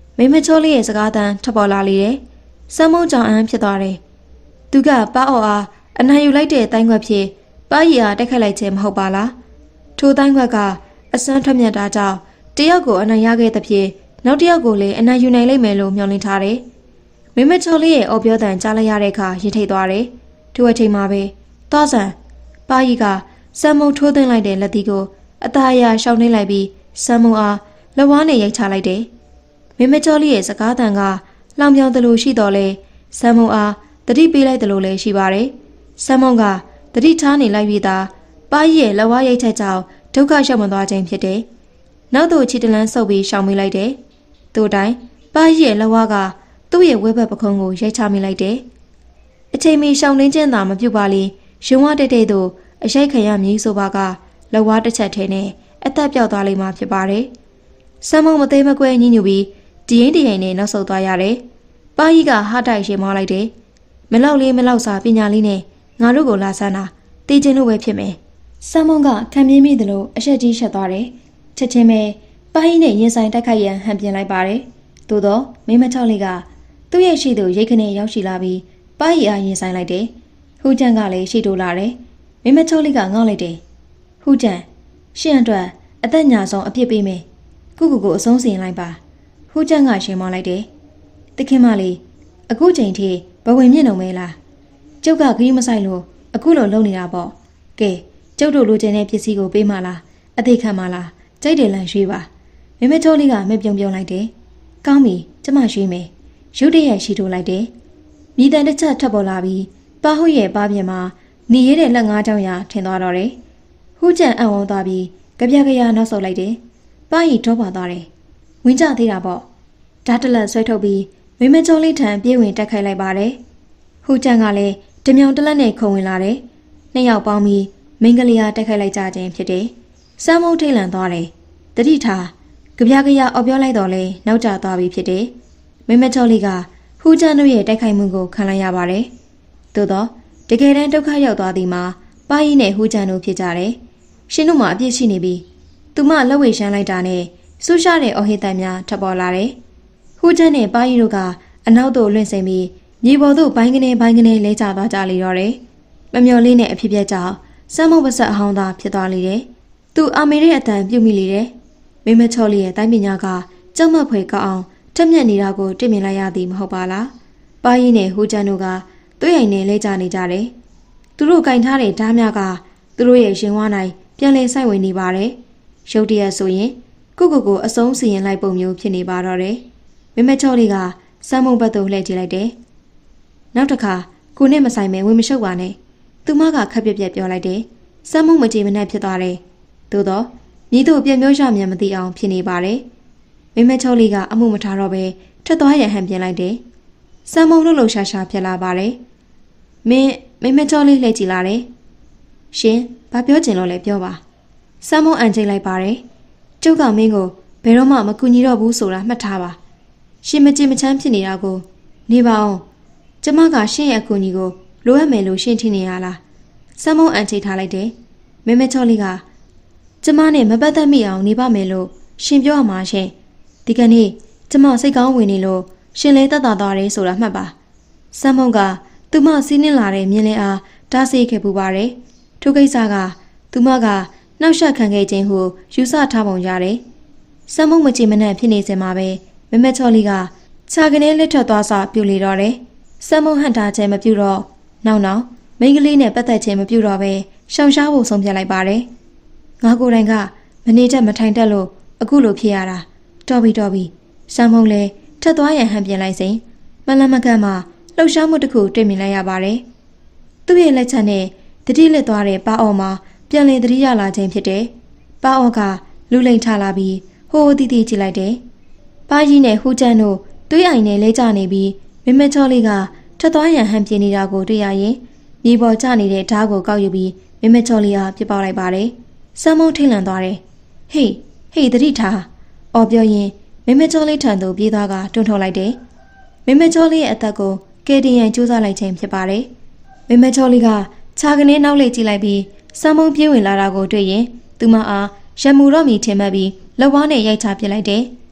မိမချောလေးရဲ့စကားသံထွက်ပေါ်လာလေတယ်။စမ်းမုံကြောင်အန်းဖြစ်သွားတယ်။သူကပါအော်အားအနိုင်ယူလိုက်တဲ့တိုင်းခွက်ဖြစ်ပါရီအားတိုက်ခတ်လိုက်ခြင်းမဟုတ်ပါလား။ထိုတိုင်းခွက်ကအစမ်းထွက်မြတ်တာကြောင့်တယောက်ကိုအနိုင်ရခဲ့တဲ့ဖြစ်နောက်တစ်ယောက်ကိုလည်းအနိုင်ယူနိုင်လိမ့်မယ်လို့မျှော်လင့်ထားတယ်။မိမချောလေးရဲ့အော်ပြောတန်ကြားလိုက်ရတဲ့အခါရင်ထိတ်သွားတယ်။ထိုအချိန်မှာပဲသွားစံပါရီကစမ်းမုံထိုးသွင်းလိုက်တဲ့လက်သီးကိုအသားအရရှောင်းနှိမ့်လိုက်ပြီးစမ်းမုံအားလက်ဝါးနဲ့ရိုက်ချလိုက်တယ်။မိမချောလေးရဲ့စကားတန်ကလောင်ပြောင်သလိုရှိတော်လဲစမ်းမုံအားတတိပေးလိုက်သလိုလည်းရှိပါတယ်။စမ်းမုံကတတိထားနေလိုက်ပြီးသားပါရီရဲ့လက်ဝါးရိုက်ချက်ကြောင့်ဒုက္ခရောက်မသွားခြင်းဖြစ်တယ်။နောက်သို့ခြေတလန်းဆုပ်ပြီးရှောင်မိလိုက်တယ်။သို့တိုင်းပါရီရဲ့လက်ဝါးကသူ့ရဲ့ဝဲဘက်ပခုံးကိုရိုက်ချမိလိုက်တယ်။အချိန်မီရှောင်နှင်းခြင်းသာမပြုတ်ပါလေရုံဝတက်တဲ့သို့အရှိတ်ခရမည်ဆိုပါကလက်ဝါးတစ်ချက်ထဲနဲ့အသက်ပြောက်သွားလိမ့်မှာဖြစ်ပါတယ်။စမ်းမုံမသေးမကွဲညှိညူပြီးတရင်တရင်နဲ့နောက်ဆုတ်သွားရတယ်။ပါရီကဟာတိုက်ရှင်းမလိုက်တယ်။မလောက်လေးမလောက်စာပညာလေးနဲ့ငါတို့ကိုလာဆန်းတာတည်ခြင်းလို့ပဲဖြစ်မယ်။စမ်းမုံကခံပြင်းမိသလိုအဆက်ကြီးရှက်သွားတယ်။ချက်ချင်းပဲပါရီနဲ့ရင်ဆိုင်တိုက်ခိုက်ရန်ဟန်ပြင်လိုက်ပါတယ်။သို့တော့မိမချောက်လေးကသူ့ရဲ့ရှိသူရိတ်ခနဲ့ရောက်ရှိလာပြီးပါရီအားရင်ဆိုင်လိုက်တယ်။ဟူကျန်ကလည်းရှိတိုးလာတယ်။မိမချောက်လေးကငေါ့လိုက်တယ်။ဟူကျန်ရှင့်အတွက်အသက်ညာဆုံးအပြစ်ပေးမယ်။ကုကိုအဆုံးစီရင်လိုက်ပါ။ဟူကျန်ကရှင်းမလိုက်တယ်။တခင်မလေးအခုချိန်ထိဘဝင်မြင့်နေမဲလား။ကျုပ်ကခရီးမဆိုင်လို့အခုလိုလုပ်နေတာပေါ့။ကဲကျုပ်တို့လိုချင်တဲ့ပစ္စည်းကိုပေးမလား။အသေးခံမလား။ကြိုက်တယ်လန်ရွှေပါ။မိမချောလေးကမပြုံပြုံလိုက်တယ်။ကောင်းပြီကျမရွှေမယ်။ရုတ်တရက်ရှိထိုးလိုက်တယ်။မိတန်တစ်ချက်ထပ်ပေါ်လာပြီးပါဟုတ်ရဲ့ပါပြင်မှာနေရတဲ့လက်ငါးချောင်းရထင်သွားတော့တယ်။ဟူးကျန်အံ့ဩသွားပြီးကြပြကြရနောက်ဆုတ်လိုက်တယ်။ပါရီတော့ပါသွားတယ်။ဝင်ကြသေးတာပေါ့။ဓာတ်တလက်ဆွဲထုတ်ပြီးမိမချောလေးထံပြေးဝင်တက်ခိုက်လိုက်ပါတယ်။ဟူးကျန်ကလည်းဓမြောင်တလက်နဲ့ခုံဝင်လာတယ်။နှစ်ယောက်ပေါင်းပြီးမင်္ဂလိယာတက်ခိုက်လိုက်ကြခြင်းဖြစ်တယ်။စမ်းမုံထိတ်လန့်သွားတယ်။တတိထားကြပြကြရအော်ပြောလိုက်တော့လဲနောက်ကျသွားပြီဖြစ်တယ်။မိမချောလေးကဟူးကျန်တို့ရဲ့တိုက်ခိုက်မှုကိုခံလိုက်ရပါတယ်။သို့တော့တကယ်တမ်းဒုက္ခရောက်သွားသည်မှာပါရီနဲ့ဟူးကျန်တို့ဖြစ်ကြတယ်။ရှင်တို့မှအပြစ်ရှိနေပြီ။သူမလက်ဝဲရှမ်းလိုက်တာနဲ့ဆူရှာတဲ့အော်ဟစ်တန်များထပ်ပေါ်လာတယ်။ဟူးကျန်နဲ့ပါရီတို့ကအနောက်သို့လွင့်ဆင်းပြီးမြေပေါ်သို့ဘိုင်းကနေလဲကျသွားကြလေတော့တယ်။မမျော်လေးနဲ့အဖြစ်ပြက်ကြောင့်စမ်းမုံပါဆက်အဟောင်းသားဖြစ်သွားလေတယ်။သူအာမေရဲ့အတန်ပြုတ်မိလေတယ်။မိမချော်လေးရဲ့တိုင်းပညာကကြောက်မက်ဖွယ်ကောက်အောင်ထက်မြက်နေတာကိုတွေ့မြင်လိုက်ရသည်မဟုတ်ပါလား။ပါရီနဲ့ဟူးကျန်တို့ကတွေ့ရင်နဲ့လဲကြနေကြတယ်။သူတို့ကင်ထားတဲ့ဓားများကသူတို့ရဲ့ရင်ဝါးနိုင်ပြန်လဲဆိုင်ဝင်နေပါတယ်။ရုတ်တရက်ဆိုရင်ကိုအဆုံးစီရင်လိုက်ပုံမျိုးဖြစ်နေပါတော့တယ်။မိမချောလေးကစမ်းမုံဘက်သို့လှည့်ကြည့်လိုက်တယ်။နောက်တစ်ခါကိုနဲ့မဆိုင်မဲဝင်မရှုပ်ပါနဲ့။သူမကခက်ပြက်ပြက်ပြောလိုက်တယ်။စမ်းမုံမကြေမနက်ဖြစ်သွားတယ်။သို့တော့ညီတို့ပြန်ပြောရမြန်မသိအောင်ဖြစ်နေပါတယ်။မိမချောလေးကအမှုမထားတော့ပဲထွက်သွားရဟန်ပြင်လိုက်တယ်။စမ်းမုံလှုပ်ရှားဖြစ်လာပါတယ်။မိမချောလေးလှည့်ကြည့်လာတယ်။ရှင်ဘာပြောချင်လို့လဲပြောပါ။စမ်းမုံအန်ချိန်လိုက်ပါတယ်။ကျုပ်ကမင်းကိုဘယ်တော့မှမကူညီတော့ဘူးဆိုတာမှတ်ထားပါ။ရှင်မကြင်မချမ်းဖြစ်နေတာကိုနေပါအောင်။ကျမကရှင်ရဲ့အကူအညီကိုလိုအပ်မယ်လို့ရှင်ထင်နေရလား။စမ်းမုံအန်ချိန်ထားလိုက်တယ်။မိမချောလေးကကျမနဲ့မပတ်သက်မိအောင်နေပါမယ်လို့ရှင်ပြောရမှာရှင်။ဒီကနေ့ကျမစိတ်ကောင်းဝင်နေလို့ရှင်လဲတက်တာသွားတယ်ဆိုတာမှတ်ပါ။စမ်းမုံကသူမစီးနှင်းလာတဲ့မြင်းလင်းအားတားဆီးခဲ့ပူပါတယ်။ထိုကိစ္စကသူမကနှောက်ယှက်ခံခဲ့ခြင်းဟုယူဆထားပုံရတယ်။စမ်းမုံမကြည်မနှံ့ဖြစ်နေစင်မှာပဲမမချော်လီကခြာကနေလက်ထွက်သွားစပြုလေတော့တယ်။စမ်းမုံဟန်တာခြင်းမပြုတော့နောက်မိန်းကလေးနဲ့ပတ်သက်ခြင်းမပြုတော့ပဲရှောင်ရှားဖို့ဆုံးဖြတ်လိုက်ပါတယ်။ငါကိုယ်တိုင်ကမနေတတ်မထိုင်တတ်လို့အခုလိုဖြစ်ရတာတော်ပြီစမ်းမုံလည်းထက်သွားရန်ဟန်ပြင်လိုက်စဉ်မလမကန်မှာလှုပ်ရှားမှုတစ်ခုတွေ့မြင်လိုက်ရပါတယ်။သူ့ရဲ့လက်ချက်နဲ့တတိလက်သွားတဲ့ပါအော်မှာပြန်လည်သတိရလာခြင်းဖြစ်တယ်။ပါအော်ကလူလိမ်ထလာပြီးဟိုတီတီကြည့်လိုက်တယ်။ပါကြီးနဲ့ဟူကျန်းတို့သွေးအိုင်နဲ့လဲကျနေပြီးမမချောလေးကထက်သွားရန်ဟန်ပြင်နေတာကိုတွေ့ရရင်မြေပေါ်ကျနေတဲ့ဓာတ်ကိုကောက်ယူပြီးမမချောလေးကပြစ်ပေါက်လိုက်ပါတယ်။စမ်းမုံထိတ်လန့်သွားတယ်။ဟေးသတိထား။အော်ပြောရင်မမချောလေးထံသို့ပြေးသွားကတွန်းထုတ်လိုက်တယ်။မမချောလေးရဲ့အသက်ကိုကယ်တင်ရန်ကြိုးစားလိုက်ခြင်းဖြစ်ပါတယ်။မမချောလေးကခြာကနေနောက်လှည့်ကြည့်လိုက်ပြီးစမ်းမုံပြေးဝင်လာတာကိုတွေ့ရင်သူမအားရမူတော့မီထင်မှတ်ပြီးလက်ဝါးနဲ့ရိုက်ချပစ်လိုက်တယ်။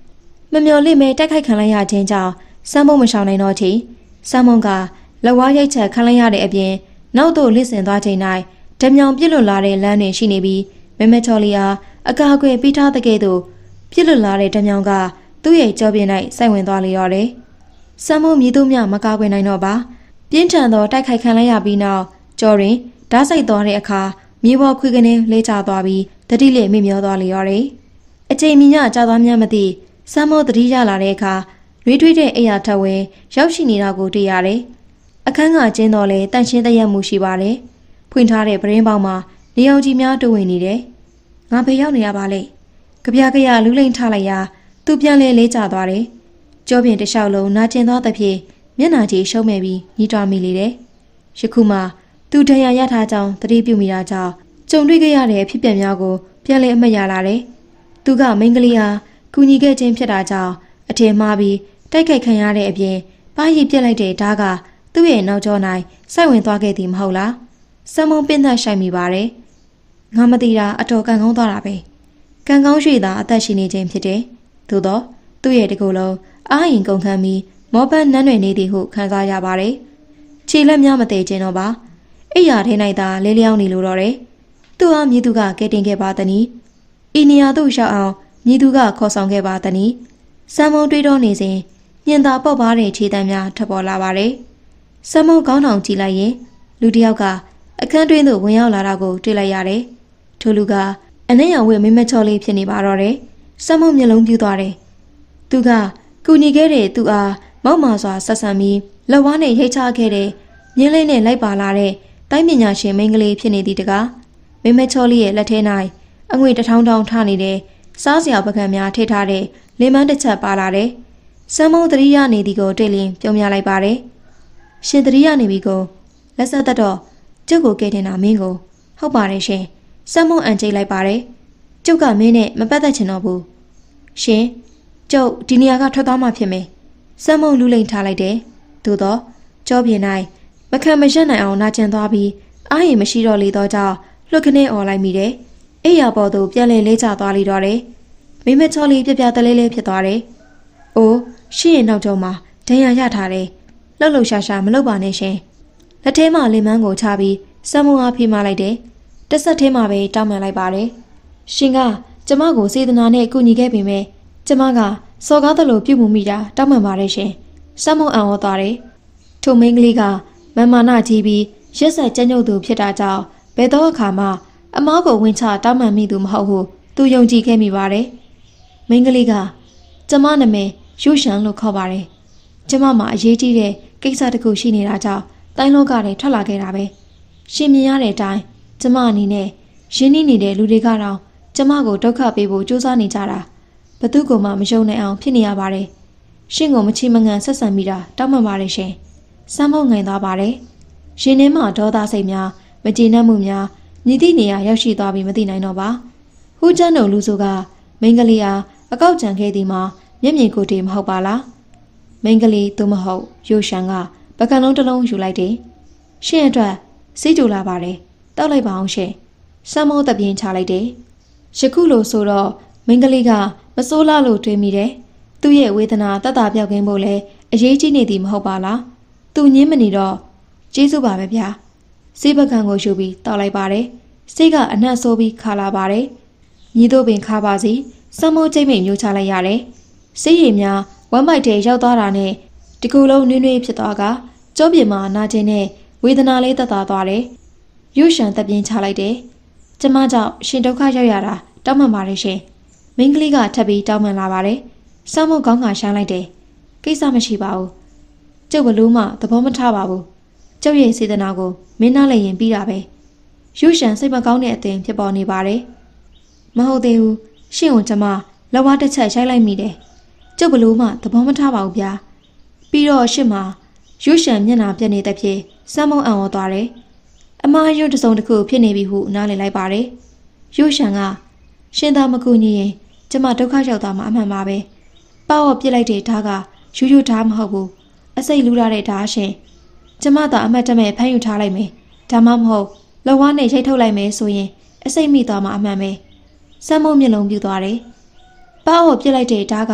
မမျော်လင့်မဲတိုက်ခိုက်ခံလိုက်ရခြင်းကြောင့်စမ်းမုံမရှောင်နိုင်တော့ချီစမ်းမုံကလက်ဝါးရိုက်ချက်ခံလိုက်ရတဲ့အပြင်နောက်သို့လစ်ဆင်သွားချိန်၌ဓမြောင်ပြစ်လွတ်လာတဲ့လမ်းတွင်ရှိနေပြီးမမချော်လီအားအကာအကွယ်ပေးထားတဲ့ကဲ့သို့ပြစ်လွတ်လာတဲ့ဓမြောင်ကသူ့ရဲ့ကြောပြင်း၌စိုက်ဝင်သွားလေတော့တယ်။စမ်းမုံမြည်သူမြမကားကွယ်နိုင်တော့ပါပြင်းထန်သောတိုက်ခိုက်ခံလိုက်ရပြီးနောက်ကြောတွင်ဓာတ်ဆိုင်သွားတဲ့အခါမြေပေါ်ခွေကနေလဲကျသွားပြီးတတိလေမိမျောသွားလေတော့တယ်။အချိန်မီညကြာသွားမှမသိစမ်းမုံတတိရလာတဲ့အခါရွေးထွေးတဲ့အိယာထက်ဝဲရောက်ရှိနေတာကိုတွေ့ရတယ်။အခန်းကကျင်းတော်လဲတန့်ရှင်းတရက်မှုရှိပါတယ်။ဖွင့်ထားတဲ့ပရင်းပေါက်မှာနေအောင်ကြီးများတိုးဝင်နေတယ်။ငါဖေရောက်နေရပါလေ။ကြပြကြရလူလိမ့်ထလိုက်ရာသူပြန်လဲလေးကျသွားတယ်။ကြောပြင်တစ်လျှောက်လုံးနာကျင်သွားသဖြင့်မျက်နှာကြီးရှုံးမဲ့ပြီးညှိတွားမိလေတယ်။ယခုမှသူဒဏ်ရာရထားကြောင်းသတိပြုမိတာကြောင့်ကြုံတွေ့ခဲ့ရတဲ့ဖြစ်ပျက်များကိုပြန်လဲအမှတ်ရလာတယ်။သူကမိန်းကလေးဟာကူညီခဲ့ခြင်းဖြစ်တာကြောင့်အထင်မှားပြီးတိုက်ခိုက်ခံရတဲ့အပြင်ပါးရည်ပြက်လိုက်တဲ့ဓာတ်ကသူ့ရဲ့နောက်ကျော၌စိုက်ဝင်သွားခဲ့သည်မဟုတ်လား။စမ်းမုံပင်သက်ဆိုင်မိပါတယ်။ငါမသိတာအတော်ကန်ကောင်းသွားတာပဲ။ကန်ကောင်းရွှေသာအသက်ရှင်နေခြင်းဖြစ်တယ်။သို့တော့သူ့ရဲ့တကူလုံးအားရင်ကုန်ခန်းပြီးမောပန်းနန်းရွယ်နေသည်ဟုခံစားရပါတယ်။ခြေလက်များမသေးခြင်းတော့ပါ။အိယာထဲ၌သာလဲလျောင်းနေလိုတော့တယ်။သူ့အားမြည်သူကကဲတင်ခဲ့ပါသည်။ဤနေရာသို့ရောက်အောင်မြည်သူကခေါ်ဆောင်ခဲ့ပါသည်။စမ်းမုံတွေးတော့နေစဉ်ညင်သာပေါက်ပါတဲ့ခြေတံများထွက်ပေါ်လာပါတယ်။စမ်းမုံကောင်းထောင်ကြည့်လိုက်ရင်လူတစ်ယောက်ကအခန်းတွင်းသို့ဝင်ရောက်လာတာကိုတွေ့လိုက်ရတယ်။ထိုလူကအနှဲ့ရောင်ဝတ်မိမချော်လေးဖြစ်နေပါတော့တယ်။စမ်းမုံမျက်လုံးပြူးသွားတယ်။သူကကူညီခဲ့တဲ့သူအားမောက်မာစွာဆက်ဆံပြီးလက်ဝါးနဲ့ရိတ်ချခဲ့တဲ့မြင်းလေးနဲ့လိုက်ပါလာတဲ့တိုင်းပညာရှင်မိန်းကလေးဖြစ်နေသည်တကားမိမချော်လေးရဲ့လက်ထဲ၌အငွေတစ်ထောင်ထောင်ထားနေတဲ့စားစရာပကံများထည့်ထားတဲ့လင်မန်းတစ်ချက်ပါလာတယ်။စမ်းမုံသတိရနေသည်ကိုတွေ့လျင်ပြုံးပြလိုက်ပါတယ်။ရှင်သတိရနေပြီကိုလက်ဆက်သက်တော့ကျုပ်ကိုကဲတင်တာမင်းကိုဟုတ်ပါတယ်ရှင်။စမ်းမုံအန်ကျိတ်လိုက်ပါတယ်။ကျုပ်ကမင်းနဲ့မပတ်သက်ချင်တော့ဘူး။ရှင်ကျုပ်ဒီနေရာကထွက်သွားမှဖြစ်မယ်။စမ်းမုံလူလိမ့်ထားလိုက်တယ်။သို့တော့ကြောပြင်း၌မခံမရက်နိုင်အောင်နာကျင်သွားပြီးအားရင်မရှိတော့လေတော့ကြောင့်လွတ်ခနဲ့អော်လိုက်မိတယ်။အိယာပေါ်သို့ပြန်လဲလေးကျသွားလိတော့တယ်။မိမချော်လီပြပြတလေးလေးဖြစ်သွားတယ်။အိုးရှင့်ရဲ့နောက်ကျောမှာဒဏ်ရာရထားတယ်။လှုပ်လှုပ်ရှားရှားမလုပ်ပါနဲ့ရှင်။လက်ထဲမှာလင်မန်းကိုချပြီးစမ်းမုံအားဖိမလိုက်တယ်။တစ်ဆက်ထဲမှာပဲတောင်းပန်လိုက်ပါတယ်။ရှင်ကကျမကိုစေတနာနဲ့ကူညီခဲ့ပေမဲ့ကျမကစော်ကားသလိုပြုမှုမိတာတောင်းပန်ပါတယ်ရှင်။စမ်းမုံအံ့ဩသွားတယ်။ထိုမိန်းကလေးကမန်မာနကြီးပြီးရက်ဆက်ကြမ်းကြုတ်သူဖြစ်တာကြောင့်ဘယ်တော့အခါမှအမားကိုဝင်ချတောင်းပန်မိသူမဟုတ်ဟုသူယုံကြည်ခဲ့မိပါတယ်။မိန်းကလေးကကျမနာမည်ရုရှန်လို့ခေါ်ပါတယ်။ကျမမှာအရေးကြီးတဲ့ကိစ္စတစ်ခုရှိနေတာကြောင့်တိုင်းလောကထဲထွက်လာခဲ့တာပဲ။ရှင်မြင်ရတဲ့အတိုင်းကျမအနေနဲ့ရင်းနှီးနေတဲ့လူတွေကတော့ကျမကိုဒုက္ခပေးဖို့ကြိုးစားနေကြတာဘသူကမှမယုံနိုင်အောင်ဖြစ်နေရပါတယ်။ရှင်ကိုမချီမငံဆက်ဆံမိတာတောင်းပန်ပါတယ်ရှင်။စမ်းမုံငိန်သွားပါတယ်။ရှင်ထဲမှာဒေါသစိတ်များမကျေနပ်မှုများမြည်သည့်နေရာရောက်ရှိသွားပြီးမသိနိုင်တော့ပါ။ဟူးချမ်းတို့လူစုကမိန်းကလေးအားအကောက်ကြံခဲ့သည်မှာမျက်မြင်ကိုယ်တည်းမဟုတ်ပါလား။မိန်းကလေးသို့မဟုတ်ရိုရှန်ကပကံလုံးတစ်လုံးယူလိုက်တယ်။ရှင်အတွက်စီးကြူလာပါတယ်။တောက်လိုက်ပါအောင်ရှင်။စမ်းမုံတပြင်းချလိုက်တယ်။ယခုလိုဆိုတော့မိန်းကလေးကမစိုးလားလို့တွေးမိတယ်။သူ့ရဲ့ဝေဒနာတက်တာပြောက်ကင်းဖို့လဲအရေးကြီးနေသည်မဟုတ်ပါလား။သူညင်းမနေတော့ကျေးဇူးပါပဲဗျာ။စေးပကံကိုယူပြီးတောက်လိုက်ပါတယ်။စိတ်ကအနှံ့ဆိုးပြီးခါလာပါတယ်။ညီတို့ပင်ခါပါစီစမ်းမုံကျိတ်မိတ်မျိုးချလိုက်ရတယ်။စိတ်ရည်များဝမ်းမိုက်ထဲရောက်သွားတာနဲ့ဒီကူလုံးနွေးနွေးဖြစ်သွားကကြောပြင်မှာနာကျင်တဲ့ဝေဒနာလေးတက်သွားတယ်။ရုရှန်တပြင်းချလိုက်တယ်။ကျမကြောင့်ရှင်ဒုက္ခရောက်ရတာတောင်းပန်ပါတယ်ရှင်။မိန်းကလေးကထပ်ပြီးတောင်းပန်လာပါတယ်။စမ်းမုံကောင်းကရှမ်းလိုက်တယ်။ကိစ္စမရှိပါဘူး။ကျုပ်ဘလို့မှသဘောမထားပါဘူး။ကျုပ်ရဲ့စေတနာကိုမင်းနားလည်းရင်ပြီးတာပဲ။ရုရှန်စိတ်မကောင်းတဲ့အသင်ဖြစ်ပေါ်နေပါတယ်။မဟုတ်သေးဘူး။ရှင့်ကိုကျမလက်ဝါးတစ်ချက်ရိုက်လိုက်မိတယ်။ကျုပ်ဘလို့မှသဘောမထားပါဘူးဗျာ။ပြီးတော့ရှင့်မှာရုရှန်မျက်နှာပြက်နေတဲ့ဖြစ်စမ်းမုံအံ့ဩသွားတယ်။အမားရွတ်တစုံတစ်ခုဖြစ်နေပြီဟုနားလည်လိုက်ပါတယ်။ရုရှန်ကရှင်သာမကူညီရင်ကျမဒုက္ခရောက်သွားမှာအမှန်ပါပဲ။ပေါ့ပြစ်လိုက်တဲ့ဓာတ်ကယူယူဓာတ်မဟုတ်ဘူး။အစိတ်လူးထားတဲ့ဓာတ်ရှင်။ကျမသာအမတ်တမဲ့ဖမ်းယူထားလိုက်မယ်။ဒါမှမဟုတ်လက်ဝါးနဲ့ရိတ်ထုတ်လိုက်မယ်ဆိုရင်အစိတ်မိသွားမှာအမှန်ပဲ။စမ်းမုံမျက်လုံးပြူသွားတယ်။ပေါ့ပြစ်လိုက်တဲ့ဓာတ်က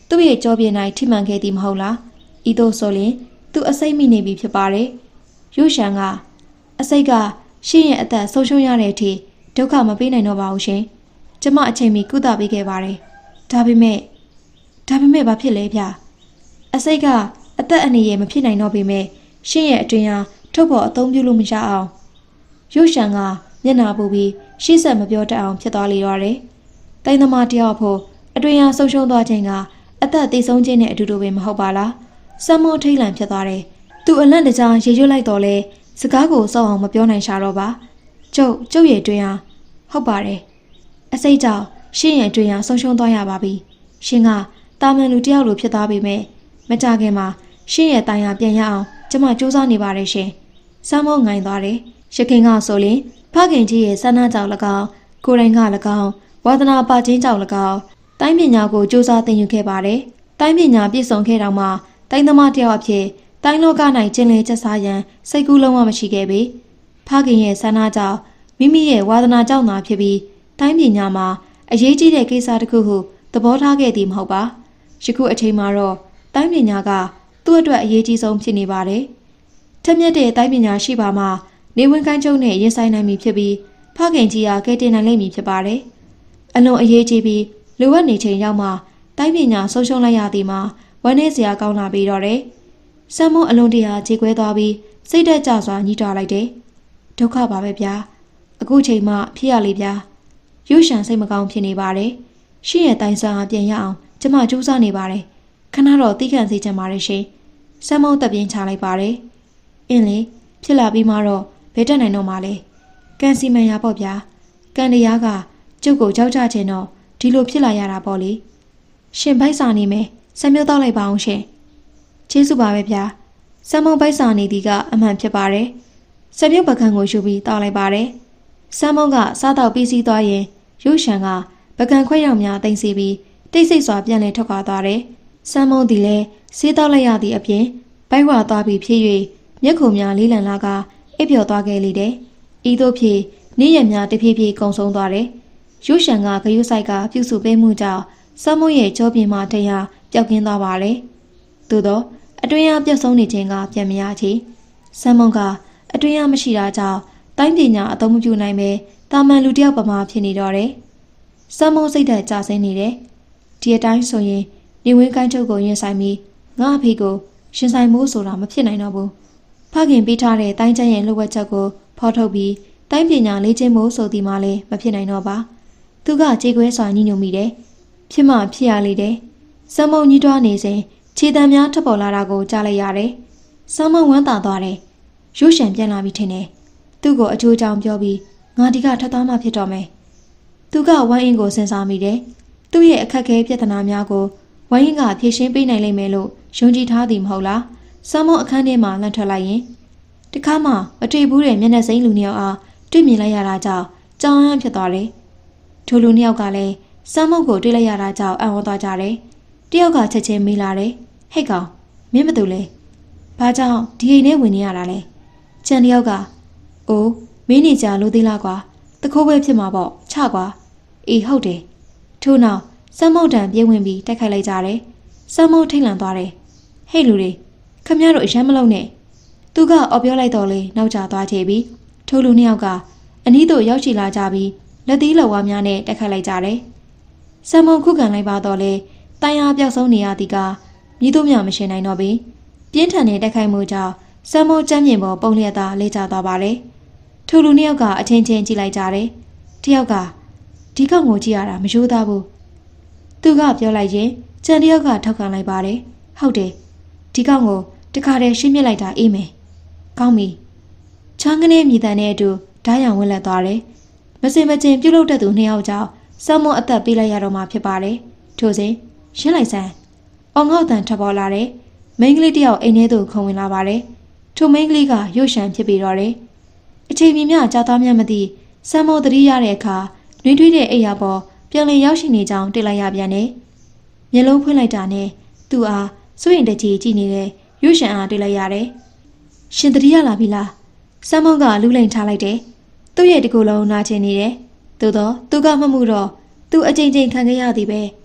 သူ့ရဲ့ကြောပြင်း၌ထိမှန်ခဲ့သည်မဟုတ်လားဤသို့ဆိုရင်သူအစိတ်မိနေပြီဖြစ်ပါတယ်ရုရှန်ကအစိတ်ကရှင့်ရဲ့အသက်ဆုံးရှုံးရတဲ့အထိဒုက္ခမပေးနိုင်တော့ပါဘူးရှင်ကျမအချိန်မီကုသပေးခဲ့ပါတယ်ဒါပေမဲ့ဘာဖြစ်လဲဗျအစိတ်ကအသက်အန္တရာယ်မဖြစ်နိုင်တော့ပေမဲ့ရှင့်ရဲ့အတွင်ဟာထုတ်ဖို့အသုံးပြုလို့မရအောင်ရုရှန်ကမျက်နှာပူပြီးရှေ့ဆက်မပြောတတ်အောင်ဖြစ်သွားလေတော့တယ်။တိုင်းသမားတယောက်ဖို့အတွင်ဟာဆုံးရှုံးသွားခြင်းကအသက်သေဆုံးခြင်းနဲ့အတူတူပဲမဟုတ်ပါလား။စမ်းမောထိတ်လန့်ဖြစ်သွားတယ်။သူအလန့်တကြားရေရွတ်လိုက်တော့လဲစကားကိုစောက်အောင်မပြောနိုင်ရှာတော့ပါ။ကျုပ်ရဲ့အတွင်ဟာဟုတ်ပါတယ်။အစိတ်ကြောင့်ရှင့်ရဲ့အတွင်ဟာဆုံးရှုံးသွားရပါပြီ။ရှင်ကတာမန်လူတယောက်လိုဖြစ်သွားပေမဲ့မကြခင်မှာရှင့်ရဲ့တိုင်ဟာပြန်ရအောင်ကျမစူးစမ်းနေပါတယ်ရှင်။စမ်းမောငိုင်သွားတယ်။ရခင်ကဆိုရင်ဖခင်ကြီးရဲ့ဆန္ဒကြောင့်၎င်းကိုရိုင်းက၎င်းဝါသနာပါခြင်းကြောင့်၎င်းတိုင်းပညာကိုစူးစမ်းသင်ယူခဲ့ပါတယ်။တိုင်းပညာပြည့်စုံခဲ့တော့မှတိုင်းသမားတယောက်အဖြစ်တိုင်းလောက၌ကျင်လည်ချက်စားရန်စိတ်ကူးလုံးဝမရှိခဲ့ပေ။ဖခင်ရဲ့ဆန္ဒကြောင့်မိမိရဲ့ဝါသနာကြောင့်သာဖြစ်ပြီးတိုင်းပညာမှာအရေးကြီးတဲ့ကိစ္စတစ်ခုဟုသဘောထားခဲ့သည်မဟုတ်ပါ။ယခုအချိန်မှာတော့တိုင်းပညာကသူ့အတွက်အရေးကြီးဆုံးဖြစ်နေပါတယ်။ထက်မြက်တဲ့တိုင်းပညာရှိပါမှနေဝင်ကိုင်းကျုံနဲ့ရင်ဆိုင်နိုင်ပြီဖြစ်ပြီးဖခင်ကြီးကကဲတင်နိုင်လိမ့်မည်ဖြစ်ပါတယ်။အလွန်အရေးကြီးပြီးလိုအပ်နေချိန်ရောက်မှတိုင်းပညာဆုံးရှုံးလိုက်ရသည်မှာဝမ်းနည်းစရာကောင်းလာပြီးတော့တယ်။စမ်းမုံအလွန်တရာခြေခွဲသွားပြီးစိတ်သက်ကြစွာညှိတွားလိုက်တယ်။ဒုက္ခပါပဲဗျာ။အခုချိန်မှဖြစ်ရလေဗျာ။ရုရှန်စိတ်မကောင်းဖြစ်နေပါတယ်။ရှင့်ရဲ့တိုင်ဆန်းအားပြန်ရအောင်ကျမကြိုးစားနေပါတယ်။ခဏတော့တီးခန့်စေချင်ပါတယ်ရှင်။စမ်းမုံတက်ပြင်းချလိုက်ပါတယ်။အင်းလေဖြစ်လာပြီးမှတော့ဘယ်တက်နိုင်တော့မှလဲကန်စီမန်ရပေါ့ဗျာကန်တရားကကျုပ်ကိုကြောက်ကြခြင်းတော့ဒီလိုဖြစ်လာရတာပေါ့လေရှင်ဘိုက်စာနေမယ်ဆက်မျိုးတောက်လိုက်ပါအောင်ရှင်ကျေးဇူးပါပဲဗျာစမ်းမုံဘိုက်စာနေသည်ကအမှန်ဖြစ်ပါတယ်ဆက်မျိုးပကံကိုယူပြီးတောက်လိုက်ပါတယ်စမ်းမုံကစားတော့ပြီးစီးသွားရင်ရုရှန်ကပကံခွဲရောင်များတင်စီပြီးတိတ်ဆိတ်စွာပြန်လည်ထွက်ခွာသွားတယ်စမ်းမုံသည်လည်းစေးတောက်လိုက်ရသည့်အပြင်ဘိုက်ဝါသွားပြီးဖြည့်၍မျက်ခုံများလေးလံလာကအိပ်ပျော်သွားခဲ့လေတယ်။ဤသို့ဖြင့်နေ့ရက်များတဖြည်းဖြည်းကုန်ဆုံးသွားတယ်။ရုရှန်ကဂယုဆိုင်ကပြုစုပေးမှုကြောင့်စမ်းမုံရဲ့ကြောပြင်းမှတရားပျောက်ကင်းသွားပါလေ။သို့သောအတွင်းအားပြုတ်ဆုံးနေခြင်းကပြန်မရချေ။စမ်းမုံကအတွင်းအားမရှိတာကြောင့်တိုင်းပညာအသုံးမပြုနိုင်ပဲတာမန်လူတယောက်ပမာဖြစ်နေတော့တယ်။စမ်းမုံစိတ်ဓာတ်ကျဆင်းနေတယ်။ဒီအတိုင်းဆိုရင်နေဝင်းကိုင်းချုပ်ကိုရင်ဆိုင်ပြီးငါအဖေကိုရှင်ဆိုင်မိုးဆိုတာမဖြစ်နိုင်တော့ဘူး။ဖခင်ပေးထားတဲ့တိုင်းကျန်းရဲ့လှုပ်ဝက်ချက်ကိုဖော်ထုတ်ပြီးတိုင်းပညာလေ့ကျင့်ဖို့ဆိုသည်မှလည်းမဖြစ်နိုင်တော့ပါသူကကြေခွဲစွာညှိညွတ်မိတယ်ဖြစ်မှဖြစ်ရလေတယ်စမ်းမုံညှိတွားနေစဉ်ခြေတံများထပ်ပေါ်လာတာကိုကြားလိုက်ရတယ်စမ်းမုံဝမ်းသာသွားတယ်ရုပ်ရှင်ပြန်လာပြီးထင်တယ်သူ့ကိုအကျိုးကြောင့်ပြောပြီးငါဒီကထပ်သွားမှဖြစ်တော့မယ်သူကဝိုင်းအင်းကိုစဉ်းစားမိတယ်သူ့ရဲ့အခက်အခဲပြဿနာများကိုဝိုင်းအင်းကဖြေရှင်းပေးနိုင်လိမ့်မယ်လို့ယုံကြည်ထားသည်မဟုတ်လားစမ်းမုံအခန်းထဲမှာလှန်ထွက်လိုက်ရင်တခါမှမတွေ့ဘူးတဲ့မျက်နှာစိမ်းလူနှစ်ယောက်အားတွေ့မြင်လိုက်ရတာကြောင့်ကြောင်ဟန်ဖြစ်သွားတယ်။ထိုလူနှစ်ယောက်ကလည်းစမ်းမုတ်ကိုတွေ့လိုက်ရတာကြောင့်အံ့ဩသွားကြတယ်။တယောက်ကချက်ချင်းမေးလာတယ်။ဟဲ့ကောင်မင်းမတူလဲ။ဘာကြောင့်ဒီအိမ်ထဲဝင်နေရတာလဲ။ကျန်တယောက်ကအိုးမင်းနေကြလို့သေးလားကွာ။တခိုးပဲဖြစ်မှာပေါ့ချကွာ။အေးဟုတ်တယ်။ထို့နောက်စမ်းမုတ်တန်ပြေးဝင်ပြီးတိုက်ခိုက်လိုက်ကြတယ်။စမ်းမုတ်ထိတ်လန့်သွားတယ်။ဟဲ့လူတွေခမရတို့အရမ်းမလုံးနဲ့သူကအော်ပြောလိုက်တော့လေနောက်ကျသွားချေပြီးထိုလူနှစ်ယောက်ကအနီးသို့ရောက်ရှိလာကြပြီးလက်သီးလက်ဝါးများနဲ့တက်ခတ်လိုက်ကြတယ်။စံမုံခုခံလိုက်ပါတော့လေတိုင်အားပြောက်ဆုံးနေရသည်ကမြည်တို့မြမရှင်နိုင်တော့ပြီ။ပြင်းထန်တဲ့တက်ခိုက်မှုကြောင့်စံမုံကျမ်းပြင်ပေါ်ပုံလျက်သာလဲကျသွားပါတယ်။ထိုလူနှစ်ယောက်ကအချင်းချင်းကြည့်လိုက်ကြတယ်။တယောက်ကဒီကောင်ကိုကြည့်ရတာမရိုးသားဘူး။သူကပြောလိုက်ရင်ကျန်တယောက်ကထောက်ခံလိုက်ပါတယ်။ဟုတ်တယ်ဒီကောင်ကိုတခါတည်းရှင်းပြလိုက်တာအေးမယ်။ကောင်းပြီ။ချောင်းကနေမြည်တန်တဲ့အတူဓာတ်ရောင်ဝင်လက်သွားတယ်။မစင်မချင်းပြုတ်လုတဲ့သူနှစ်ယောက်ကြောင့်စမ်းမုံအသက်ပေးလိုက်ရတော့မှဖြစ်ပါတယ်။ထို့စဉ်ရှင်းလိုက်စမ်း။အောင်ငေါ့တန်ထပ်ပေါ်လာတယ်။မိန်းကလေးတယောက်အိမ်ထဲသို့ခုံဝင်လာပါတယ်။ထိုမိန်းကလေးကရုပ်ရှမ်းဖြစ်ပြီးတော့တယ်။အချိန်မြင့်မြကြာသွားမြတ်မသိစမ်းမုံသတိရတဲ့အခါနှွေးထွေးတဲ့အိယာပေါ်ပြန်လည်ရောက်ရှိနေကြောင်းတွေ့လိုက်ရပြန်တယ်။မျက်လုံးဖွင့်လိုက်တာနဲ့သူ့အားစိုးရင်တကြီးကြည့်နေတဲ့ရုပ်ရှမ်းအားတွေ့လိုက်ရတယ်။ရှင်သတိရလာပြီလား။စမ်းမုံကလူလိန်ထားလိုက်တယ်။သူ့ရဲ့တကူလုံးနာကျင်နေတယ်။သို့တော့သူကမှမှုတော့သူအကြိမ်ကြိမ်ခံခဲ့ရသည်ပဲ။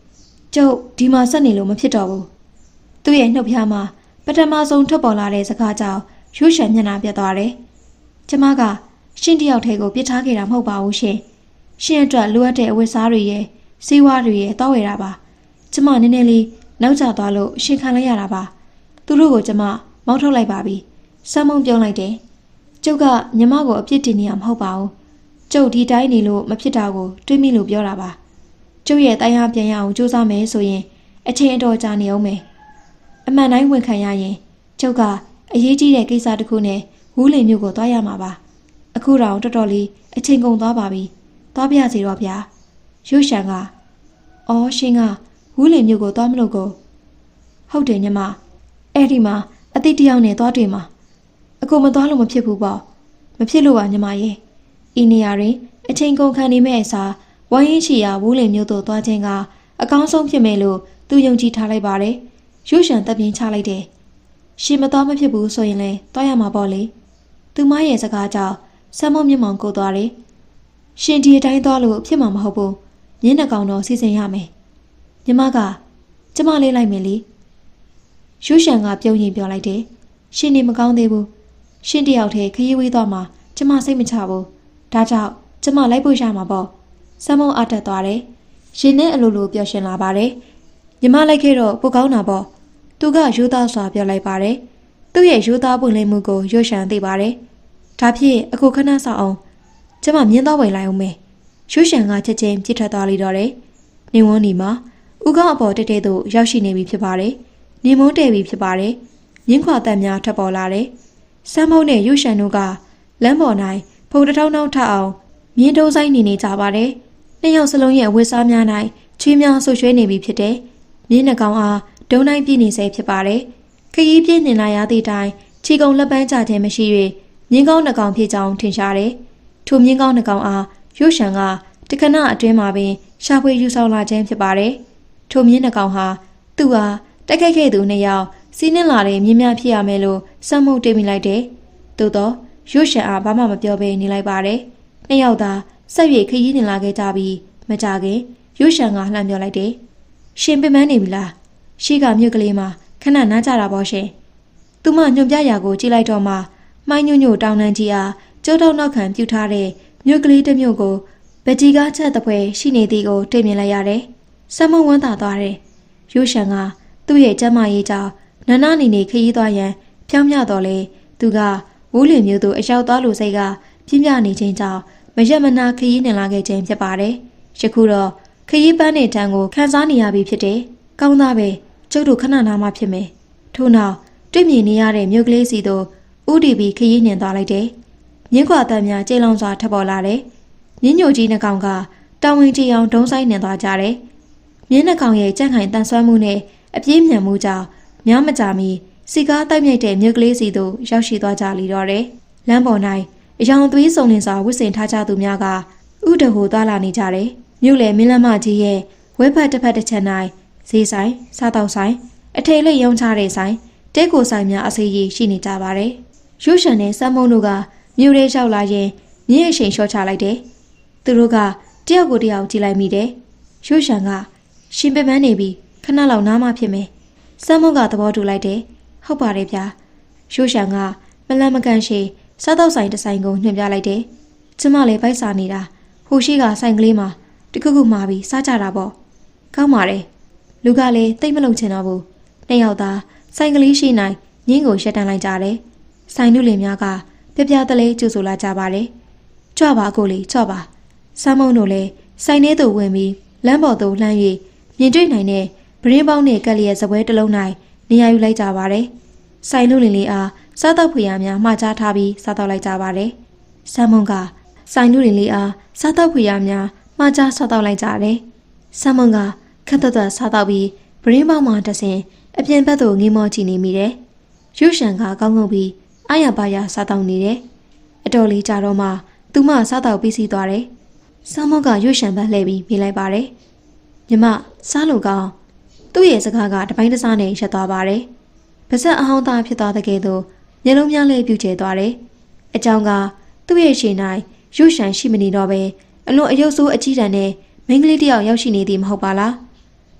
ကျုပ်ဒီမှာဆက်နေလို့မဖြစ်တော့ဘူးသူ့ရဲ့နှုတ်ဖျားမှာပထမဆုံးထွက်ပေါ်လာတဲ့စကားကြောင့်ရုပ်ရှင်မျက်နှာပြတ်သွားတယ်ကျမကရှင်တယောက်တည်းကိုပြစ်ထားခဲ့တာမဟုတ်ပါဘူးရှင်ရှင်အတွက်လိုအပ်တဲ့အဝတ်စားတွေရဲ့စီးဝါးတွေရဲ့တောက်ရတာပါကျမနည်းနည်းလေးနောက်ကျသွားလို့ရှင်ခံလိုက်ရတာပါသူတို့ကိုကျမမောင်းထုတ်လိုက်ပါပြီစမ်းမုံပြုံးလိုက်တယ်ကျုပ်ကညီမကိုအပြစ်တင်နေရမဟုတ်ပါဘူးကျုပ်ဒီတိုင်းနေလို့မဖြစ်တာကိုတွေးမိလို့ပြောတာပါကျုပ်ရဲ့တိုင်းအားပြန်ရအောင်ကြိုးစားမယ်ဆိုရင်အချိန်အတော်ကြာနေအောင်မယ်အမှန်တိုင်းဝန်ခံရရင်ကျုပ်ကအရေးကြီးတဲ့ကိစ္စတစ်ခုနဲ့ဝူးလင်မျိုးကိုသွားရမှာပါအခုတော့တော်တော်လေးအချိန်ကုန်သွားပါပြီသွားပြစီတော့ဗျာရုပ်ရှင်ကအော်ရှင်ကဝူးလင်မျိုးကိုသွားမလို့ကိုဟုတ်တယ်ညီမအဲ့ဒီမှာအတိတ်တယောက်နဲ့သွားတွေ့မှာအခုမသွားလို့မဖြစ်ဘူးပေါ့မဖြစ်လို့ပါညီမရဲ့ဤနေရာတွင်အချိန်ကုန်ခံနေမဲ့အစားဝိုင်းရင်ချီရဝူးလင်မျိုးတို့သွားခြင်းကအကောင်းဆုံးဖြစ်မယ်လို့သူယုံကြည်ထားလိုက်ပါတယ်ရုပ်ရှင်တပ်ပြင်းချလိုက်တယ်ရှင်မသွားမဖြစ်ဘူးဆိုရင်လည်းသွားရမှာပေါ့လေသူမရဲ့စကားကြောင့်ဆမ်းမမျက်မှောင်ကိုသွားတယ်ရှင်ဒီအတိုင်းသွားလို့ဖြစ်မှာမဟုတ်ဘူးညင်းနှကောင်တော့စီစဉ်ရမယ်ညီမကကျမလေးလိုက်မယ်လေရုပ်ရှင်ကပြုံးရင်ပြောလိုက်တယ်ရှင်နေမကောင်းသေးဘူးရှင်တယောက်တည်းခရီးဝေးသွားမှာကျမစိတ်မချဘူးဒါကြောင့်ကျမလိုက်ဖို့ရမှာပေါ့ဆမ်းမအားတက်သွားတယ်ရှင်နဲ့အလိုလိုပျော်ရွှင်လာပါတယ်ညီမလိုက်ခဲ့တော့ပိုကောင်းတာပေါ့သူကရိုးသားစွာပြောလိုက်ပါတယ်သူ့ရဲ့ရိုးသားပွင့်လင်းမှုကိုရုပ်ရှင်သိပါတယ်ဒါဖြင့်အခုခဏဆောင်အောင်ကျမမြင်တော့ဝင်လိုက်အောင်မယ်ရုပ်ရှင်ကချက်ချင်းပြစ်ထက်သွားလိတော့တယ်နေဝန်းဒီမှာဥကောင်းအပေါ်တက်တဲ့သို့ရောက်ရှိနေပြီဖြစ်ပါတယ်နေမုန်းတဲပြီဖြစ်ပါတယ်မြင်းခွာတန်များထပ်ပေါ်လာတယ်စမ်းမုံနဲ့ရုပ်ရှင်တို့ကလမ်းပေါ်၌ဖုန်တထောင်းထောင်းထအောင်မြင်းတုံးဆိုင်နေကြပါတယ်နှစ်ယောက်စလုံးရဲ့အဝတ်စားများ၌ချွေးများဆွရွှဲနေပြီဖြစ်တယ်မြင်းနှကောင်အားဒုံတိုင်းပြည့်နေစေဖြစ်ပါတယ်ခရီးပြည့်နေလာရသည့်တိုင်ခြေကုံလက်ပန်းကြခြင်းမရှိ၍မြင်းကောင်းနှကောင်ဖြစ်ကြောင်းထင်ရှားတယ်ထိုမြင်းကောင်းနှကောင်အားရုပ်ရှင်ကတခဏအတွင်းမှာပင်ရှာဖွေယူဆောင်လာခြင်းဖြစ်ပါတယ်ထိုမြင်းနှကောင်ဟာသူ့အားတိုက်ခိုက်ခဲ့သူနှစ်ယောက်စီးနှင်းလာတဲ့မြင်းများဖြစ်ရမယ်လို့စမ်းမှုတွေးမိလိုက်တယ်သို့တော့ရုပ်ရှင်အားဘာမှမပြောဘဲနေလိုက်ပါတယ်နှစ်ယောက်သာဆက်၍ခရီးနေလာခဲ့ကြပြီးမကြခင်ရုပ်ရှင်ကလှမ်းပြောလိုက်တယ်ရှင်ပင်ပန်းနေပြီလားရှိကမြို့ကလေးမှာခဏနားကြတာပေါ့ရှင်သူမညွန်ပြရာကိုကြည့်လိုက်တော့မှမိုင်းညွညွတောင်းနှန်းကြီးအားကျိုးတောင်းနောက်ခံပြုထားတဲ့မြို့ကလေးတစ်မြို့ကိုဗကြီးကားချက်တစ်ဖွဲရှိနေသည်ကိုတွေ့မြင်လိုက်ရတယ်။စမ်းမဝန်းသာသွားတယ်။ရုပ်ရှင်ကသူ့ရဲ့ကျမ်းမာရေးကြောင့်နန်းနာနေနေခရီးသွားရန်ဖြောင်းမြတော့လေသူကဝူးလင်မျိုးသူအရောက်သွားလို့စိတ်ကပြင်းပြနေခြင်းကြောင့်မရက်မနာခရီးနှင်လာခဲ့ခြင်းဖြစ်ပါတယ်။ယခုတော့ခရီးပန်းနေတန်းကိုခန်းစားနေရပြီဖြစ်တယ်။ကောင်းသားပဲကျုပ်တို့ခဏနာမှဖြစ်မယ်။ထို့နောက်တွေ့မြင်နေရတဲ့မြို့ကလေးစီတို့ဥတီပြီးခရီးနှင်သွားလိုက်တယ်။မြင်းခွာတန်များကျေလောင်စွာထပ်ပေါ်လာတယ်။မြင်းညိုကြီးနှကောင်ကတောင်ဝင်ကြီးအောင်ဒုံဆိုင်နှင်သွားကြတယ်။မြင်းနှကောင်ရဲ့ကြန့်ခိုင်တန်ဆွမ်းမှုနဲ့အပြေးမြန်မှုကြောင့်များမကြာမီစီကားတိုက်မြိုက်တဲ့မြို့ကလေးစီတို့ရောက်ရှိသွားကြလီတော့တယ်။လမ်းပေါ်၌အယောင်သွေးစုံလင်စွာဝှက်ဆင်ထားကြသူများကဥတဟိုသွားလာနေကြတယ်။မြို့လေမင်းလမ်းမကြီးရဲ့ဝဲဖက်တစ်ဖက်တစ်ချက်၌ဈေးဆိုင်စားတောက်ဆိုင်အထည်လိပ်ရောင်းချတဲ့ဆိုင်တဲကိုဆိုင်များအစေးကြီးရှိနေကြပါတယ်။ရုပ်ရှင်နဲ့စမ်းမုံတို့ကမြို့ထဲရောက်လာရင်မြင်းအရှိန်လျှော့ချလိုက်တယ်။သူတို့ကတယောက်ကိုတယောက်ကြည့်လိုက်မိတယ်။ရုပ်ရှင်ကရှင်ပင်ပန်းနေပြီခဏလောက်နားမှဖြစ်မယ်။စမ်းမုံကသဘောတူလိုက်တယ်။ဟုတ်ပါတယ်ဗျာ။ရုပ်ရှင်ကမလန့်မကန်ရှိစားတော့ဆိုင်တစ်ဆိုင်ကိုညွှန်ပြလိုက်တယ်။ကျမလည်းပိုက်စားနေတာဟိုရှိကဆိုင်ကလေးမှာတခုခုမှာပြီးစားကြတာပေါ့။ကောင်းပါတယ်။လူကလည်းတိတ်မလုံချင်တော့ဘူး။နှစ်ယောက်သားဆိုင်ကလေးရှိနိုင်ညင်းကိုရှက်တန်းလိုက်ကြတယ်။ဆိုင်လူလင်များကပြပြတလဲကျူဆိုလာကြပါတယ်။ကြွပါကိုလေကြွပါ။စမ်းမုံတို့လည်းဆိုင်ထဲသို့ဝင်ပြီးလမ်းပေါ်သို့လှမ်း၍မြင်တွေ့နိုင်တဲ့ဗရင်းပေါင်းနဲ့ကက်လျက်စပွဲတစ်လုံး၌နေရာယူလိုက်ကြပါတယ်။ဆိုင်လူလင်လေးအားစားတော့ဖွေရများမှာကြားထားပြီးစားတော့လိုက်ကြပါတယ်။စမ်းမုံကဆိုင်လူလင်လေးအားစားတော့ဖွေရများမှာကြားစားတော့လိုက်ကြတယ်။စမ်းမုံကခက်သက်စားတော့ပြီးဗရင်းပေါင်းမှာတဆင်အပြင်ဘက်သို့ငေးမောကြည့်နေမိတယ်။ရုပ်ရှင်ကကောင်းငုံပြီးအားရပါရစားတော့နေတယ်။အတော်လေးကြာတော့မှသူမစားတော့ပြီးစီးသွားတယ်။စမ်းမုံကရုပ်ရှင်ဘက်လှည့်ပြီးမိလိုက်ပါတယ်။ညီမစားလို့ကောင်းသူ့ရဲ့စကားကတပိုင်းတစားနဲ့ရက်သွားပါတယ်။ပါဇက်အဟောင်းသားဖြစ်သွားတဲ့ကဲ့သို့မျက်လုံးများလေးပြုတ်ကျသွားတယ်။အကြောင်းကသူ့ရဲ့ရှေ့၌ရုပ်ရှင်ရှိမနေတော့ပဲအလွန်အယုတ်ဆိုးအကြီးတန်းနဲ့မိန်းကလေးတစ်ယောက်ရောက်ရှိနေသည်မဟုတ်ပါလား။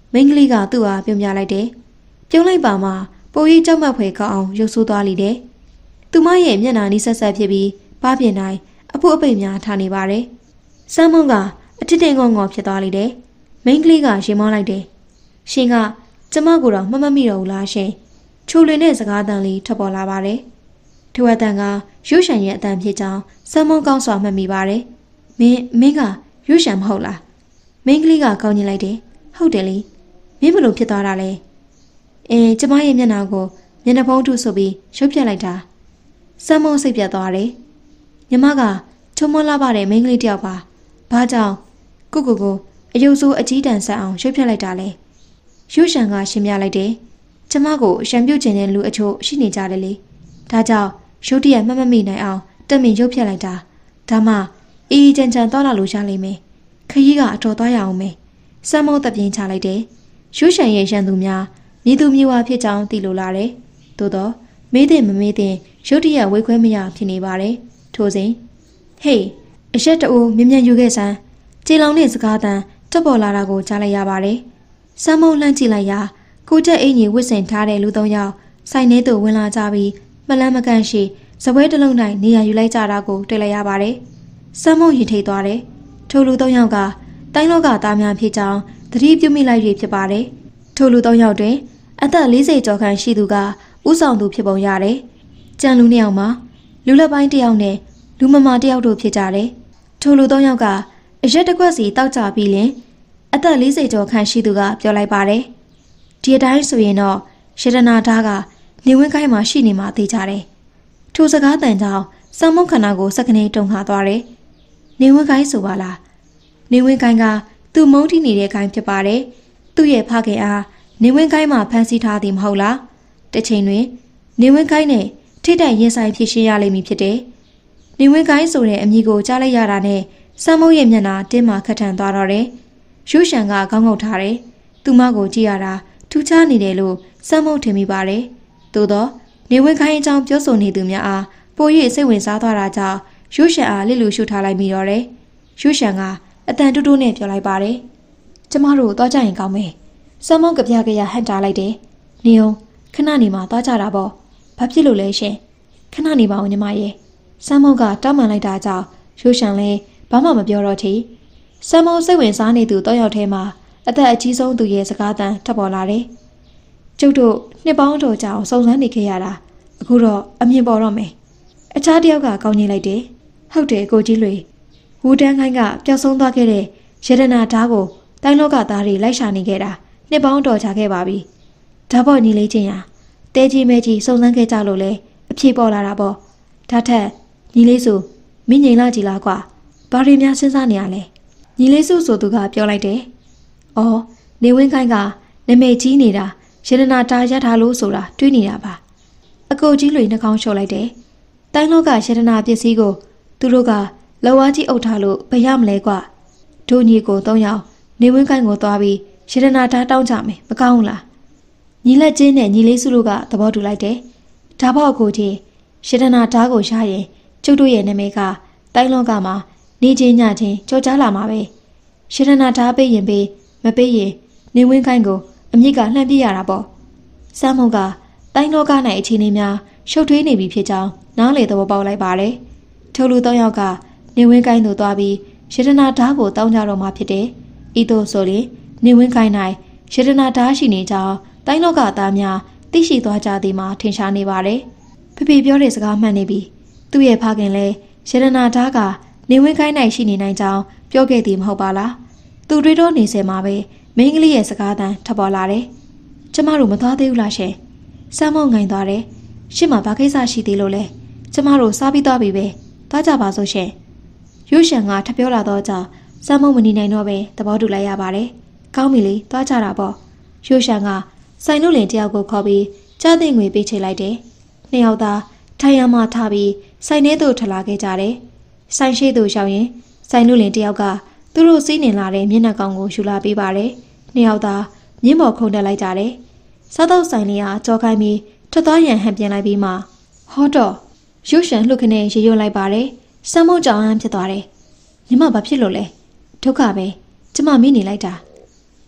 မိန်းကလေးကသူ့အားပြုံးပြလိုက်တယ်။ပြုံးလိုက်ပါမှပိုရီကြောက်မက်ဖွယ်ကောင်းအောင်ရုပ်ဆိုးသွားလိမ့်တယ်။သူမရဲ့မျက်နှာနီးဆက်ဆက်ဖြစ်ပြီးဘားပြင်တိုင်းအဖို့အပိတ်များထားနေပါတယ်။စမ်းမုံကအထစ်တင်ငေါငေါဖြစ်သွားလိမ့်တယ်။မိန်းကလေးကရင်မောလိုက်တယ်။ရှင်ကကျမကိုတော့မမိတော့ဘူးလားရှင်။ချိုလွင်တဲ့စကားတန်လေးထွက်ပေါ်လာပါတယ်။ထိုအတန်ကရုပ်ရှင်ရဲ့အတန်ဖြစ်ကြောင်းစမ်းမုံကောင်းစွာမှတ်မိပါတယ်။မင်းကရုပ်ရှင်မဟုတ်လား။မိန်းကလေးကကောင်းညင်လိုက်တယ်။ဟုတ်တယ်လေ။မင်းဘလို့ဖြစ်သွားတာလဲ။ကျမရဲ့မျက်နှာကိုမျက်နှာဖုံးထုဆိုပြီးရုပ်ပြလိုက်တာ။စမ်းမုံစိတ်ပြတ်သွားတယ်။ညီမကချုံမလာပါတဲ့မိန်းကလေးတယောက်ပါ။ဘာကြောင့်ကိုအယုတ်ဆိုးအကြီးတန်းဆက်အောင်ရုပ်ပြလိုက်တာလဲ။ရုပ်ရှင်ကရှင်းပြလိုက်တယ်။ကျမကိုရှံပြုတ်ကျင်တဲ့လူအချို့ရှိနေကြတယ်လေ။ဒါကြောင့်ရုပ်တရက်မှတ်မမိနိုင်အောင်တက်မင်ရုပ်ပြလိုက်တာ။ဒါမှအေးချမ်းချမ်းသွားလာလို့ရလိမ့်မယ်။ခရီးကအတော်သွားရအောင်မယ်။စမ်းမုံတပြင်းချလိုက်တယ်။ရုပ်ရှင်ရဲ့ရန်သူများမြေသူမြေဝါဖြစ်ကြောင်းသိလို့လာတယ်။သို့တော့မေးတဲ့မမေးတဲ့ရုပ်တရက်ဝေခွဲမရဖြစ်နေပါတယ်။ထိုစဉ်ဟေးအရက်တူမြင်ယူခဲ့စမ်းကြေလောင်တဲ့စကားတန်တက်ပေါ်လာတာကိုကြားလိုက်ရပါတယ်။စမ်းမုံလှမ်းကြည့်လိုက်ရာကိုကျက်အင်ကြီးဝစ်ဆင်ထားတဲ့လူ၃ယောက်ဆိုင်ထဲသို့ဝင်လာကြပြီးမလန်းမကန့်ရှိစပွဲတစ်လုံးတိုင်းနေရာယူလိုက်ကြတာကိုတွေ့လိုက်ရပါတယ်။စမ်းမုံရင်ထိတ်သွားတယ်။ထိုလူ၃ယောက်ကတိုင်းလောကသားများဖြစ်ကြောင်းသတိပြုမိလိုက်ရဖြစ်ပါတယ်။ထိုလူ၃ယောက်တွင်အသက်40ကျော်ခန့်ရှိသူကဥဆောင်သူဖြစ်ပုံရတယ်။ကြံလူ၂ယောက်မှာလူလက်ပိုင်းတစ်ယောက်နဲ့လူမမာတစ်ယောက်တို့ဖြစ်ကြတယ်။ထိုလူ၃ယောက်ကအရက်တစ်ခွက်စီတောက်ကြပြီးလင်အသက်40ကျော်ခန့်ရှိသူကပြောလိုက်ပါတယ်။ဒီအတိုင်းဆိုရင်တော့ရတနာဓာတ်ကနေဝင်းကိုင်းမှာရှိနေမှသိကြတယ်။ထိုစကားတန်ကြောင့်စမ်းမုံခန္ဓာကိုစက္ကနေတုံခါသွားတယ်။နေဝင်းကိုင်းဆိုပါလား။နေဝင်းကိုင်းကသူ့မုန်းတီးနေတဲ့ကိုင်းဖြစ်ပါတယ်။သူ့ရဲ့ဖခင်အားနေဝင်းကိုင်းမှာဖမ်းဆီးထားသည်မဟုတ်လား။တစ်ချိန်တွင်နေဝင်းကိုင်းနဲ့ထိတိုက်ရင်ဆိုင်ဖြစ်ရှင်းရလိမ့်မည်ဖြစ်တယ်။နေဝင်းကိုင်းဆိုတဲ့အမည်ကိုကြားလိုက်ရတာနဲ့စမ်းမုံရဲ့မျက်နှာတင်းမာခက်ထန်သွားတော့တယ်။ရုပ်ရှင်ကခေါင်းငုပ်ထားတယ်။သူမကိုကြည့်ရတာထူးခြားနေတယ်လို့စမ်းမုံထင်မိပါတယ်။သို့တော့နေဝင်းခိုင်းအကြောင်းပြောဆိုနေသူများအားပို၍စိတ်ဝင်စားသွားတာကြောင့်ရုပ်ရှင်အားလစ်လူရှုထားလိုက်မိတော့တယ်။ရုပ်ရှင်ကအတန်တူတူနဲ့ပြောလိုက်ပါတယ်။ကျမတို့သွားကြရင်ကောင်းမယ်။စမ်းမုံကပြကရဟန်တာလိုက်တယ်။နေအောင်ခဏနေမှသွားကြတာပေါ့။ဘာဖြစ်လို့လဲရှင်။ခဏနေပါဦးညီမရဲ့။စမ်းမုံကတောင်းပန်လိုက်တာကြောင့်ရုပ်ရှင်လည်းဘာမှမပြောတော့ချီစမ်းမုံစိတ်ဝင်စားနေသူတောက်ရောက်ထဲမှာအသက်အကြီးဆုံးသူရဲ့စကားတန်ထပ်ပေါ်လာတယ်။ကျုပ်တို့နှစ်ပေါင်းတော်ကြာအောင်စုံစမ်းနေခဲ့ရတာအခုတော့အမြင်ပေါ်တော့မယ်။အခြားတစ်ယောက်ကကောင်းကြီးလိုက်တယ်။ဟုတ်တယ်ကိုကြီးလွေဝူတန်းခိုင်းကပျောက်ဆုံးသွားခဲ့တဲ့ရတနာဓာတ်ကိုတိုင်းလောကသားတွေလိုက်ရှာနေခဲ့တာနှစ်ပေါင်းတော်ကြာခဲ့ပါပြီ။ဒါပေါ့ညီလေးချင်းရာတဲကြီးမဲကြီးစုံစမ်းခဲ့ကြလို့လေအဖြေပေါ်လာတာပေါ့။ဒါထက်ညီလေးစုမင်းငိန်လာကြည်လားကွာ။ဘာတွေများစဉ်းစားနေရလဲညီလေးစုဆိုသူကပြောလိုက်တယ်။အော်နေဝင်းခိုင်းကနာမည်ကြီးနေတာရတနာတားရထားလို့ဆိုတာတွေးနေတာပါ။အကိုကြီးလွေနှာခေါင်းလျှော်လိုက်တယ်။တိုင်းလောကရတနာပစ္စည်းကိုသူတို့ကလောဝါကြီးအုပ်ထားလို့ဘယ်ရမလဲကွာ။ဒိုညီကို၃ယောက်နေဝင်းခိုင်းကိုသွားပြီးရတနာတားတောင်းကြမယ်မကောင်းဘူးလား။ညီလက်ချင်းနဲ့ညီလေးစုတို့ကသဘောတူလိုက်တယ်။ဒါပေါ့အကိုကြီးရတနာတားကိုရရင်ကျုပ်တို့ရဲ့နာမည်ကတိုင်းလောကမှာနေချင်းညချင်းကြော်ကြားလာမှာပဲရတနာဓာတ်ပေးရင်ပေးမပေးရင်နေဝင်းခိုင်းကိုအမြစ်ကလှမ်းပြရတာပေါ့စမ်းမုံကတိုင်းလောက၌အခြေအနေများရှုပ်ထွေးနေပြီဖြစ်ကြောင်းနားလေသဘောပေါက်လိုက်ပါတယ်ထိုလူ၃ယောက်ကနေဝင်းကိုင်းသို့သွားပြီးရတနာဓာတ်ကိုတောင်းကြတော့မှဖြစ်တယ်ဤသို့ဆိုရင်နေဝင်းကိုင်း၌ရတနာဓာတ်ရှိနေကြောင်းတိုင်းလောကသားများသိရှိသွားကြသည်မှာထင်ရှားနေပါတယ်ဖေဖေပြောတဲ့စကားမှန်နေပြီသူ့ရဲ့ဖခင်လည်းရတနာဓာတ်ကနေဝင်းခိုင်းနိုင်ရှိနေနိုင်ကြောင်းပြောခဲ့သည်မဟုတ်ပါလားသူတွေးတော့နေစဲမှာပဲမိန်းကလေးရဲ့စကားတန်ထပ်ပေါ်လာတယ်ကျမတို့မသွားသေးဘူးလားရှင်စမ်းမုံငိုင်သွားတယ်ရှင့်မှာဘာကိစ္စရှိသေးလို့လဲကျမတို့စားပြီးသွားပြီပဲသွားကြပါစို့ရှင်ရုပ်ရှင်ကထပ်ပြောလာတော့ကြောင့်စမ်းမုံမနေနိုင်တော့ပဲသဘောတူလိုက်ရပါတယ်ကောင်းပြီလေသွားကြတာပေါ့ရုပ်ရှင်ကဆိုင်လို့လင်တယောက်ကိုခေါ်ပြီးကြားသိငွေပေးချေလိုက်တယ်နှစ်ယောက်သားထိုင်ရမှထားပြီးဆိုင်ထဲသို့ထလာခဲ့ကြတယ်ဆိုင်ရှိသူရောက်ရင်ဆိုင်လူလင်တယောက်ကသူတို့စီးနေလာတဲ့မျက်နှာကောင်ကိုယူလာပေးပါတယ်။နှစ်ယောက်သားမြင်းပေါ်ခုန်တက်လိုက်ကြတယ်။စားတော့ဆိုင်လေးကကြောခိုင်းပြီးထွက်သွားရန်ဟန်ပြန်လိုက်ပြီးမှဟောတော့ရုပ်ရှင်လှုပ်ခနဲ့ရေရွလိုက်ပါတယ်။စမ်းမုံကြောင်ဟန်ဖြစ်သွားတယ်။ညီမဘာဖြစ်လို့လဲ။ဒုက္ခပဲ။ကျမမင်းနေလိုက်တာ။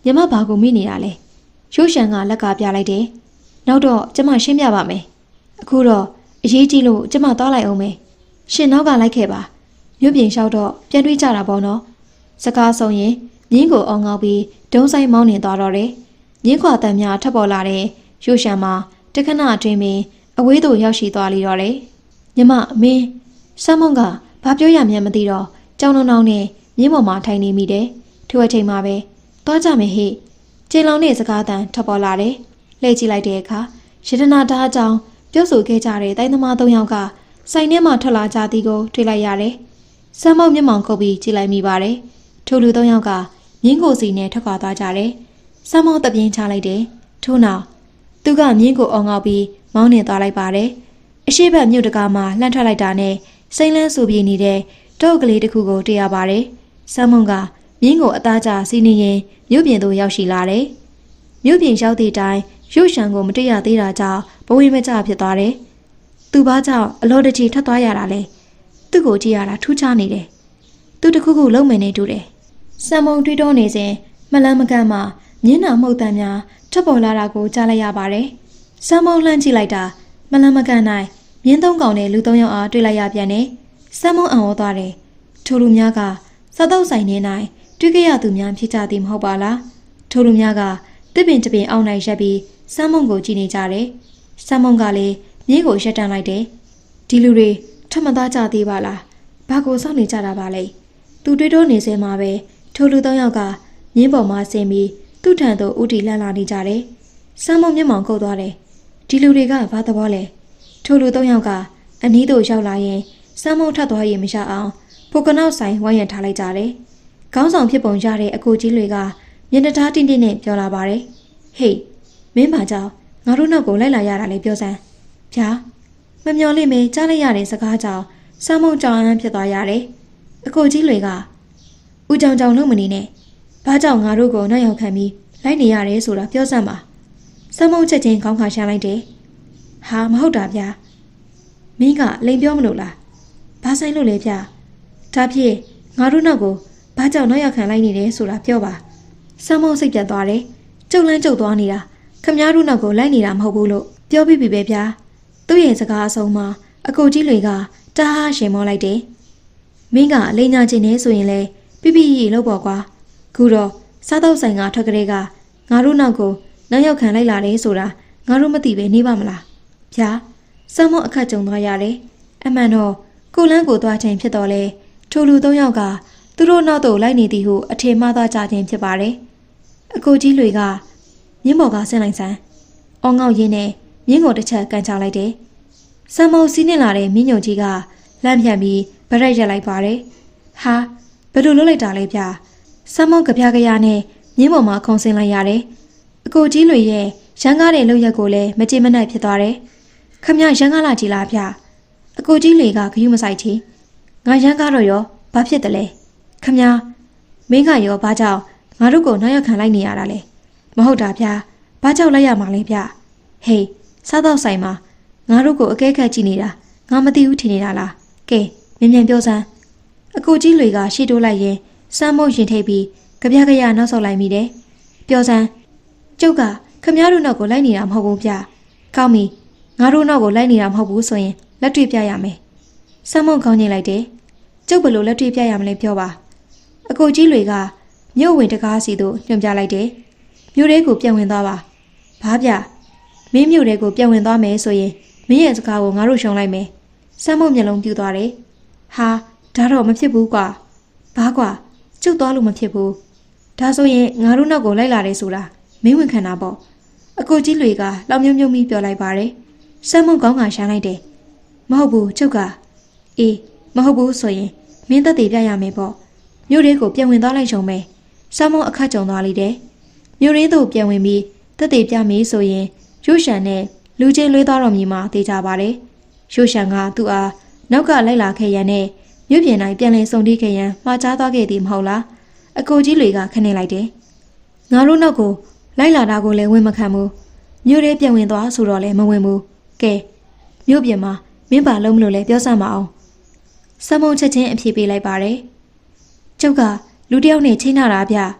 ညီမဘာကိုမိနေတာလဲရိုးရှန်ကလက်ကပြလိုက်တယ်နောက်တော့ကျမရှင်းပြပါမယ်အခုတော့အရေးကြီးလို့ကျမသွားလိုက်အောင်မယ်ရှင်နောက်ကလိုက်ခဲ့ပါမြို့ပြင်လျှောက်တော့ပြန်တွေးကြတာပေါ့နော်စကားဆုံးရင်မြင်းကိုအောင်ငေါပြီးဒုံဆိုင်မောင်းနေသွားတော့တယ်မြင်းခွာတန်များထပ်ပေါ်လာတဲ့ရိုးရှန်မှာတခဏအတွင်းပင်အဝေးသို့ရောက်ရှိသွားလိတော့တယ်ညီမမင်းဆမ်မွန်ကဘာပြောရမှန်းမသိတော့ကြောင်နှောင်းနဲ့မြင်းပေါ်မှာထိုင်နေမိတယ်ထိုအချိန်မှာပဲသွားကြမယ်ဟိကျေလောင်နဲ့စကားတန်ထပ်ပေါ်လာတယ်လှည့်ကြည့်လိုက်တဲ့အခါရတနာဓာတ်အကြောင်းပြောဆိုခဲ့ကြတဲ့တိုင်းသမား၃ယောက်ကဆိုင်ထဲမှာထွက်လာကြသည်ကိုတွေ့လိုက်ရတယ်ဆမ်မွန်မျက်မှောင်ခုတ်ပြီးကြည့်လိုက်မိပါတယ်ထိုလူ၃ယောက်ကမြင်းကိုစီနဲ့ထွက်ခွာသွားကြတယ်ဆမ်မွန်တပြင်းချလိုက်တယ်ထို့နောက်သူကမြင်းကိုအော်ငေါပြီးမောင်းနေသွားလိုက်ပါတယ်အရှိတ်ဘက်မြို့တကာမှာလှမ်းထွက်လိုက်တာနဲ့စိမ့်လန်းဆူပြေနေတဲ့တောအုပ်ကလေးတစ်ခုကိုတွေ့ရပါတယ်ဆမ်မွန်ကမြင်းကိုအသားကျစီးနေရင်မြို့ပြင်သို့ရောက်ရှိလာတယ်မြို့ပြင်ရောက်သည့်တိုင်ရုပ်ရှံကိုမတွေ့ရသေးတာကြောင့်ဘဝမကျဖြစ်သွားတယ်သူဘာကြောင့်အလော်တကြီးထပ်သွားရတာလဲသူ့ကိုကြည့်ရတာထူးခြားနေတယ်သူတခုခုလုံးမယ်နေတူတယ်ဆမ်မုံတွေးတောနေစဉ်မလန်းမကန့်မှမြင်းနာမှုတ်တမ်းများထပ်ပေါ်လာတာကိုကြားလိုက်ရပါတယ်ဆမ်မုံလှမ်းကြည့်လိုက်တာမလန်းမကန့်၌မြင်းသုံးကောင်နဲ့လူ၃ယောက်အားတွေ့လိုက်ရပြန်တယ်ဆမ်မုံအံ့ဩသွားတယ်ထိုလူများကစားတော့ဆိုင်နေ၌တွေ့ခဲ့ရသူများဖြစ်ကြသည်မဟုတ်ပါလားထိုလူများကတစ်ပင်တစ်ပင်အောက်၌ရပ်ပြီးဆမ်မုံကိုကြည့်နေကြတယ်ဆမ်မုံကလည်းမြင်းကိုရပ်တန့်လိုက်တယ်ဒီလူတွေထပ်မသားကြသေးပါလားဘာကိုစောင့်နေကြတာပါလဲသူတွေးတောနေစဲမှာပဲထိုလူ၃ယောက်ကမြင်းပေါ်မှာဆင်းပြီးသူ့ထံသို့ဦးတည်လှမ်းလာနေကြတယ်ဆမ်မုံမျက်မှောင်ကုတ်သွားတယ်ဒီလူတွေကဘာသဘောလဲထိုလူ၃ယောက်ကအနီးသို့ရောက်လာရင်ဆမ်မုံထပ်သွားရင်မရအောင်ပိုကနောက်ဆိုင်ဝိုင်းရံထားလိုက်ကြတယ်ခေါင်းဆောင်ဖြစ်ပုံရတဲ့အကိုကြီးတွေကမျက်နှာသားတင်းတင်းနဲ့ပြောလာပါတယ်ဟေးမင်းဘာကြောင့်ငါတို့နောက်ကိုလိုက်လာရတာလဲပြောစမ်းဗျာမမျော်လင့်မဲကြားလိုက်ရတဲ့စကားကြောင့်ဆမ်မုံကြောင်အမ်းဖြစ်သွားရတယ်အကိုကြီးတွေကဦးကြောင်ကြောင်လုံးမနေနဲ့ဘာကြောင့်ငါတို့ကိုနောက်ရောက်ခံပြီးလိုက်နေရတယ်ဆိုတာပြောစမ်းပါဆမ်မုံချက်ချင်းခေါင်းခါရှာလိုက်တယ်ဟာမဟုတ်တာဗျာမင်းကလိန်ပြောမလို့လားဘာဆိုင်လို့လဲဗျာဒါဖြစ်ငါတို့နောက်ကိုဘာကြောင့်နောက်ရောက်ခံလိုက်နေတယ်ဆိုတာပြောပါဆမ်မုံစိတ်ပြတ်သွားတယ်ကျုပ်လန်းကျုပ်သွားနေတာခမည်းတော်နောက်ကိုလိုက်နေတာမဟုတ်ဘူးလို့ပြောပြီးပြီပဲဗျာသူ့ရဲ့စကားအဆုံးမှာအကိုကြီးတွေကတအားရှင်မောလိုက်တယ်မင်းကလိန်ညာချင်းနေဆိုရင်လေပြပြရီလို့ပေါ့ကွာခုတော့စားတော့ဆိုင်ကထွက်ကလေးကငါတို့နောက်ကိုနောက်ရောက်ခံလိုက်လာတယ်ဆိုတာငါတို့မသိပဲနေပါမလားဗျာဆမ်မွန်အခက်ကြုံသွားရတယ်အမှန်တော့ကိုလန်းကိုသွားချိန်ဖြစ်တော့လေထိုလူ၃ယောက်ကသူတို့နောက်သို့လိုက်နေသည်ဟုအထင်မှားသွားကြခြင်းဖြစ်ပါတယ်အကိုကြီးတွေကမြင်းပေါ်ကဆင်းလိုက်စမ်းအော်ငေါ့ရင်းနဲ့မြင်းကိုတစ်ချက်ကန်ချလိုက်တယ်ဆမ်မုံစီးနေလာတဲ့မြင်းညုံကြီးကလမ်းပြန်ပြီးဗရက်ရက်လိုက်ပါတယ်ဟာဘယ်လိုလုပ်လိုက်တာလဲဗျာဆမ်မုံကြပြားကြရနဲ့မြင်းပေါ်မှာခုံဆင်းလိုက်ရတယ်အကိုကြီးတွေရဲ့ရန်ကားတဲ့လုပ်ရက်ကိုလည်းမကြေမနက်ဖြစ်သွားတယ်ခမရရန်ကားလာကြည်လားဗျာအကိုကြီးတွေကဂယုမဆိုင်ချီငါရန်ကားတော့ရောဘာဖြစ်တယ်လဲခမရမင်းကရောဘာကြောင့်ငါတို့ကိုနောက်ရောက်ခံလိုက်နေရတာလဲမဟုတ်တာဗျာဘာကြောင့်လိုက်ရမှာလဲဗျာဟေးစားတော့ဆိုင်မှာငါတို့ကိုအကဲခတ်ကြည့်နေတာငါမသိဘူးထင်နေတာလားကဲမြန်မြန်ပြောစမ်းအကိုကြီးတွေကရှေ့တိုးလိုက်ရင်စမ်းမုံရင်ထိပ်ပြီးကြပြားကြရနောက်ဆုတ်လိုက်မိတယ်ပြောစမ်းကျုပ်ကခမည်းတော်နောက်ကိုလိုက်နေတာမဟုတ်ဘူးဗျာကောင်းပြီငါတို့နောက်ကိုလိုက်နေတာမဟုတ်ဘူးဆိုရင်လက်တွေ့ပြရမယ်စမ်းမုံခေါင်းညိလိုက်တယ်ကျုပ်ဘယ်လိုလက်တွေ့ပြရမလဲပြောပါအကိုကြီးတွေကမြို့ဝင်တကားစီသို့ညွှန်ပြလိုက်တယ်မြို့ထဲကိုပြန်ဝင်သွားပါဘာဗျမင်းမြို့ထဲကိုပြန်ဝင်သွားမယ်ဆိုရင်မင်းရဲ့စကားကိုငါတို့ရှုံလိုက်မယ်စမ်းမုံမျက်လုံးပြူသွားတယ်ဟာဒါတော့မဖြစ်ဘူးကွာဘာကွာကျုပ်သွားလို့မဖြစ်ဘူးဒါဆိုရင်ငါတို့နောက်ကိုလိုက်လာတယ်ဆိုတာမင်းဝင်ခံတာပေါ့အကိုကြီးတွေကလောင်မြုံမြုံပြီးပြောလိုက်ပါတယ်စမ်းမုံကောင်းကရှာလိုက်တယ်မဟုတ်ဘူးကျုပ်ကအေးမဟုတ်ဘူးဆိုရင်မင်းသက်သေပြရမယ်ပေါ့မြို့ထဲကိုပြန်ဝင်သွားလိုက်ရှုံပဲစမ်းမုံအခက်ကြုံသွားလိမ့်တယ်မြို့ရင်းသို့ပြန်ဝင်ပြီးသက်သေပြမည်ဆိုရင်ရုရှန်နဲ့လူချင်းလွှဲသွားတော်မူမှာသိကြပါတယ်ရုရှန်ကသူ့အားနောက်ကလိုက်လာခဲ့ရန်နဲ့မြို့ပြင်တိုင်းပြန်လည်စုံတီးခဲ့ရန်မှာကြားသွားခဲ့သည်မဟုတ်လားအကိုကြီးတွေကခနဲ့လိုက်တယ်ငါတို့နောက်ကိုလိုက်လာတာကိုလည်းဝင်မခံဘူးမြို့ထဲပြန်ဝင်သွားဆိုတော့လည်းမဝင်ဘူးကဲမြို့ပြင်မှာမင်းပါလုံးမလို့လဲပြောစမ်းမအောင်စမုံချက်ချင်းအဖြေပေးလိုက်ပါတယ်ကျုပ်ကလူတယောက်နဲ့ချိန်နာတာဗျ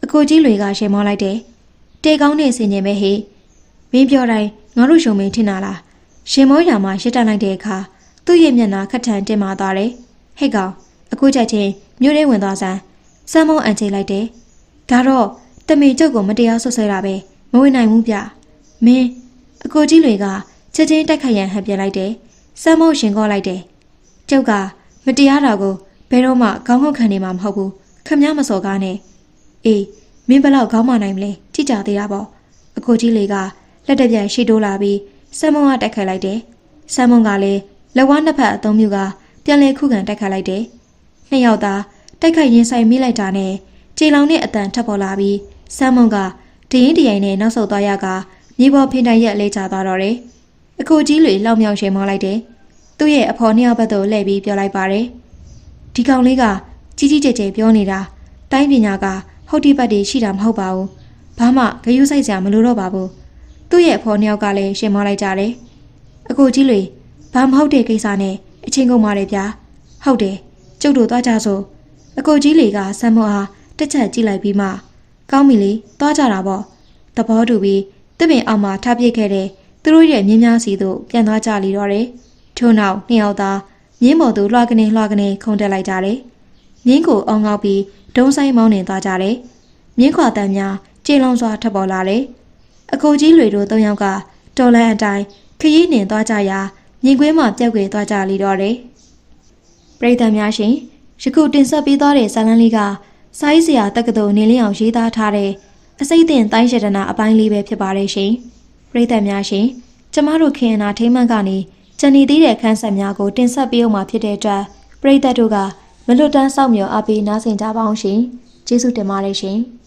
အကိုကြီးတွေကရှေမောလိုက်တယ်။တဲကောင်းနေစင်ញင်ပဲဟေ့မင်းပြောတိုင်းငါတို့ရှုံမင်းထင်တာလားရှင်မောရာမှာရစ်တက်လိုက်တဲ့အခါသူ့ရဲ့မျက်နှာခက်ထန်တင်မာသွားတယ်ဟဲ့ကောင်အခုချက်ချင်းမြို့ထဲဝင်သွားစမ်းစမ်းမုံအန်ချိလိုက်တယ်ဒါတော့တမီကျုပ်ကိုမတရားဆွဆွဲတာပဲမဝင်နိုင်ဘူးဗျမင်းအကိုကြီးတွေကချက်ချင်းတိုက်ခိုက်ရန်ဟန်ပြလိုက်တယ်စမ်းမုံရှင်ကောလိုက်တယ်ကျုပ်ကမတရားတာကိုဘယ်တော့မှခေါင်းငုတ်ခံနေမှာမဟုတ်ဘူးခမည်းမစော်ကားနဲ့အေးမင်းဘလောက်ခေါင်းမနိုင်မလဲကြည့်ကြသေးတာပေါ့အကိုကြီးလေးကလက်တပြက်ရှိတိုးလာပြီးစမ်းမုံကတိုက်ခိုက်လိုက်တယ်စမ်းမုံကလည်းလက်ဝါးနှစ်ဖက်အသုံးပြုကပြန်လည်ခုခံတိုက်ခိုက်လိုက်တယ်နှစ်ယောက်သာတိုက်ခိုက်ရင်ဆိုင်မိလိုက်တာနဲ့ကြေလောင်နဲ့အတန်ထပ်ပေါ်လာပြီးစမ်းမုံကတရင်တရိုင်နဲ့နောက်ဆုတ်သွားရကမြေပေါ်ဖင်တိုင်ရက်လဲကျသွားတော့တယ်အကိုကြီးလေးလောက်မြောက်ရှင်းမောလိုက်တယ်သူ့ရဲ့အဖော်နှစ်ယောက်ဘက်သို့လှည့်ပြီးပြောလိုက်ပါတယ်ဒီကောင်လေးကကြီးကြီးကျယ်ကျယ်ပြောနေတာတိုင်းပညာကဟုတ်တိပတ်တွေရှိတာမဟုတ်ပါဘူးဘာမှဂရုစိုက်စရာမလိုတော့ပါဘူးသူ့ရဲ့အဖော်နှစ်ယောက်ကလည်းရှင်းမောလိုက်ကြတယ်အကိုကြီးလေးဘာမဟုတ်တဲ့ကိစ္စနဲ့အချင်းကုန်ပါတယ်ဗျာဟုတ်တယ်ကျုပ်တို့သွားကြစို့အကိုကြီးလေးကဆမ်းမအားတစ်ချက်ကြည့်လိုက်ပြီးမှကောင်းပြီလေသွားကြတာပေါ့သဘောတူပြီးတပင်အောက်မှာထားပြစ်ခဲ့တဲ့သူတို့ရဲ့မြင်းများစီသို့ပြန်သွားကြလီတော့တယ်ထို့နောက်နှစ်ယောက်သားမြင်းပေါ်သို့လွှာကနေခုန်တက်လိုက်ကြတယ်မြင်းကိုအောင်းငေါက်ပြီးဒုံဆိုင်မောင်းနေသွားကြတယ်မြင်းခွာတန်များကျေလုံးစွာထပ်ပေါ်လာတယ်အကိုကြီးတွေတို့၃ယောက်ကတော်လန်းအတိုင်းခရီးနှင်သွားကြရာမြင်ကွင်းမှာပြက်ကွယ်သွားကြလီတော့တယ်ပရိသတ်များရှင်ယခုတင်ဆက်ပေးသွားတဲ့ဇာတ်လမ်းလေးကစာရေးဆရာတက္ကသိုလ်နေလင်းအောင်ရေးသားထားတဲ့အစိမ့်တင်တိုင်းရတနာအပိုင်းလေးပဲဖြစ်ပါတယ်ရှင်ပရိသတ်များရှင်ကျမတို့ခင်အနာထိမ့်မှန်ကနေဂျန်နီသေးတဲ့ခန်းဆက်များကိုတင်ဆက်ပေးအောင်မှာဖြစ်တဲ့အတွက်ပရိသတ်တို့ကမလွတ်တမ်းစောင့်မျှော်အားပေးနားဆင်ကြပါအောင်ရှင်ကျေးဇူးတင်ပါတယ်ရှင်